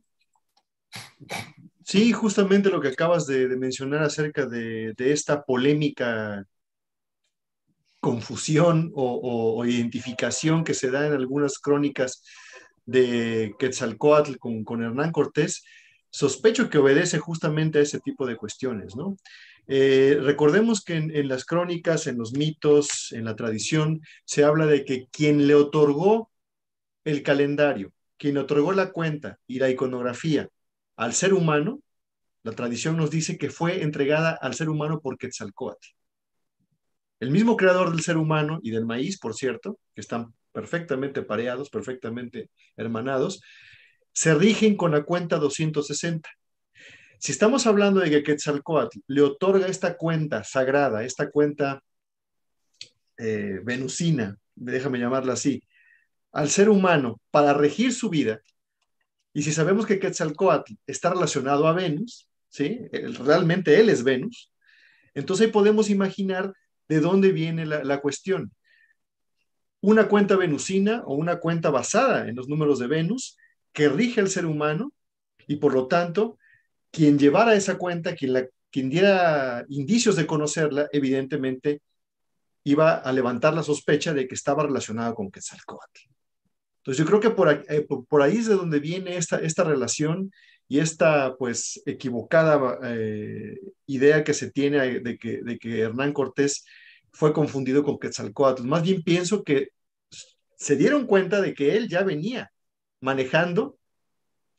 Sí, justamente lo que acabas de, de mencionar acerca de, de esta polémica confusión o, o, o identificación que se da en algunas crónicas de Quetzalcóatl con, con Hernán Cortés, sospecho que obedece justamente a ese tipo de cuestiones, ¿no? Eh, recordemos que en, en las crónicas, en los mitos, en la tradición, se habla de que quien le otorgó el calendario, quien otorgó la cuenta y la iconografía al ser humano, la tradición nos dice que fue entregada al ser humano por Quetzalcóatl. El mismo creador del ser humano y del maíz, por cierto, que están perfectamente pareados, perfectamente hermanados, se rigen con la cuenta doscientos sesenta. Si estamos hablando de que Quetzalcóatl le otorga esta cuenta sagrada, esta cuenta eh, venusina, déjame llamarla así, al ser humano para regir su vida, y si sabemos que Quetzalcóatl está relacionado a Venus, ¿sí? Realmente él es Venus, entonces ahí podemos imaginar de dónde viene la, la cuestión. Una cuenta venusina o una cuenta basada en los números de Venus que rige al ser humano y por lo tanto, quien llevara esa cuenta, quien, la, quien diera indicios de conocerla, evidentemente iba a levantar la sospecha de que estaba relacionada con Quetzalcóatl. Entonces yo creo que por, eh, por ahí es de donde viene esta, esta relación y esta pues equivocada eh, idea que se tiene de que, de que Hernán Cortés fue confundido con Quetzalcóatl. Más bien pienso que se dieron cuenta de que él ya venía manejando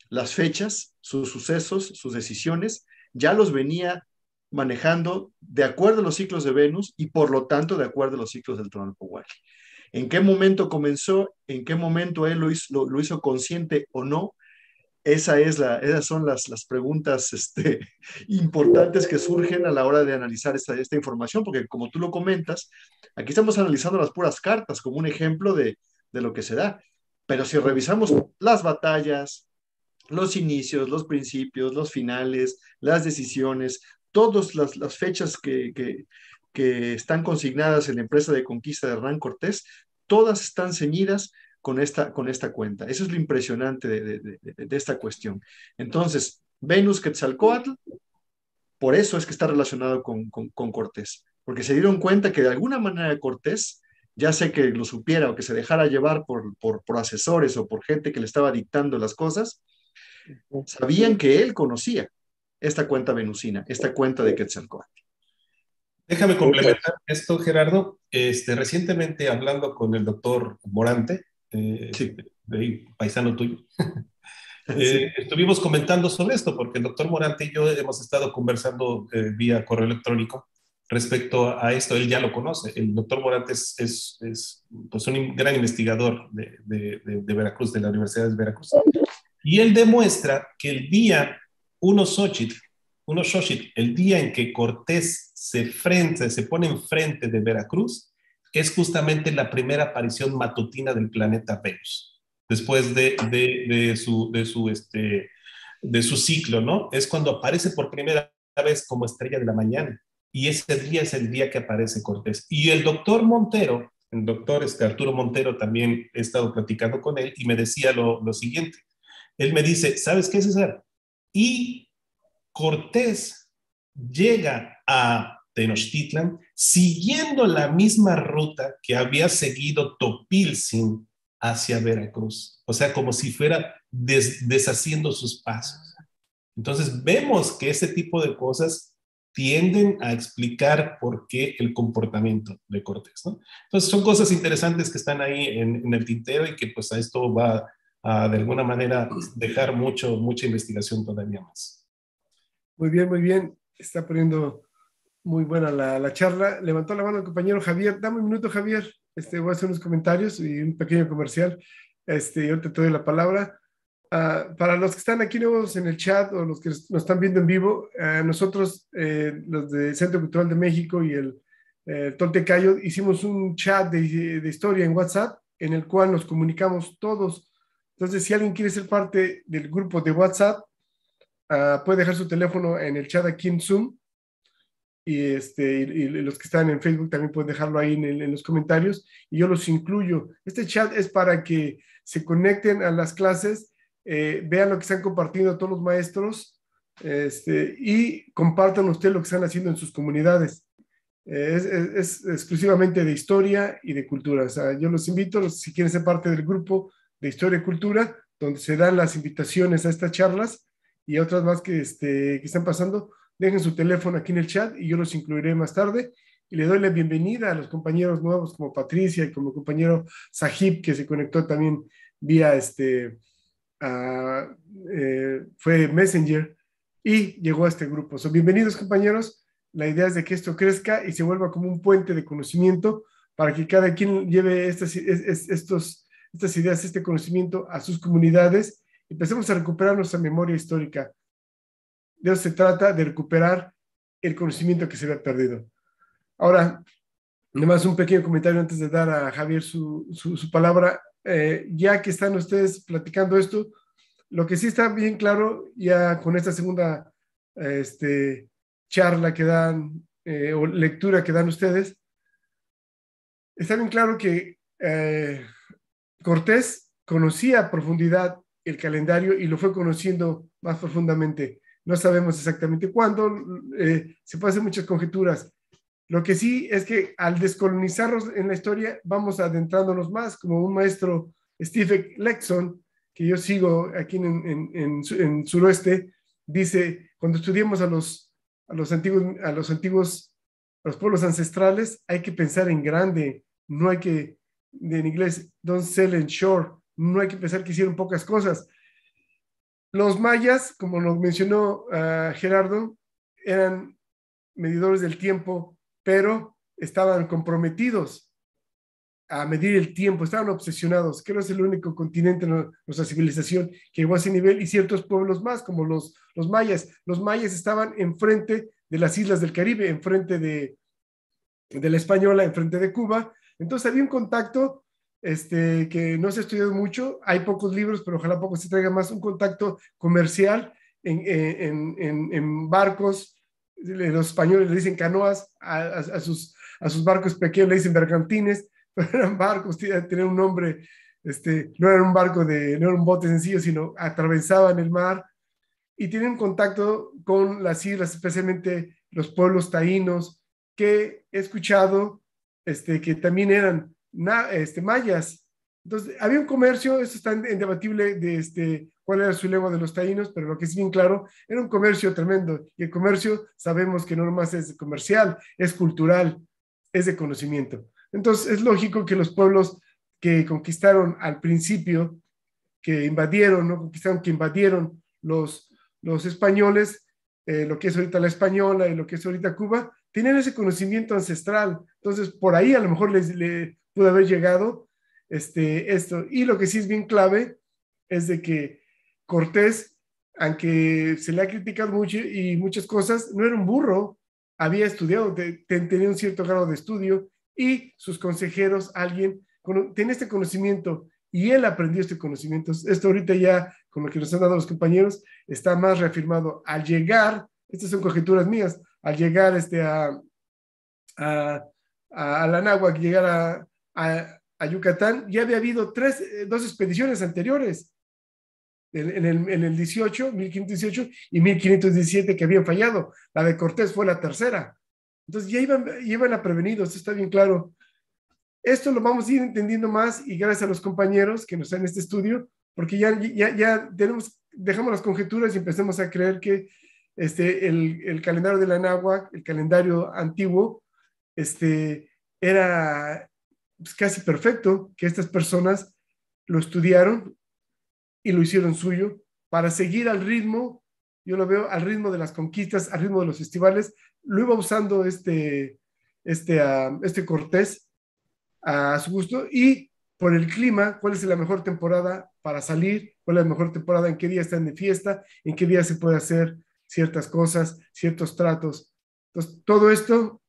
las fechas, sus sucesos, sus decisiones, ya los venía manejando de acuerdo a los ciclos de Venus y por lo tanto de acuerdo a los ciclos del Tlalopohualli. ¿En qué momento comenzó? ¿En qué momento él lo hizo, lo, lo hizo consciente o no? Esa es la, esas son las, las preguntas este, importantes que surgen a la hora de analizar esta, esta información, porque como tú lo comentas, aquí estamos analizando las puras cartas como un ejemplo de, de lo que se da. Pero si revisamos las batallas, los inicios, los principios, los finales, las decisiones, todas las, las fechas que, que, que están consignadas en la empresa de conquista de Hernán Cortés, todas están ceñidas con esta, con esta cuenta. Eso es lo impresionante de, de, de, de esta cuestión. Entonces, Venus Quetzalcóatl, por eso es que está relacionado con, con, con Cortés, porque se dieron cuenta que de alguna manera Cortés, ya sea que lo supiera o que se dejara llevar por, por, por asesores o por gente que le estaba dictando las cosas, sabían que él conocía esta cuenta venusina, esta cuenta de Quetzalcóatl. Déjame complementar esto, Gerardo. Este, recientemente hablando con el doctor Morante, eh, sí. de ahí, paisano tuyo, eh, sí. estuvimos comentando sobre esto, porque el doctor Morante y yo hemos estado conversando eh, vía correo electrónico respecto a esto. Él ya lo conoce. El doctor Morante es, es, es pues un gran investigador de, de, de, de Veracruz, de la Universidad de Veracruz. Y él demuestra que el día uno Xochitl, uno Xochitl, el día en que Cortés se, frente, se pone enfrente de Veracruz, es justamente la primera aparición matutina del planeta Venus, después de, de, de, su, de, su, este, de su ciclo, ¿no? Es cuando aparece por primera vez como estrella de la mañana, y ese día es el día que aparece Cortés. Y el doctor Montero, el doctor este, Arturo Montero, también he estado platicando con él, y me decía lo, lo siguiente. Él me dice, ¿sabes qué, César? Y Cortés llega a Tenochtitlan siguiendo la misma ruta que había seguido Topilzin hacia Veracruz. O sea, como si fuera des deshaciendo sus pasos. Entonces, vemos que ese tipo de cosas tienden a explicar por qué el comportamiento de Cortés, ¿no? Entonces, son cosas interesantes que están ahí en, en el tintero y que pues a esto va a, de alguna manera, dejar mucho, mucha investigación todavía más. Muy bien, muy bien. Está poniendo muy buena la, la charla. Levantó la mano el compañero Javier. Dame un minuto, Javier. Este, voy a hacer unos comentarios y un pequeño comercial. Este, yo te doy la palabra. Uh, para los que están aquí nuevos en el chat o los que nos están viendo en vivo, uh, nosotros, eh, los del Centro Cultural de México y el eh, Toltecayo, hicimos un chat de, de historia en WhatsApp en el cual nos comunicamos todos. Entonces, si alguien quiere ser parte del grupo de WhatsApp, uh, puede dejar su teléfono en el chat aquí en Zoom. Y, este, y, y los que están en Facebook también pueden dejarlo ahí en, el, en los comentarios y yo los incluyo. Este chat es para que se conecten a las clases, eh, vean lo que están compartiendo todos los maestros este, y compartan ustedes lo que están haciendo en sus comunidades. Eh, es, es, es exclusivamente de historia y de cultura. O sea, yo los invito, si quieren ser parte del grupo de historia y cultura, donde se dan las invitaciones a estas charlas y a otras más que, este, que están pasando, dejen su teléfono aquí en el chat y yo los incluiré más tarde. Y le doy la bienvenida a los compañeros nuevos como Patricia y como el compañero Sahib, que se conectó también vía, este, uh, eh, fue Messenger y llegó a este grupo. So, bienvenidos, compañeros. La idea es de que esto crezca y se vuelva como un puente de conocimiento para que cada quien lleve estas, estos, estas ideas, este conocimiento a sus comunidades. Empecemos a recuperar nuestra memoria histórica. De eso se trata, de recuperar el conocimiento que se había perdido. Ahora, además un pequeño comentario antes de dar a Javier su, su, su palabra. Eh, ya que están ustedes platicando esto, lo que sí está bien claro, ya con esta segunda este, charla que dan, eh, o lectura que dan ustedes, está bien claro que eh, Cortés conocía a profundidad el calendario y lo fue conociendo más profundamente. No sabemos exactamente cuándo, eh, se pueden hacer muchas conjeturas. Lo que sí es que al descolonizarnos en la historia, vamos adentrándonos más, como un maestro, Steve Lexon, que yo sigo aquí en, en, en, en Suroeste, dice, cuando estudiemos a los, a los antiguos, a los antiguos, a los pueblos ancestrales, hay que pensar en grande, no hay que, en inglés, don't sell in short, no hay que pensar que hicieron pocas cosas. Los mayas, como lo mencionó uh, Gerardo, eran medidores del tiempo, pero estaban comprometidos a medir el tiempo, estaban obsesionados, que no es el único continente en nuestra civilización que llegó a ese nivel, y ciertos pueblos más, como los, los mayas. Los mayas estaban enfrente de las islas del Caribe, enfrente de, de la Española, enfrente de Cuba. Entonces había un contacto este, que no se ha estudiado mucho, hay pocos libros, pero ojalá poco se traiga más, un contacto comercial en, en, en, en barcos. Los españoles le dicen canoas a, a, a, sus, a sus barcos pequeños, le dicen bergantines, pero eran barcos, tenían un nombre, este, no era un barco de, no era un bote sencillo, sino atravesaban el mar y tienen contacto con las islas, especialmente los pueblos taínos, que he escuchado este, que también eran na, este, mayas. Entonces, había un comercio, esto está indebatible de este, cuál era su lengua de los taínos, pero lo que es bien claro, era un comercio tremendo. Y el comercio sabemos que no nomás es comercial, es cultural, es de conocimiento. Entonces, es lógico que los pueblos que conquistaron al principio, que invadieron, no conquistaron, que invadieron los, los españoles, eh, lo que es ahorita la Española y lo que es ahorita Cuba, tenían ese conocimiento ancestral. Entonces, por ahí a lo mejor les, les pudo haber llegado este, esto. Y lo que sí es bien clave es de que Cortés, aunque se le ha criticado mucho y muchas cosas, no era un burro, había estudiado, te, te, tenía un cierto grado de estudio, y sus consejeros, alguien, con, tiene este conocimiento, y él aprendió este conocimiento. Esto ahorita ya, con lo que nos han dado los compañeros, está más reafirmado. Al llegar, estas son conjeturas mías, al llegar este, a, a, a, a la Anáhuac, llegar a, a, a Yucatán, ya había habido tres, dos expediciones anteriores, en, en, el, en el dieciocho, mil quinientos dieciocho y mil quinientos diecisiete, que habían fallado. La de Cortés fue la tercera. Entonces ya iban, iban a prevenidos, esto está bien claro. Esto lo vamos a ir entendiendo más, y gracias a los compañeros que nos están en este estudio, porque ya, ya, ya tenemos, dejamos las conjeturas y empecemos a creer que este, el, el calendario de la Anáhuac, el calendario antiguo, este, era pues, casi perfecto, que estas personas lo estudiaron y lo hicieron suyo para seguir al ritmo, yo lo veo al ritmo de las conquistas, al ritmo de los festivales. Lo iba usando este, este, uh, este Cortés a su gusto, y por el clima, cuál es la mejor temporada para salir, cuál es la mejor temporada, en qué día están de fiesta, en qué día se puede hacer ciertas cosas, ciertos tratos. Entonces, todo esto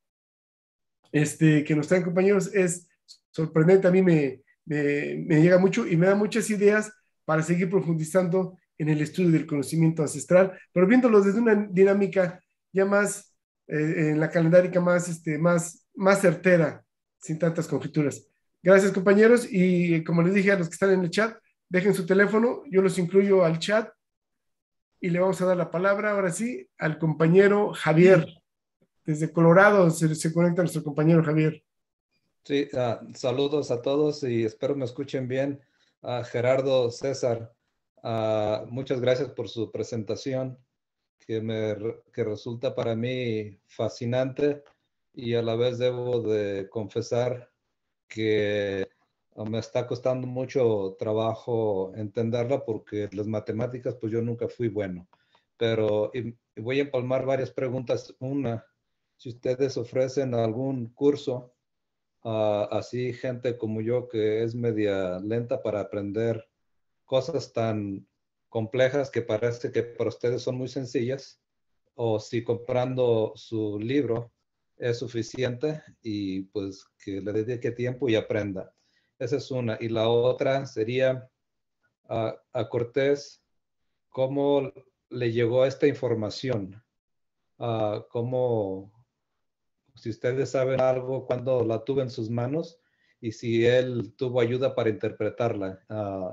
este, que nos traen compañeros es sorprendente, a mí me, me, me llega mucho y me da muchas ideas para seguir profundizando en el estudio del conocimiento ancestral, pero viéndolo desde una dinámica ya más, eh, en la calendárica más, este, más, más certera, sin tantas conjeturas. Gracias, compañeros, y como les dije a los que están en el chat, dejen su teléfono, yo los incluyo al chat, y le vamos a dar la palabra ahora sí al compañero Javier. Desde Colorado se, se conecta nuestro compañero Javier. Sí, uh, saludos a todos y espero me escuchen bien. Uh, Gerardo, César, uh, muchas gracias por su presentación, que, me, que resulta para mí fascinante, y a la vez debo de confesar que me está costando mucho trabajo entenderla, porque las matemáticas pues yo nunca fui bueno, pero y, y voy a empalmar varias preguntas. Una, si ustedes ofrecen algún curso, uh, así gente como yo que es media lenta para aprender cosas tan complejas que parece que para ustedes son muy sencillas, o si comprando su libro es suficiente y pues que le dedique tiempo y aprenda. Esa es una. Y la otra sería uh, a Cortés, ¿cómo le llegó esta información? Uh, ¿Cómo, si ustedes saben algo, cuándo la tuvo en sus manos y si él tuvo ayuda para interpretarla? Uh,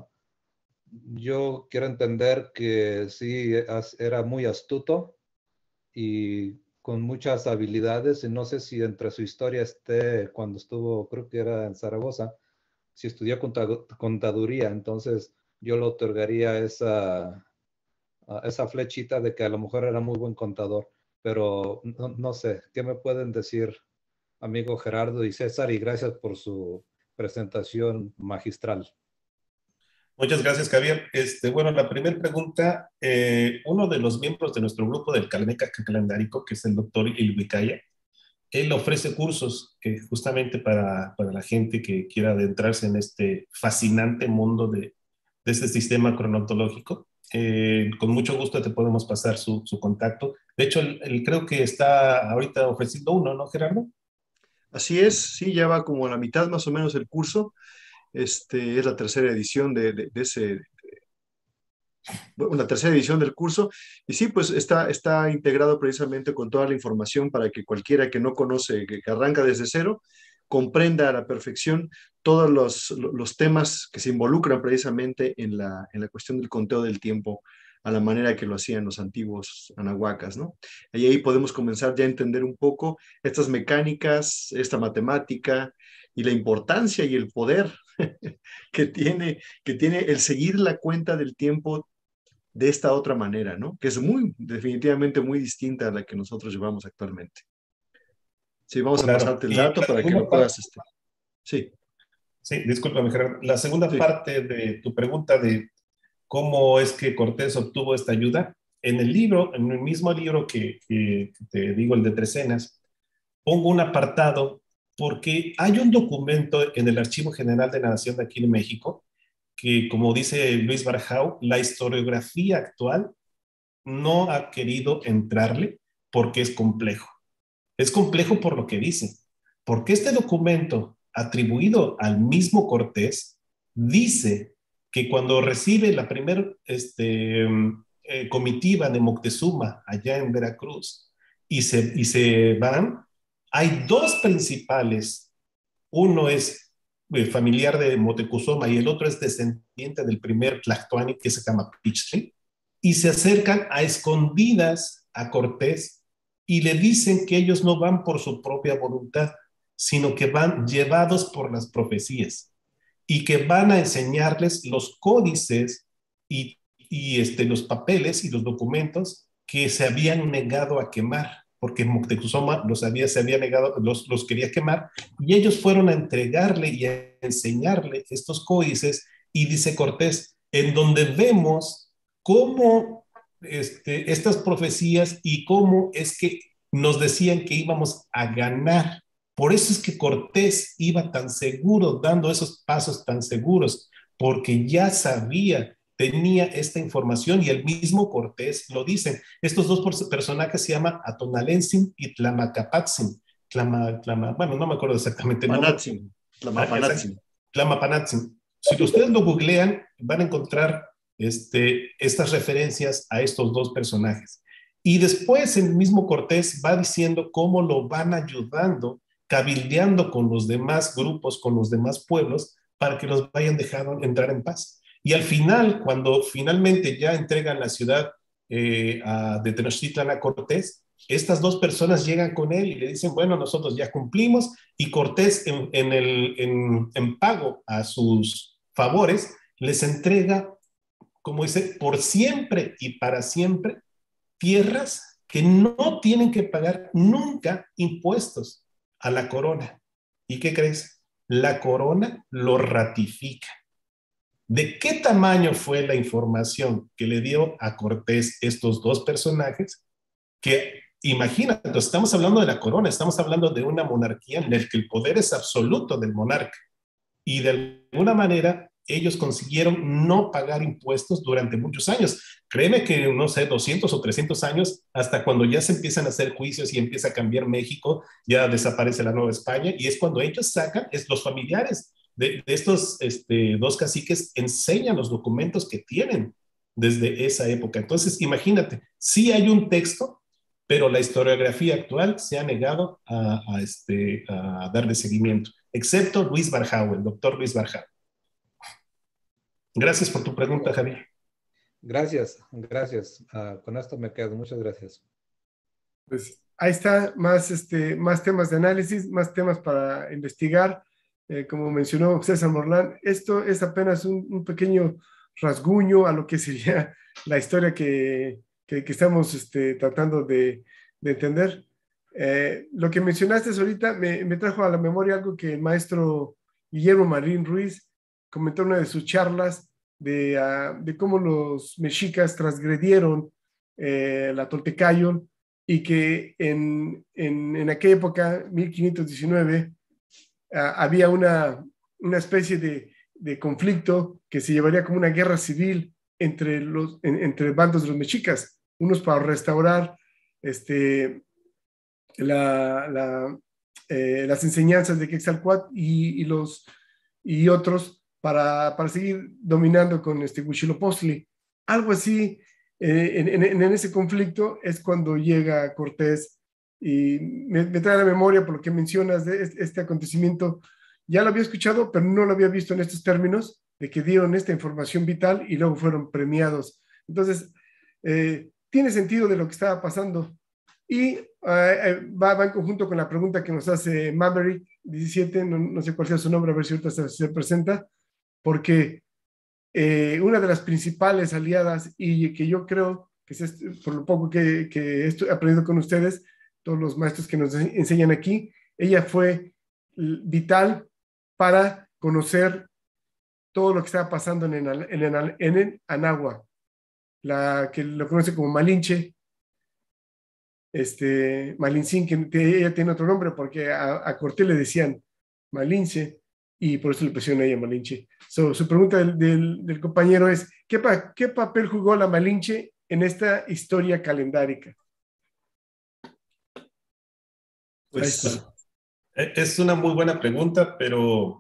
yo quiero entender que sí era muy astuto y con muchas habilidades, y no sé si entre su historia esté cuando estuvo, creo que era en Zaragoza, si estudió contaduría, entonces yo le otorgaría esa, esa flechita de que a lo mejor era muy buen contador, pero no, no sé, ¿qué me pueden decir, amigo Gerardo y César? Y gracias por su presentación magistral. Muchas gracias, Javier. Este, bueno, la primera pregunta, eh, uno de los miembros de nuestro grupo del Calmeca Calendárico, que es el doctor Ilvicaya, él ofrece cursos que justamente para, para la gente que quiera adentrarse en este fascinante mundo de, de este sistema cronológico. Eh, con mucho gusto te podemos pasar su, su contacto. De hecho, él, él creo que está ahorita ofreciendo uno, ¿no, Gerardo? Así es, sí, ya va como a la mitad más o menos el curso. Este, es la tercera edición de, de, de ese, una tercera edición del curso, y sí, pues está, está integrado precisamente con toda la información para que cualquiera que no conoce, que, que arranca desde cero, comprenda a la perfección todos los, los temas que se involucran precisamente en la, en la cuestión del conteo del tiempo, a la manera que lo hacían los antiguos anahuacas, ¿no? Y ahí podemos comenzar ya a entender un poco estas mecánicas, esta matemática y la importancia y el poder que tiene, que tiene el seguir la cuenta del tiempo de esta otra manera, ¿no? Que es muy, definitivamente muy distinta a la que nosotros llevamos actualmente. Sí, vamos a Claro. pasarte el Y dato la para que segunda lo parte, puedas, este, sí, sí, discúlpame, Gerardo. La segunda sí. parte de tu pregunta de cómo es que Cortés obtuvo esta ayuda, en el libro, en el mismo libro que, que, que te digo, el de Trecenas, pongo un apartado porque hay un documento en el Archivo General de la Nación de aquí en México que, como dice Luis Barjau, la historiografía actual no ha querido entrarle porque es complejo. Es complejo por lo que dice, porque este documento atribuido al mismo Cortés dice que cuando recibe la primera este, eh, comitiva de Moctezuma allá en Veracruz y se, y se van, hay dos principales. Uno es eh, familiar de Moctezuma y el otro es descendiente del primer Tlactoani, que se llama Pichtli, y se acercan a escondidas a Cortés y le dicen que ellos no van por su propia voluntad, sino que van llevados por las profecías y que van a enseñarles los códices y, y este, los papeles y los documentos que se habían negado a quemar, porque Moctezuma los había, se había negado, los, los quería quemar, y ellos fueron a entregarle y a enseñarle estos códices, y dice Cortés, en donde vemos cómo este, estas profecías y cómo es que nos decían que íbamos a ganar. Por eso es que Cortés iba tan seguro, dando esos pasos tan seguros, porque ya sabía, tenía esta información, y el mismo Cortés lo dice. Estos dos personajes se llaman Atonalentzin y Tlamacapatzin. Tlama, tlama, bueno, no me acuerdo exactamente el nombre. Panatzin, Ah, Panatzin. Tlamapatzin. Si ustedes lo googlean, van a encontrar este, estas referencias a estos dos personajes. Y después el mismo Cortés va diciendo cómo lo van ayudando, cabildeando con los demás grupos, con los demás pueblos, para que los vayan dejando entrar en paz. Y al final, cuando finalmente ya entregan la ciudad eh, a, de Tenochtitlan a Cortés, estas dos personas llegan con él y le dicen, bueno, nosotros ya cumplimos, y Cortés en, en, el, en, en pago a sus favores les entrega, como dice, por siempre y para siempre, tierras que no tienen que pagar nunca impuestos a la corona. ¿Y qué crees? La corona lo ratifica. ¿De qué tamaño fue la información que le dio a Cortés estos dos personajes? Que imagínate, estamos hablando de la corona, estamos hablando de una monarquía en la que el poder es absoluto del monarca. Y de alguna manera ellos consiguieron no pagar impuestos durante muchos años. Créeme que, no sé, doscientos o trescientos años, hasta cuando ya se empiezan a hacer juicios y empieza a cambiar México, ya desaparece la Nueva España, y es cuando ellos sacan, es los familiares de, de estos este, dos caciques enseñan los documentos que tienen desde esa época. Entonces, imagínate, sí hay un texto, pero la historiografía actual se ha negado a, a, este, a darle seguimiento, excepto Luis Barjau, el doctor Luis Barjau. Gracias por tu pregunta, Javier. Gracias, gracias. Uh, con esto me quedo. Muchas gracias. Pues ahí está, más, este, más temas de análisis, más temas para investigar. Eh, como mencionó César Morlán, esto es apenas un, un pequeño rasguño a lo que sería la historia que, que, que estamos este, tratando de, de entender. Eh, lo que mencionaste ahorita me, me trajo a la memoria algo que el maestro Guillermo Marín Ruiz comentó en una de sus charlas de, uh, de cómo los mexicas transgredieron eh, la Toltecayon y que en, en, en aquella época, mil quinientos diecinueve, uh, había una, una especie de, de conflicto que se llevaría como una guerra civil entre, los, en, entre bandos de los mexicas, unos para restaurar este, la, la, eh, las enseñanzas de Quetzalcóatl y, y, los, y otros para, para seguir dominando con este Huitzilopochtli. Algo así, eh, en, en, en ese conflicto es cuando llega Cortés y me, me trae a la memoria por lo que mencionas de este, este acontecimiento. Ya lo había escuchado, pero no lo había visto en estos términos, de que dieron esta información vital y luego fueron premiados. Entonces, eh, tiene sentido de lo que estaba pasando. Y uh, va, va en conjunto con la pregunta que nos hace Maverick diecisiete, no, no sé cuál sea su nombre, a ver si ahorita se, se presenta, porque eh, una de las principales aliadas, y que yo creo que es por lo poco que, que he aprendido con ustedes, todos los maestros que nos enseñan aquí, ella fue vital para conocer todo lo que estaba pasando en el, en el, en el Anáhuac, la que lo conoce como Malinche, este, Malintzin, que, que ella tiene otro nombre porque a, a Cortés le decían Malinche y por eso le pusieron a ella Malinche. So, su pregunta del, del, del compañero es, ¿qué, pa, ¿qué papel jugó la Malinche en esta historia calendárica? Pues es una muy buena pregunta, pero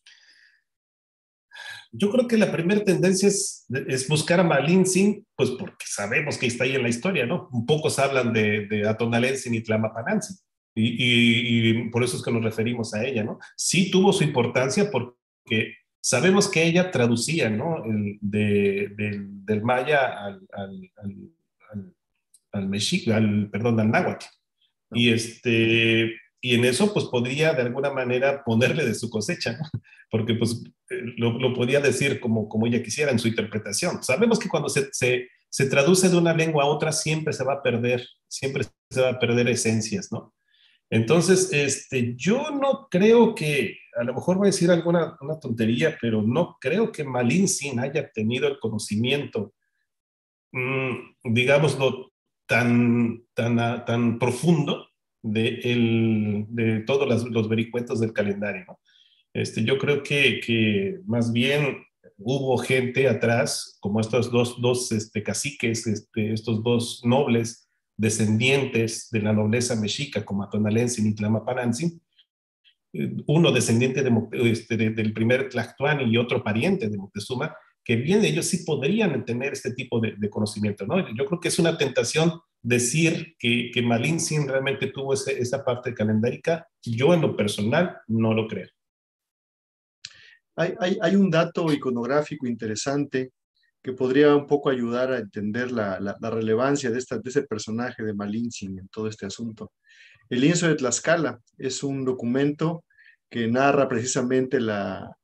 yo creo que la primera tendencia es, es buscar a Malintzin, pues porque sabemos que está ahí en la historia, ¿no? Pocos hablan de, de Atonalentzin y Tlamapanantzin, y, y, y por eso es que nos referimos a ella, ¿no? Sí tuvo su importancia porque sabemos que ella traducía, ¿no? El, de, de, del maya al, al, al, al, al mexica, al, perdón, al náhuatl. Y este... Y en eso, pues, podría de alguna manera ponerle de su cosecha, ¿no? Porque, pues, lo, lo podía decir como, como ella quisiera en su interpretación. Sabemos que cuando se, se, se traduce de una lengua a otra, siempre se va a perder, siempre se va a perder esencias, ¿no? Entonces, este, yo no creo que, a lo mejor voy a decir alguna una tontería, pero no creo que Malintzin haya tenido el conocimiento, mmm, digámoslo, tan, tan, tan profundo de, el, de todos los, los vericuetos del calendario, ¿no? Este, yo creo que, que más bien hubo gente atrás, como estos dos, dos este, caciques, este, estos dos nobles descendientes de la nobleza mexica, como Atonalentzin y Tlamapanantzin, uno descendiente de, este, de, del primer Tlactuani y otro pariente de Moctezuma, que bien ellos sí podrían tener este tipo de, de conocimiento, ¿no? Yo creo que es una tentación decir que, que Malintzin realmente tuvo ese, esa parte calendárica. Yo en lo personal no lo creo. Hay, hay, hay un dato iconográfico interesante que podría un poco ayudar a entender la, la, la relevancia de, esta, de ese personaje de Malintzin en todo este asunto. El lienzo de Tlaxcala es un documento que narra precisamente la,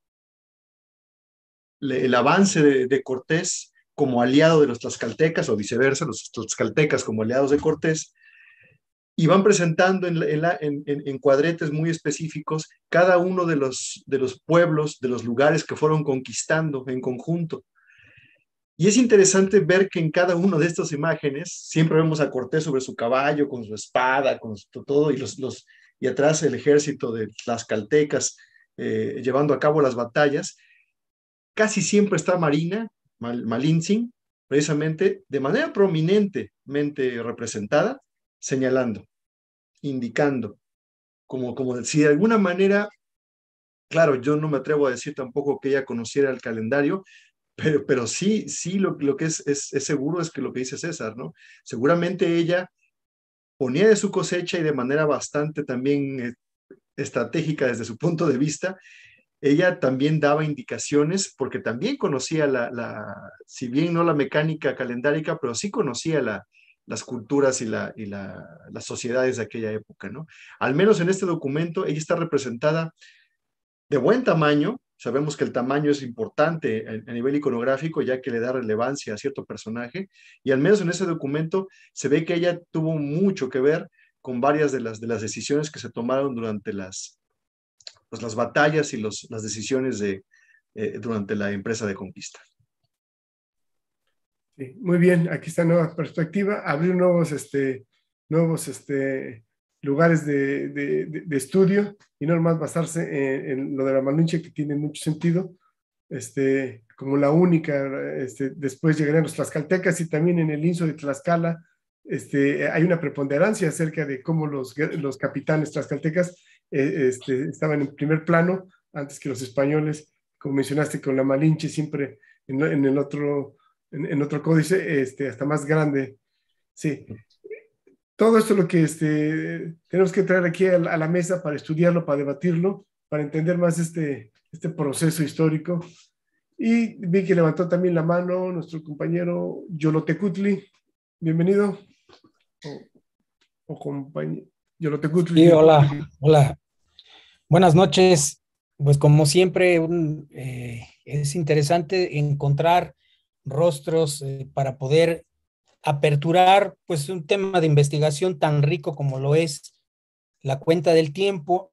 el avance de, de Cortés como aliado de los tlaxcaltecas o viceversa, los tlaxcaltecas como aliados de Cortés, y van presentando en, en, en, en cuadretes muy específicos cada uno de los, de los pueblos, de los lugares que fueron conquistando en conjunto. Y es interesante ver que en cada una de estas imágenes siempre vemos a Cortés sobre su caballo, con su espada, con su, todo, y, los, los, y atrás el ejército de tlaxcaltecas eh, llevando a cabo las batallas. Casi siempre está Marina, Mal, Malintzin, precisamente de manera prominentemente representada, señalando, indicando, como, como si de alguna manera, claro, yo no me atrevo a decir tampoco que ella conociera el calendario, pero, pero sí, sí lo, lo que es, es, es seguro es que lo que dice César, ¿no? Seguramente ella ponía de su cosecha y de manera bastante también eh, estratégica desde su punto de vista. Ella también daba indicaciones porque también conocía la, la si bien no la mecánica calendárica, pero sí conocía la, las culturas y, la, y la, las sociedades de aquella época, ¿no? Al menos en este documento ella está representada de buen tamaño. Sabemos que el tamaño es importante a, a nivel iconográfico, ya que le da relevancia a cierto personaje, y al menos en ese documento se ve que ella tuvo mucho que ver con varias de las, de las decisiones que se tomaron durante las pues las batallas y los, las decisiones de, eh, durante la empresa de conquista. Sí, muy bien, aquí está nueva perspectiva, abrir nuevos, este, nuevos este, lugares de, de, de, de estudio y no nomás basarse en, en lo de la Malinche, que tiene mucho sentido, este, como la única. Este, después llegarían los tlaxcaltecas y también en el Inso de Tlaxcala este, hay una preponderancia acerca de cómo los, los capitanes tlaxcaltecas eh, este, estaban en primer plano antes que los españoles, como mencionaste, con la Malinche siempre en, en el otro, en, en otro códice, este, hasta más grande. Sí. Todo esto es lo que este, tenemos que traer aquí a la, a la mesa para estudiarlo, para debatirlo, para entender más este, este proceso histórico. Y vi que levantó también la mano nuestro compañero Yolotecutli. Bienvenido. O, o compañero Yolotecutli. Sí, hola, hola. Buenas noches. Pues como siempre, un, eh, es interesante encontrar rostros eh, para poder aperturar pues un tema de investigación tan rico como lo es la cuenta del tiempo,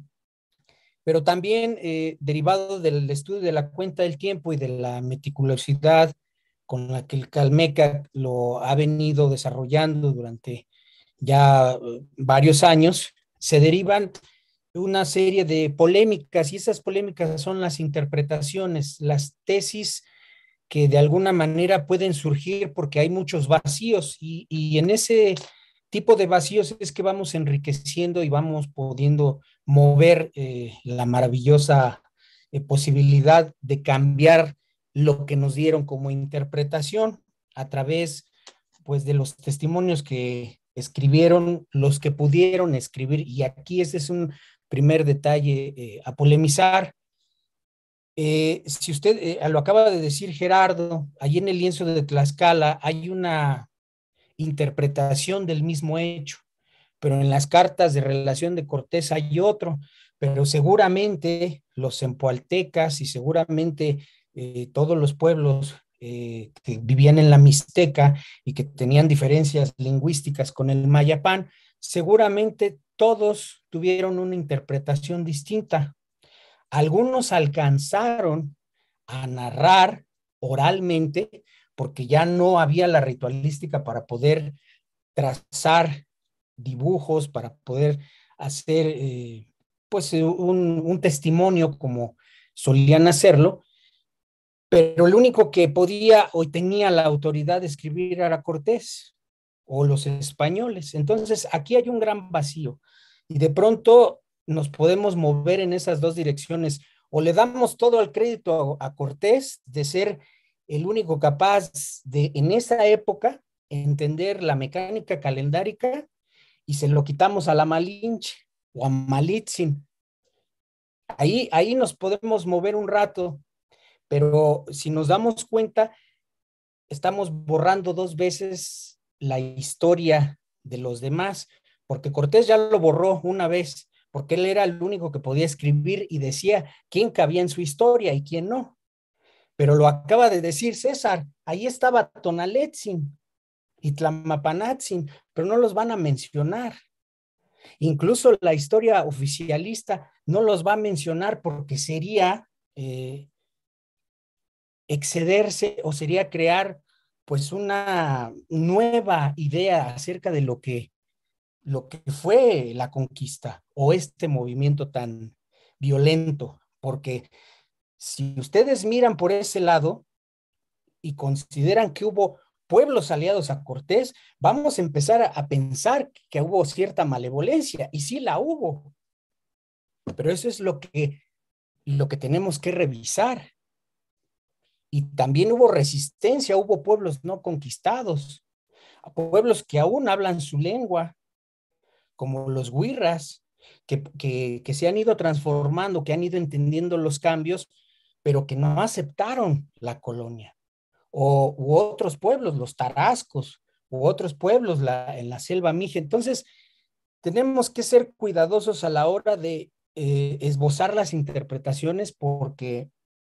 pero también eh, derivado del estudio de la cuenta del tiempo y de la meticulosidad con la que el Calmecac lo ha venido desarrollando durante ya uh, varios años, se derivan una serie de polémicas, y esas polémicas son las interpretaciones, las tesis que de alguna manera pueden surgir porque hay muchos vacíos, y, y en ese tipo de vacíos es que vamos enriqueciendo y vamos pudiendo mover eh, la maravillosa eh, posibilidad de cambiar lo que nos dieron como interpretación a través pues de los testimonios que escribieron los que pudieron escribir, y aquí ese es un primer detalle eh, a polemizar. Eh, si usted eh, lo acaba de decir Gerardo, allí en el lienzo de Tlaxcala hay una interpretación del mismo hecho, pero en las cartas de relación de Cortés hay otro, pero seguramente los zempoaltecas y seguramente eh, todos los pueblos eh, que vivían en la Mixteca y que tenían diferencias lingüísticas con el mayapán, seguramente todos tuvieron una interpretación distinta. Algunos alcanzaron a narrar oralmente porque ya no había la ritualística para poder trazar dibujos, para poder hacer eh, pues un, un testimonio como solían hacerlo, pero el único que podía o tenía la autoridad de escribir era Cortés o los españoles. Entonces aquí hay un gran vacío y de pronto nos podemos mover en esas dos direcciones. O le damos todo el crédito a, a Cortés de ser el único capaz de, en esa época, entender la mecánica calendárica, y se lo quitamos a la Malinche o a Malitzin. Ahí, ahí nos podemos mover un rato, pero si nos damos cuenta, estamos borrando dos veces la historia de los demás, porque Cortés ya lo borró una vez, porque él era el único que podía escribir y decía quién cabía en su historia y quién no. Pero lo acaba de decir César, ahí estaba Tonaletzin y Tlamapanatzin, pero no los van a mencionar. Incluso la historia oficialista no los va a mencionar porque sería eh, excederse o sería crear pues una nueva idea acerca de lo que, lo que fue la conquista o este movimiento tan violento, porque si ustedes miran por ese lado y consideran que hubo pueblos aliados a Cortés, vamos a empezar a, a pensar que hubo cierta malevolencia, y sí la hubo, pero eso es lo que, lo que tenemos que revisar. Y también hubo resistencia, hubo pueblos no conquistados, pueblos que aún hablan su lengua, como los huirras, que, que, que se han ido transformando, que han ido entendiendo los cambios, pero que no aceptaron la colonia. O, u otros pueblos, los tarascos, u otros pueblos la, en la selva mije. Entonces, tenemos que ser cuidadosos a la hora de eh, esbozar las interpretaciones, porque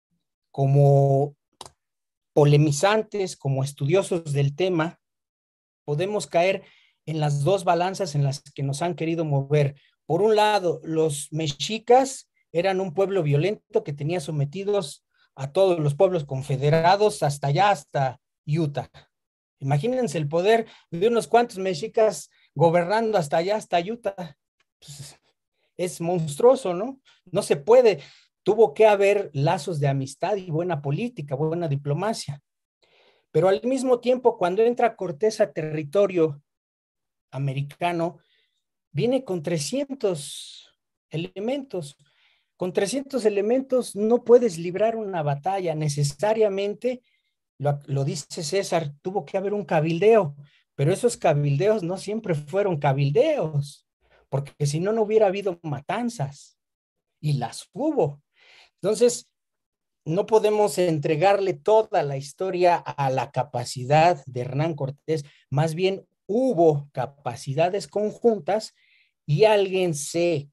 como polemizantes, como estudiosos del tema, podemos caer en las dos balanzas en las que nos han querido mover. Por un lado, los mexicas eran un pueblo violento que tenía sometidos a todos los pueblos confederados hasta allá, hasta Utah. Imagínense el poder de unos cuantos mexicas gobernando hasta allá, hasta Utah. Pues, es monstruoso, ¿no? No se puede. Tuvo que haber lazos de amistad y buena política, buena diplomacia. Pero al mismo tiempo, cuando entra Cortés a territorio americano, viene con trescientos elementos. Con trescientos elementos no puedes librar una batalla. Necesariamente, lo, lo dice César, tuvo que haber un cabildeo, pero esos cabildeos no siempre fueron cabildeos, porque si no, no hubiera habido matanzas, y las hubo. Entonces, no podemos entregarle toda la historia a la capacidad de Hernán Cortés, más bien hubo capacidades conjuntas y alguien se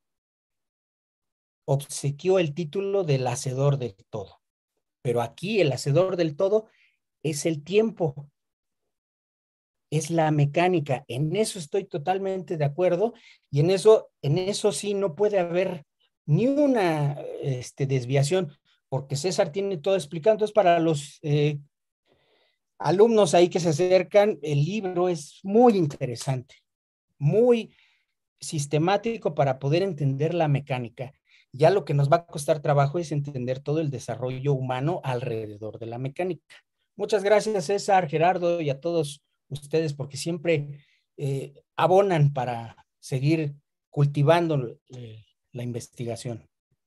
obsequió el título del hacedor del todo. Pero aquí el hacedor del todo es el tiempo, es la mecánica. En eso estoy totalmente de acuerdo y en eso, en eso sí no puede haber ni una este, desviación, porque César tiene todo explicado. Entonces, para los eh, alumnos ahí que se acercan, el libro es muy interesante, muy sistemático para poder entender la mecánica. Ya lo que nos va a costar trabajo es entender todo el desarrollo humano alrededor de la mecánica. Muchas gracias, César, Gerardo, y a todos ustedes, porque siempre eh, abonan para seguir cultivando eh, la investigación.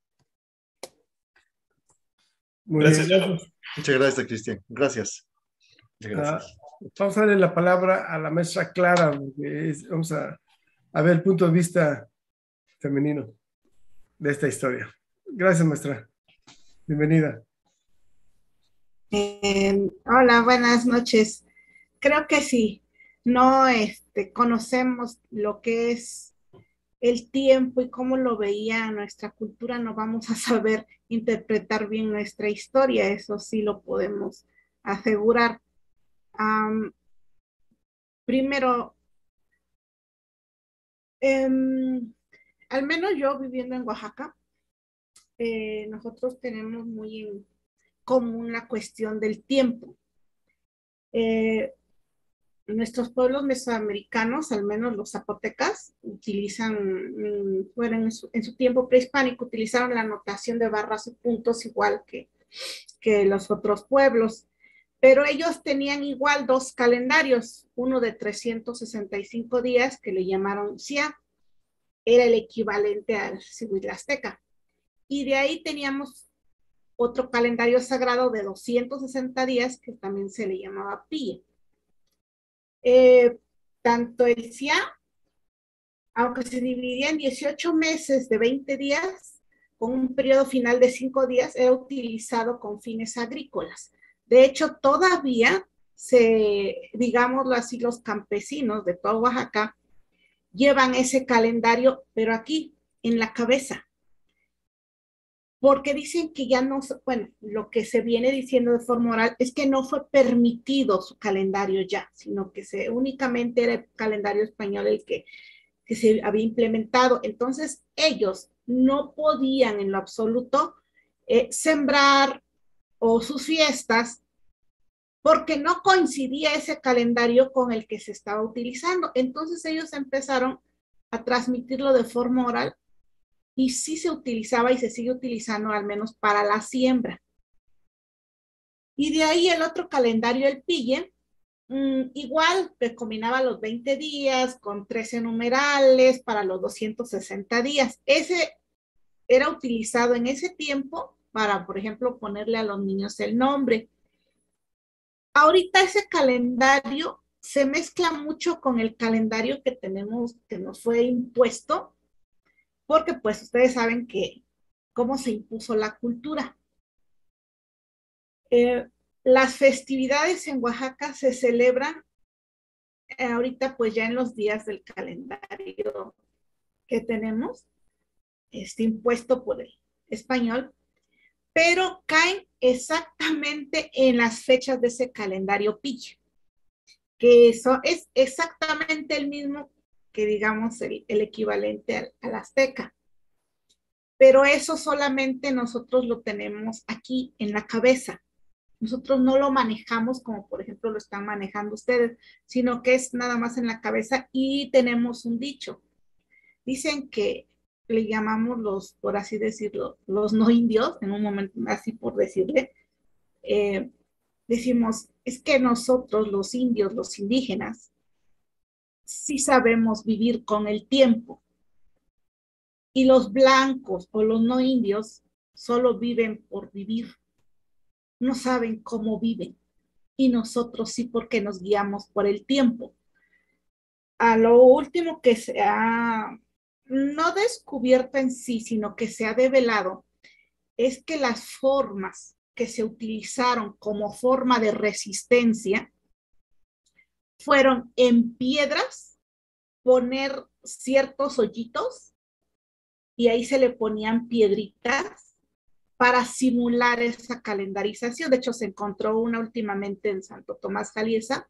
Muy Gracias, bien. Joe. Muchas gracias, Cristian. Gracias. Muchas gracias. Uh, vamos a darle la palabra a la maestra Clara, porque es, vamos a, a ver el punto de vista femenino de esta historia. Gracias, maestra. Bienvenida. Eh, hola, buenas noches. Creo que sí, no este, conocemos lo que es el tiempo y cómo lo veía nuestra cultura, no vamos a saber interpretar bien nuestra historia, eso sí lo podemos asegurar. Um, primero, eh, al menos yo viviendo en Oaxaca, eh, nosotros tenemos muy en común la cuestión del tiempo. Eh, nuestros pueblos mesoamericanos, al menos los zapotecas, utilizan, fueron en su, en su tiempo prehispánico, utilizaron la notación de barras y puntos igual que, que los otros pueblos, pero ellos tenían igual dos calendarios, uno de trescientos sesenta y cinco días que le llamaron S I A, era el equivalente al Cihuitl azteca, y de ahí teníamos otro calendario sagrado de doscientos sesenta días que también se le llamaba Pille. Eh, tanto el S I A, aunque se dividía en dieciocho meses de veinte días, con un periodo final de cinco días, era utilizado con fines agrícolas. De hecho, todavía, se, digámoslo así, los campesinos de todo Oaxaca llevan ese calendario, pero aquí, en la cabeza. Porque dicen que ya no, bueno, lo que se viene diciendo de forma oral es que no fue permitido su calendario ya, sino que se, únicamente era el calendario español el que, que se había implementado. Entonces ellos no podían en lo absoluto eh, sembrar o sus fiestas porque no coincidía ese calendario con el que se estaba utilizando. Entonces ellos empezaron a transmitirlo de forma oral y sí se utilizaba y se sigue utilizando al menos para la siembra. Y de ahí el otro calendario, el Pille, mmm, igual que combinaba los veinte días con trece numerales para los doscientos sesenta días. Ese era utilizado en ese tiempo para, por ejemplo, ponerle a los niños el nombre. Ahorita ese calendario se mezcla mucho con el calendario que tenemos, que nos fue impuesto, porque pues ustedes saben que cómo se impuso la cultura. Eh, las festividades en Oaxaca se celebran eh, ahorita pues ya en los días del calendario que tenemos, este impuesto por el español, pero caen exactamente en las fechas de ese calendario Pille, que eso es exactamente el mismo que digamos el, el equivalente al, al azteca. Pero eso solamente nosotros lo tenemos aquí en la cabeza. Nosotros no lo manejamos como, por ejemplo, lo están manejando ustedes, sino que es nada más en la cabeza y tenemos un dicho. Dicen que le llamamos los, por así decirlo, los no indios, en un momento así por decirle, eh, decimos, es que nosotros los indios, los indígenas, sí sabemos vivir con el tiempo. Y los blancos o los no indios solo viven por vivir. No saben cómo viven. Y nosotros sí, porque nos guiamos por el tiempo. A lo último que se ha, no descubierto en sí, sino que se ha develado, es que las formas que se utilizaron como forma de resistencia fueron en piedras poner ciertos hoyitos y ahí se le ponían piedritas para simular esa calendarización. De hecho, se encontró una últimamente en Santo Tomás Jaliesa.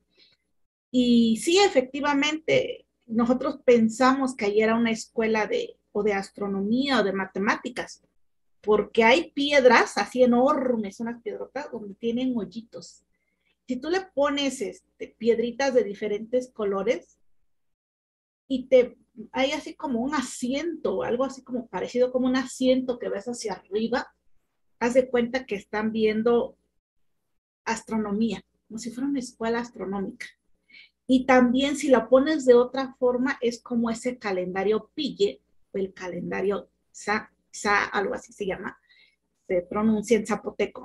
Y sí, efectivamente, nosotros pensamos que ahí era una escuela de, o de astronomía o de matemáticas, porque hay piedras así enormes, unas piedrotas donde tienen hoyitos. Si tú le pones este, piedritas de diferentes colores y te hay así como un asiento, algo así como parecido como un asiento que ves hacia arriba, haz de cuenta que están viendo astronomía, como si fuera una escuela astronómica. Y también si la pones de otra forma, es como ese calendario Pille, o el calendario Sa, Sa, algo así se llama, se pronuncia en zapoteco.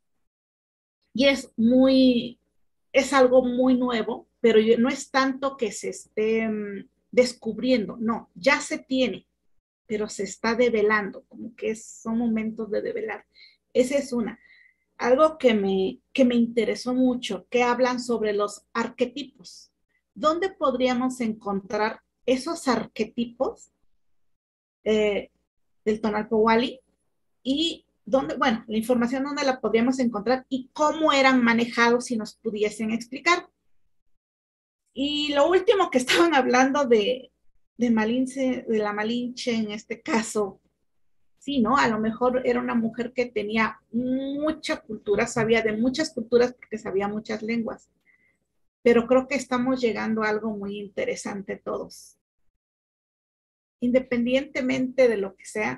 Y es muy, es algo muy nuevo, pero no es tanto que se esté um, descubriendo, no, ya se tiene, pero se está develando, como que es, son momentos de develar. Esa es una. Algo que me, que me interesó mucho, que hablan sobre los arquetipos. ¿Dónde podríamos encontrar esos arquetipos eh, del Tonalpohualli? Y dónde, bueno, la información dónde la podríamos encontrar y cómo eran manejados, si nos pudiesen explicar. Y lo último que estaban hablando de, de, Malinche, de la Malinche en este caso, sí, ¿no? A lo mejor era una mujer que tenía mucha cultura, sabía de muchas culturas porque sabía muchas lenguas. Pero creo que estamos llegando a algo muy interesante todos. Independientemente de lo que sea,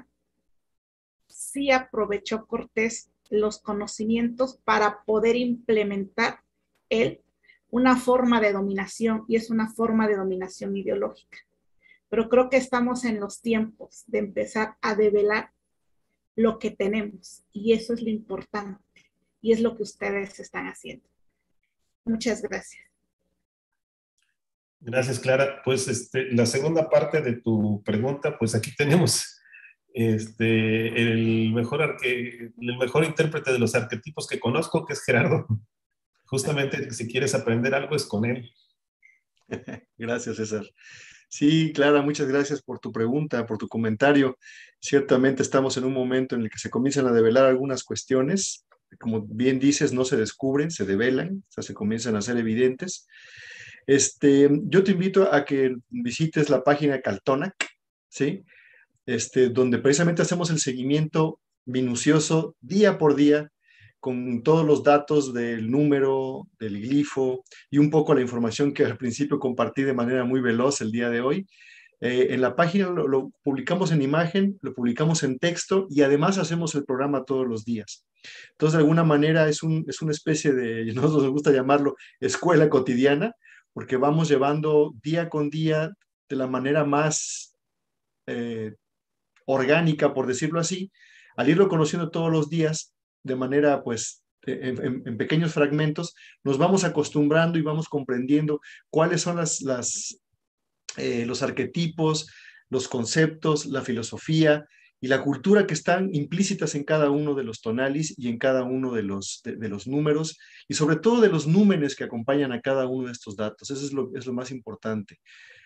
sí aprovechó Cortés los conocimientos para poder implementar él una forma de dominación, y es una forma de dominación ideológica. Pero creo que estamos en los tiempos de empezar a develar lo que tenemos, y eso es lo importante, y es lo que ustedes están haciendo. Muchas gracias. Gracias, Clara. Pues este, la segunda parte de tu pregunta, pues aquí tenemos este, el, mejor arque, el mejor intérprete de los arquetipos que conozco, que es Gerardo. Justamente, si quieres aprender algo, es con él. Gracias, César. Sí, Clara, muchas gracias por tu pregunta, por tu comentario. Ciertamente estamos en un momento en el que se comienzan a develar algunas cuestiones. Como bien dices, no se descubren, se develan, o sea, se comienzan a ser evidentes. Este, yo te invito a que visites la página Caltonac, ¿sí? Este, donde precisamente hacemos el seguimiento minucioso día por día con todos los datos del número, del glifo y un poco la información que al principio compartí de manera muy veloz el día de hoy. Eh, en la página lo, lo publicamos en imagen, lo publicamos en texto y además hacemos el programa todos los días. Entonces, de alguna manera es, un, es una especie de, nosotros nos gusta llamarlo escuela cotidiana, porque vamos llevando día con día de la manera más eh, orgánica, por decirlo así, al irlo conociendo todos los días de manera, pues, en, en, en pequeños fragmentos, nos vamos acostumbrando y vamos comprendiendo cuáles son las, las, eh, los arquetipos, los conceptos, la filosofía y la cultura que están implícitas en cada uno de los tonalis y en cada uno de los, de, de los números y sobre todo de los númenes que acompañan a cada uno de estos datos. Eso es lo, es lo más importante.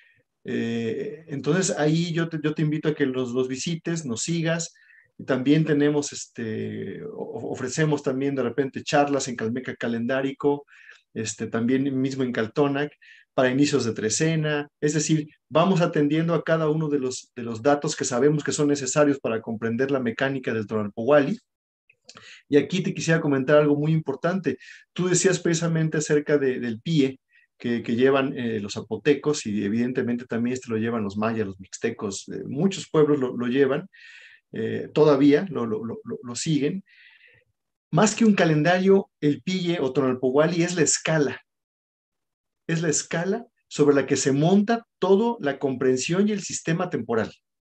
Eh, entonces ahí yo te, yo te invito a que los, los visites, nos sigas. También tenemos, este, ofrecemos también de repente charlas en Calmeca Calendárico, este, también mismo en Caltonac, para inicios de trecena, es decir, vamos atendiendo a cada uno de los, de los datos que sabemos que son necesarios para comprender la mecánica del Tonalpohualli, Y aquí te quisiera comentar algo muy importante. Tú decías precisamente acerca de, del P I E que, que llevan eh, los zapotecos y evidentemente también este lo llevan los mayas, los mixtecos, eh, muchos pueblos lo, lo llevan, eh, todavía lo, lo, lo, lo siguen. Más que un calendario, el P I E o Tonalpohualli es la escala, es la escala sobre la que se monta toda la comprensión y el sistema temporal.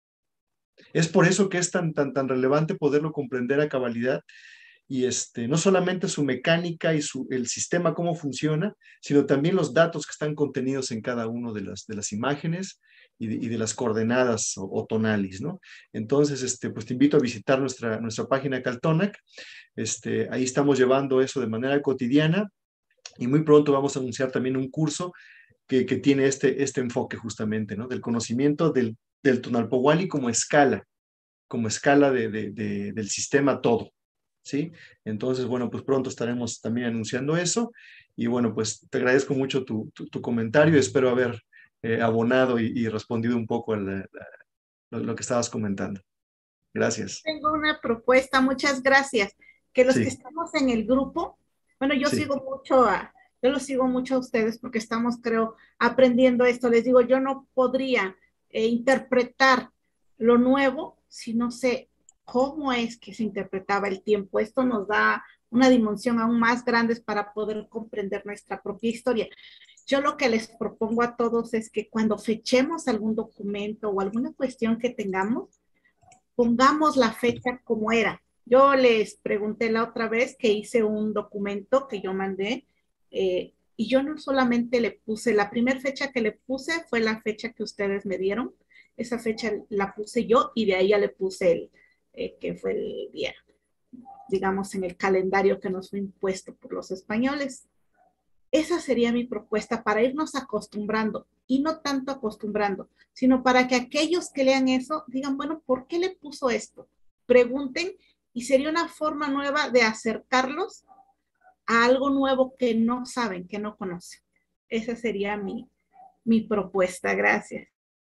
Es por eso que es tan, tan, tan relevante poderlo comprender a cabalidad y este, no solamente su mecánica y su, el sistema, cómo funciona, sino también los datos que están contenidos en cada una de las, de las imágenes y de, y de las coordenadas o, o tonalis, ¿no? Entonces, este, pues te invito a visitar nuestra, nuestra página Caltonac. Este, ahí estamos llevando eso de manera cotidiana y muy pronto vamos a anunciar también un curso que, que tiene este, este enfoque justamente, ¿no? Del conocimiento del, del Tonalpohualli como escala, como escala de, de, de, del sistema todo, ¿sí? Entonces, bueno, pues pronto estaremos también anunciando eso y bueno, pues te agradezco mucho tu, tu, tu comentario, espero haber eh, abonado y, y respondido un poco a la, la, lo, lo que estabas comentando. Gracias. Tengo una propuesta, muchas gracias. Que los Sí. que estamos en el grupo, bueno, yo Sí. sigo mucho a, yo los sigo mucho a ustedes porque estamos, creo, aprendiendo esto. Les digo, yo no podría eh, interpretar lo nuevo si no sé cómo es que se interpretaba el tiempo. Esto nos da una dimensión aún más grande para poder comprender nuestra propia historia. Yo lo que les propongo a todos es que cuando fechemos algún documento o alguna cuestión que tengamos, pongamos la fecha como era. Yo les pregunté la otra vez que hice un documento que yo mandé eh, y yo no solamente le puse, la primera fecha que le puse fue la fecha que ustedes me dieron, esa fecha la puse yo y de ahí ya le puse el, eh, que fue el día, digamos, en el calendario que nos fue impuesto por los españoles. Esa sería mi propuesta para irnos acostumbrando y no tanto acostumbrando, sino para que aquellos que lean eso digan, bueno, ¿por qué le puso esto? Pregunten y sería una forma nueva de acercarlos a algo nuevo que no saben, que no conocen. Esa sería mi, mi propuesta. Gracias.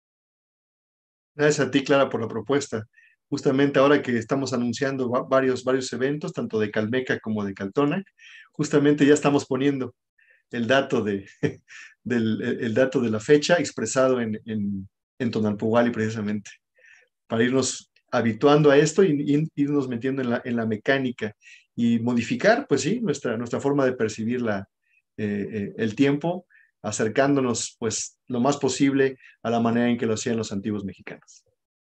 Gracias a ti, Clara, por la propuesta. Justamente ahora que estamos anunciando varios, varios eventos, tanto de Calmeca como de Caltonac, justamente ya estamos poniendo el dato de, del, el dato de la fecha expresado en, en, en Tonalpohualli precisamente, para irnos habituando a esto y, y irnos metiendo en la, en la mecánica y modificar, pues sí, nuestra, nuestra forma de percibir la, eh, eh, el tiempo, acercándonos pues lo más posible a la manera en que lo hacían los antiguos mexicanos.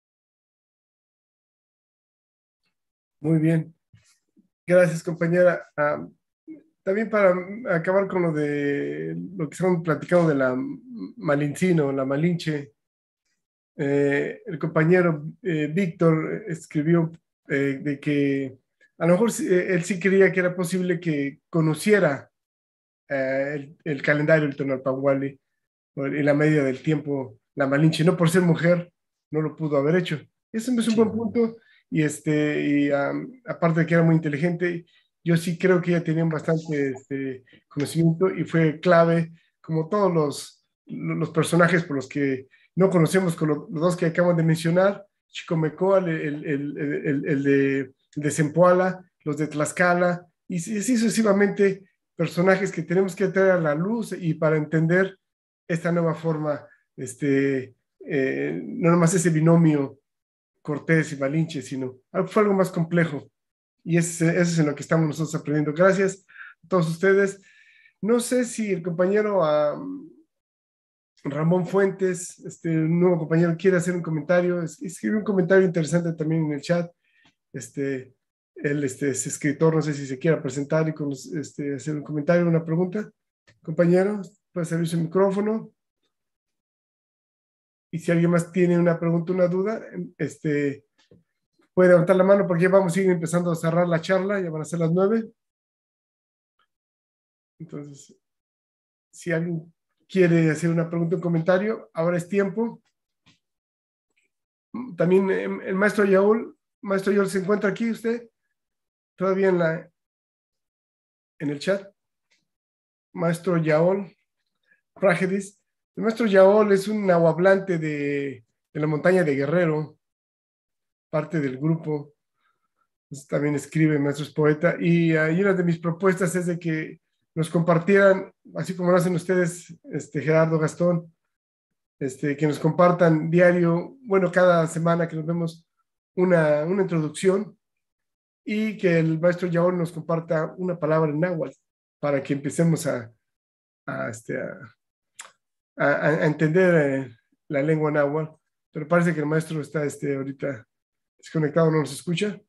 Muy bien. Gracias, compañera. Uh, también para acabar con lo de lo que estamos platicando de la Malincino, la Malinche, eh, el compañero eh, Víctor escribió eh, de que a lo mejor eh, él sí creía que era posible que conociera eh, el, el calendario del Tonalpohualli y la medida del tiempo, la Malinche, no por ser mujer, no lo pudo haber hecho. Ese es un sí. buen punto. Y, este, y um, aparte de que era muy inteligente, yo sí creo que ella tenía bastante este, conocimiento y fue clave, como todos los, los personajes por los que no conocemos, con los, los dos que acabamos de mencionar, Chicomecoal, el, el, el, el, de, el de Zempoala, los de Tlaxcala, y así sucesivamente, personajes que tenemos que traer a la luz y para entender esta nueva forma, este, eh, no nomás ese binomio Cortés y Malinche, sino fue algo más complejo. Y eso es en lo que estamos nosotros aprendiendo. Gracias a todos ustedes. No sé si el compañero um, Ramón Fuentes, este nuevo compañero, quiere hacer un comentario. Escribe un comentario interesante también en el chat. Este, él este, es escritor, no sé si se quiera presentar y con, este, hacer un comentario, una pregunta. Compañero, puede servir su micrófono. Y si alguien más tiene una pregunta, una duda, este, puede levantar la mano porque ya vamos a ir empezando a cerrar la charla, ya van a ser las nueve. Entonces, si alguien quiere hacer una pregunta o un comentario, ahora es tiempo. También el maestro Yaul, maestro Yaul, ¿se encuentra aquí usted? ¿Todavía en, la, en el chat? Maestro Yaul, Pragedis. El maestro Yaol es un nahuablante de, de la montaña de Guerrero, parte del grupo. Pues, también escribe, maestro es poeta, y, uh, y una de mis propuestas es de que nos compartieran, así como lo hacen ustedes, este, Gerardo, Gastón, este, que nos compartan diario, bueno, cada semana que nos vemos una, una introducción y que el maestro Yaol nos comparta una palabra en náhuatl para que empecemos a, a, este, a, a, a entender eh, la lengua náhuatl. Pero parece que el maestro está este, ahorita desconectado, no nos escucha.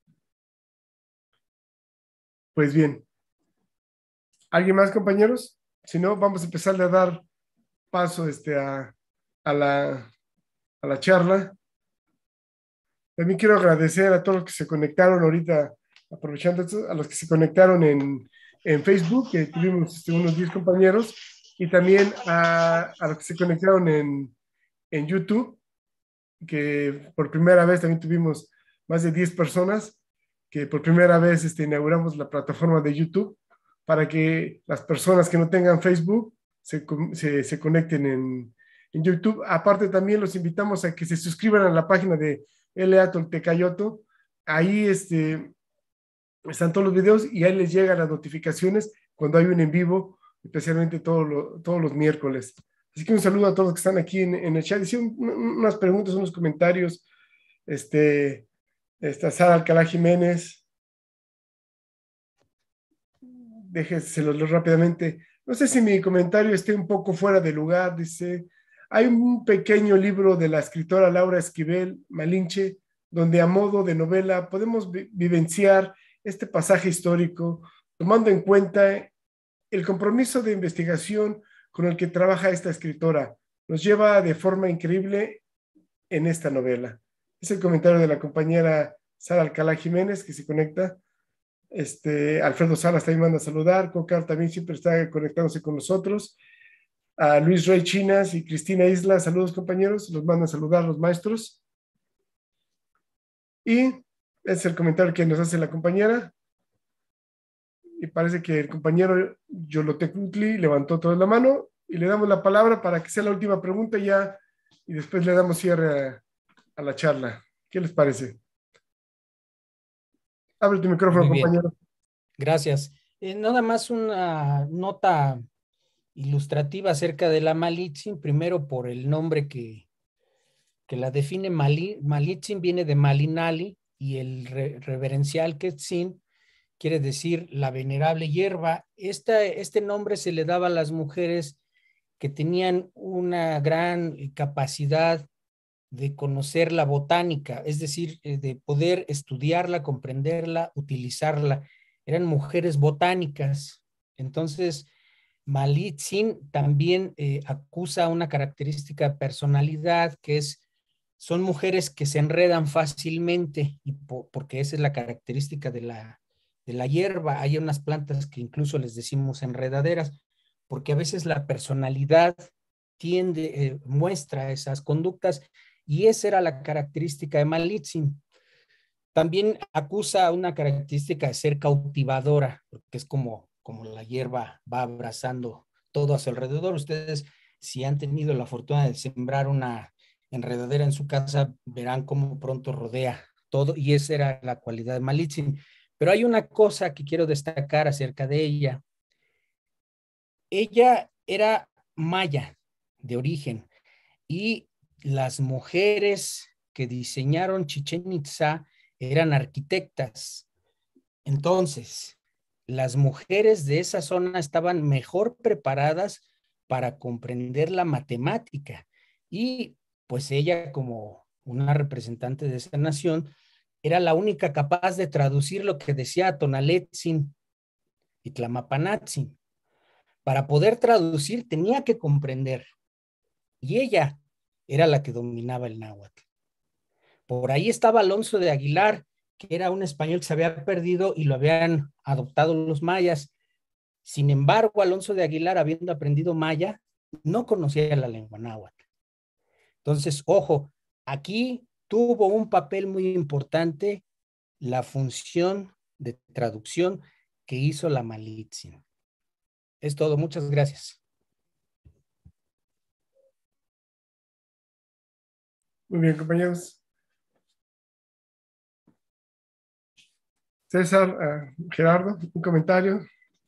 Pues bien, ¿alguien más, compañeros? Si no, vamos a empezar a dar paso este, a, a, la, a la charla. También quiero agradecer a todos los que se conectaron ahorita, aprovechando esto, a los que se conectaron en, en Facebook, que tuvimos este, unos diez compañeros, y también a, a los que se conectaron en, en YouTube, que por primera vez también tuvimos más de diez personas, que por primera vez este, inauguramos la plataforma de YouTube para que las personas que no tengan Facebook se, se, se conecten en, en YouTube. Aparte también los invitamos a que se suscriban a la página de L A Toltecayoto. Ahí este, están todos los videos y ahí les llegan las notificaciones cuando hay un en vivo, especialmente todos lo, todos los miércoles. Así que un saludo a todos los que están aquí en, en el chat. Hicieron unas preguntas, unos comentarios. Este, está Sara Alcalá Jiménez. Déjenselos leo rápidamente. No sé si mi comentario esté un poco fuera de lugar. Dice, hay un pequeño libro de la escritora Laura Esquivel Malinche, donde a modo de novela podemos vi vivenciar este pasaje histórico, tomando en cuenta el compromiso de investigación con el que trabaja esta escritora. Nos lleva de forma increíble en esta novela. Es el comentario de la compañera Sara Alcalá Jiménez, que se conecta. Este, Alfredo Salas también manda a saludar. Cocar también siempre está conectándose con nosotros. A Luis Rey Chinas y Cristina Isla, saludos compañeros, los mandan a saludar los maestros. Y es el comentario que nos hace la compañera. Y parece que el compañero Yolotecutli levantó toda la mano y le damos la palabra para que sea la última pregunta ya y después le damos cierre a, a la charla. ¿Qué les parece? Abre tu micrófono, compañero. Gracias. Eh, nada más una nota ilustrativa acerca de la Malitzin, primero por el nombre que, que la define. Mali, Malitzin viene de Malinali y el re, reverencial Quetzin quiere decir la venerable hierba. Esta, este nombre se le daba a las mujeres que tenían una gran capacidad de conocer la botánica, es decir, de poder estudiarla, comprenderla, utilizarla. Eran mujeres botánicas. Entonces, Malitzin también eh, acusa una característica de personalidad que es, son mujeres que se enredan fácilmente, y po, porque esa es la característica de la, de la hierba. Hay unas plantas que incluso les decimos enredaderas, porque a veces la personalidad tiende, eh, muestra esas conductas, y esa era la característica de Malitzin. También acusa una característica de ser cautivadora, porque es como, como la hierba va abrazando todo a su alrededor. Ustedes, si han tenido la fortuna de sembrar una enredadera en su casa, verán cómo pronto rodea todo, y esa era la cualidad de Malitzin. Pero hay una cosa que quiero destacar acerca de ella. Ella era maya de origen, y las mujeres que diseñaron Chichén Itzá eran arquitectas. Entonces, las mujeres de esa zona estaban mejor preparadas para comprender la matemática, y pues ella, como una representante de esa nación, era la única capaz de traducir lo que decía Tonaletzin y Tlamapanatzin. Para poder traducir tenía que comprender, y ella era la que dominaba el náhuatl. Por ahí estaba Alonso de Aguilar, que era un español que se había perdido y lo habían adoptado los mayas. Sin embargo, Alonso de Aguilar, habiendo aprendido maya, no conocía la lengua náhuatl. Entonces, ojo, aquí tuvo un papel muy importante la función de traducción que hizo la Malitzin. Es todo, muchas gracias. Muy bien, compañeros. César, uh, Gerardo, un comentario.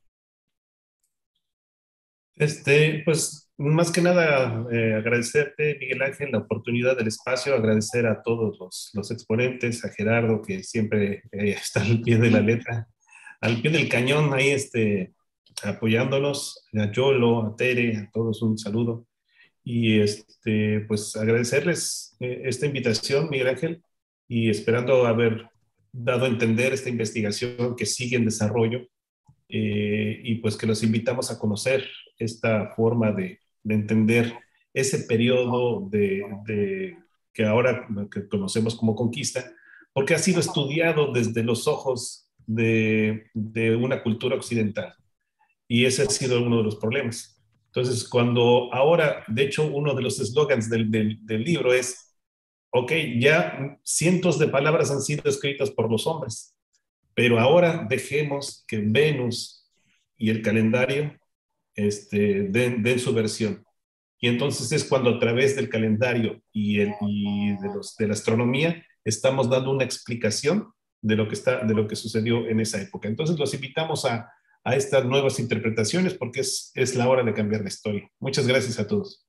Este, pues, más que nada, eh, agradecerte, Miguel Ángel, la oportunidad del espacio, agradecer a todos los, los exponentes, a Gerardo, que siempre eh, está al pie de la letra, al pie del cañón, ahí este, apoyándonos, a Yolo, a Tere, a todos un saludo. Y este, pues agradecerles eh, esta invitación, Miguel Ángel, y esperando haber dado a entender esta investigación que sigue en desarrollo, eh, y pues que los invitamos a conocer esta forma de, de entender ese periodo de, de, que ahora que conocemos como conquista, porque ha sido estudiado desde los ojos de, de una cultura occidental. Y ese ha sido uno de los problemas. Entonces, cuando ahora, de hecho, uno de los eslogans del, del, del libro es, ok, ya cientos de palabras han sido escritas por los hombres, pero ahora dejemos que Venus y el calendario este, den, den su versión. Y entonces es cuando a través del calendario y, el, y de, los, de la astronomía estamos dando una explicación de lo que, está, de lo que sucedió en esa época. Entonces los invitamos a, a estas nuevas interpretaciones porque es, es la hora de cambiar la historia. Muchas gracias a todos.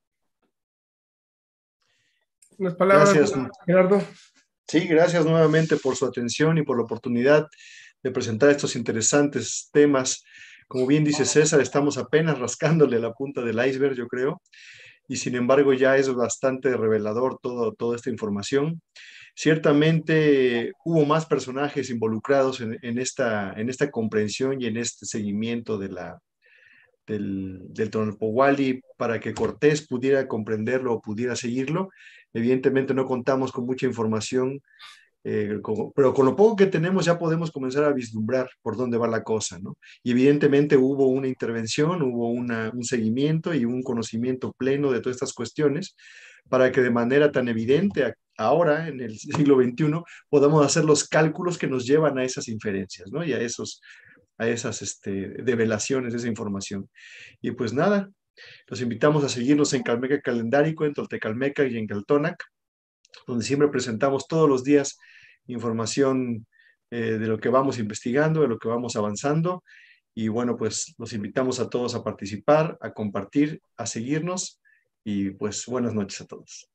Unas palabras, gracias, Gerardo. Sí, gracias nuevamente por su atención y por la oportunidad de presentar estos interesantes temas. Como bien dice César, estamos apenas rascándole la punta del iceberg, yo creo, y sin embargo ya es bastante revelador todo, toda esta información. Ciertamente hubo más personajes involucrados en, en, esta, en esta comprensión y en este seguimiento de la, del, del Tonalpohualli para que Cortés pudiera comprenderlo o pudiera seguirlo. Evidentemente no contamos con mucha información, eh, con, pero con lo poco que tenemos ya podemos comenzar a vislumbrar por dónde va la cosa, ¿no? Y evidentemente hubo una intervención, hubo una, un seguimiento y un conocimiento pleno de todas estas cuestiones para que de manera tan evidente ahora, en el siglo veintiuno, podamos hacer los cálculos que nos llevan a esas inferencias, ¿no? Y a, esos, a esas este, develaciones de esa información. Y pues nada, los invitamos a seguirnos en Calmeca Calendárico, en Toltecalmeca y en Caltónac, donde siempre presentamos todos los días información eh, de lo que vamos investigando, de lo que vamos avanzando. Y bueno, pues los invitamos a todos a participar, a compartir, a seguirnos. Y pues buenas noches a todos.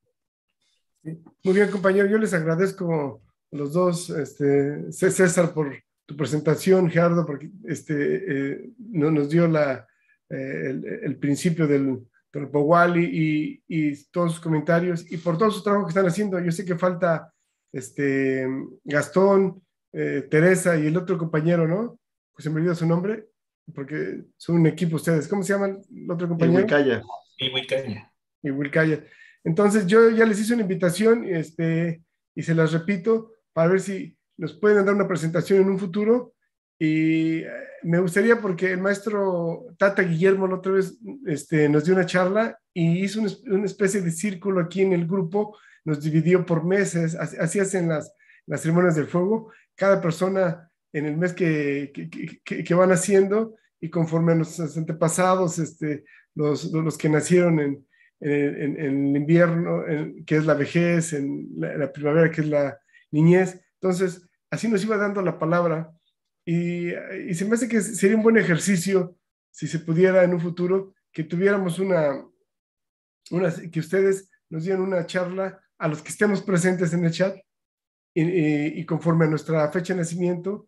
Muy bien, compañero. Yo les agradezco a los dos, este, César, por tu presentación, Gerardo, porque este, eh, no, nos dio la, eh, el, el principio del Tonalpohualli y, y todos sus comentarios y por todo su trabajo que están haciendo. Yo sé que falta este, Gastón, eh, Teresa y el otro compañero, ¿no? Pues se me olvidó su nombre, porque son un equipo ustedes. ¿Cómo se llama el otro compañero? Iwilcaya. Iwilcaya. Iwilcaya. Entonces yo ya les hice una invitación este, y se las repito para ver si nos pueden dar una presentación en un futuro. Y me gustaría porque el maestro Tata Guillermo la otra vez este, nos dio una charla y hizo una, una especie de círculo aquí en el grupo, nos dividió por meses, así, así hacen las, las ceremonias del fuego, cada persona en el mes que, que, que, que van haciendo y conforme a nuestros antepasados, este, los, los que nacieron en, en, en el invierno, en, que es la vejez, en la, la primavera, que es la niñez. Entonces, así nos iba dando la palabra. Y, y se me hace que sería un buen ejercicio, si se pudiera en un futuro, que tuviéramos una, una que ustedes nos dieran una charla a los que estemos presentes en el chat y, y, y conforme a nuestra fecha de nacimiento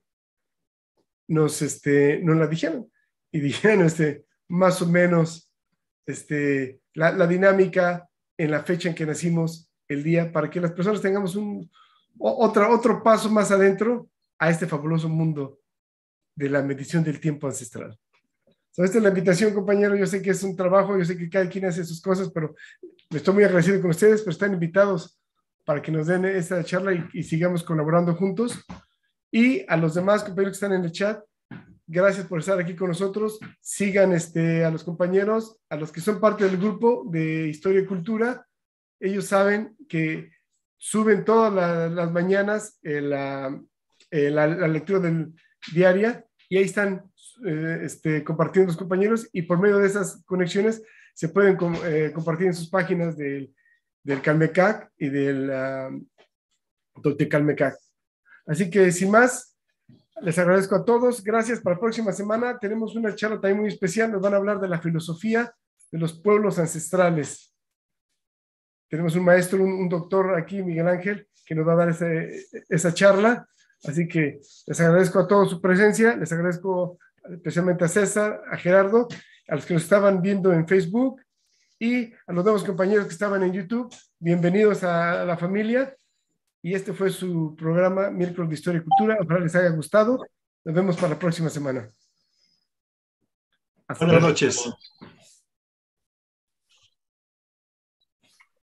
nos, este, nos la dijeran y dijeran este, más o menos este, la, la dinámica en la fecha en que nacimos, el día, para que las personas tengamos un, otro, otro paso más adentro a este fabuloso mundo de la medición del tiempo ancestral. So, esta es la invitación, compañero. Yo sé que es un trabajo, yo sé que cada quien hace sus cosas, pero estoy muy agradecido con ustedes, pero están invitados para que nos den esta charla y, y sigamos colaborando juntos. Y a los demás compañeros que están en el chat, gracias por estar aquí con nosotros. Sigan este, a los compañeros, a los que son parte del grupo de Historia y Cultura. Ellos saben que suben todas la, las mañanas eh, la, eh, la, la lectura del diaria y ahí están eh, este, compartiendo los compañeros y por medio de esas conexiones se pueden com eh, compartir en sus páginas del, del Calmecac y del uh, Toltecalmecac. Así que sin más, Les agradezco a todos. Gracias. Para la próxima semana tenemos una charla también muy especial. Nos van a hablar de la filosofía de los pueblos ancestrales. Tenemos un maestro, un, un doctor aquí, Miguel Ángel, que nos va a dar ese, esa charla. Así que les agradezco a todos su presencia. Les agradezco especialmente a César, a Gerardo, a los que nos estaban viendo en Facebook y a los nuevos compañeros que estaban en YouTube. Bienvenidos a la familia. Y este fue su programa Miércoles de Historia y Cultura. Ojalá les haya gustado. Nos vemos para la próxima semana. Hasta Buenas luego. noches.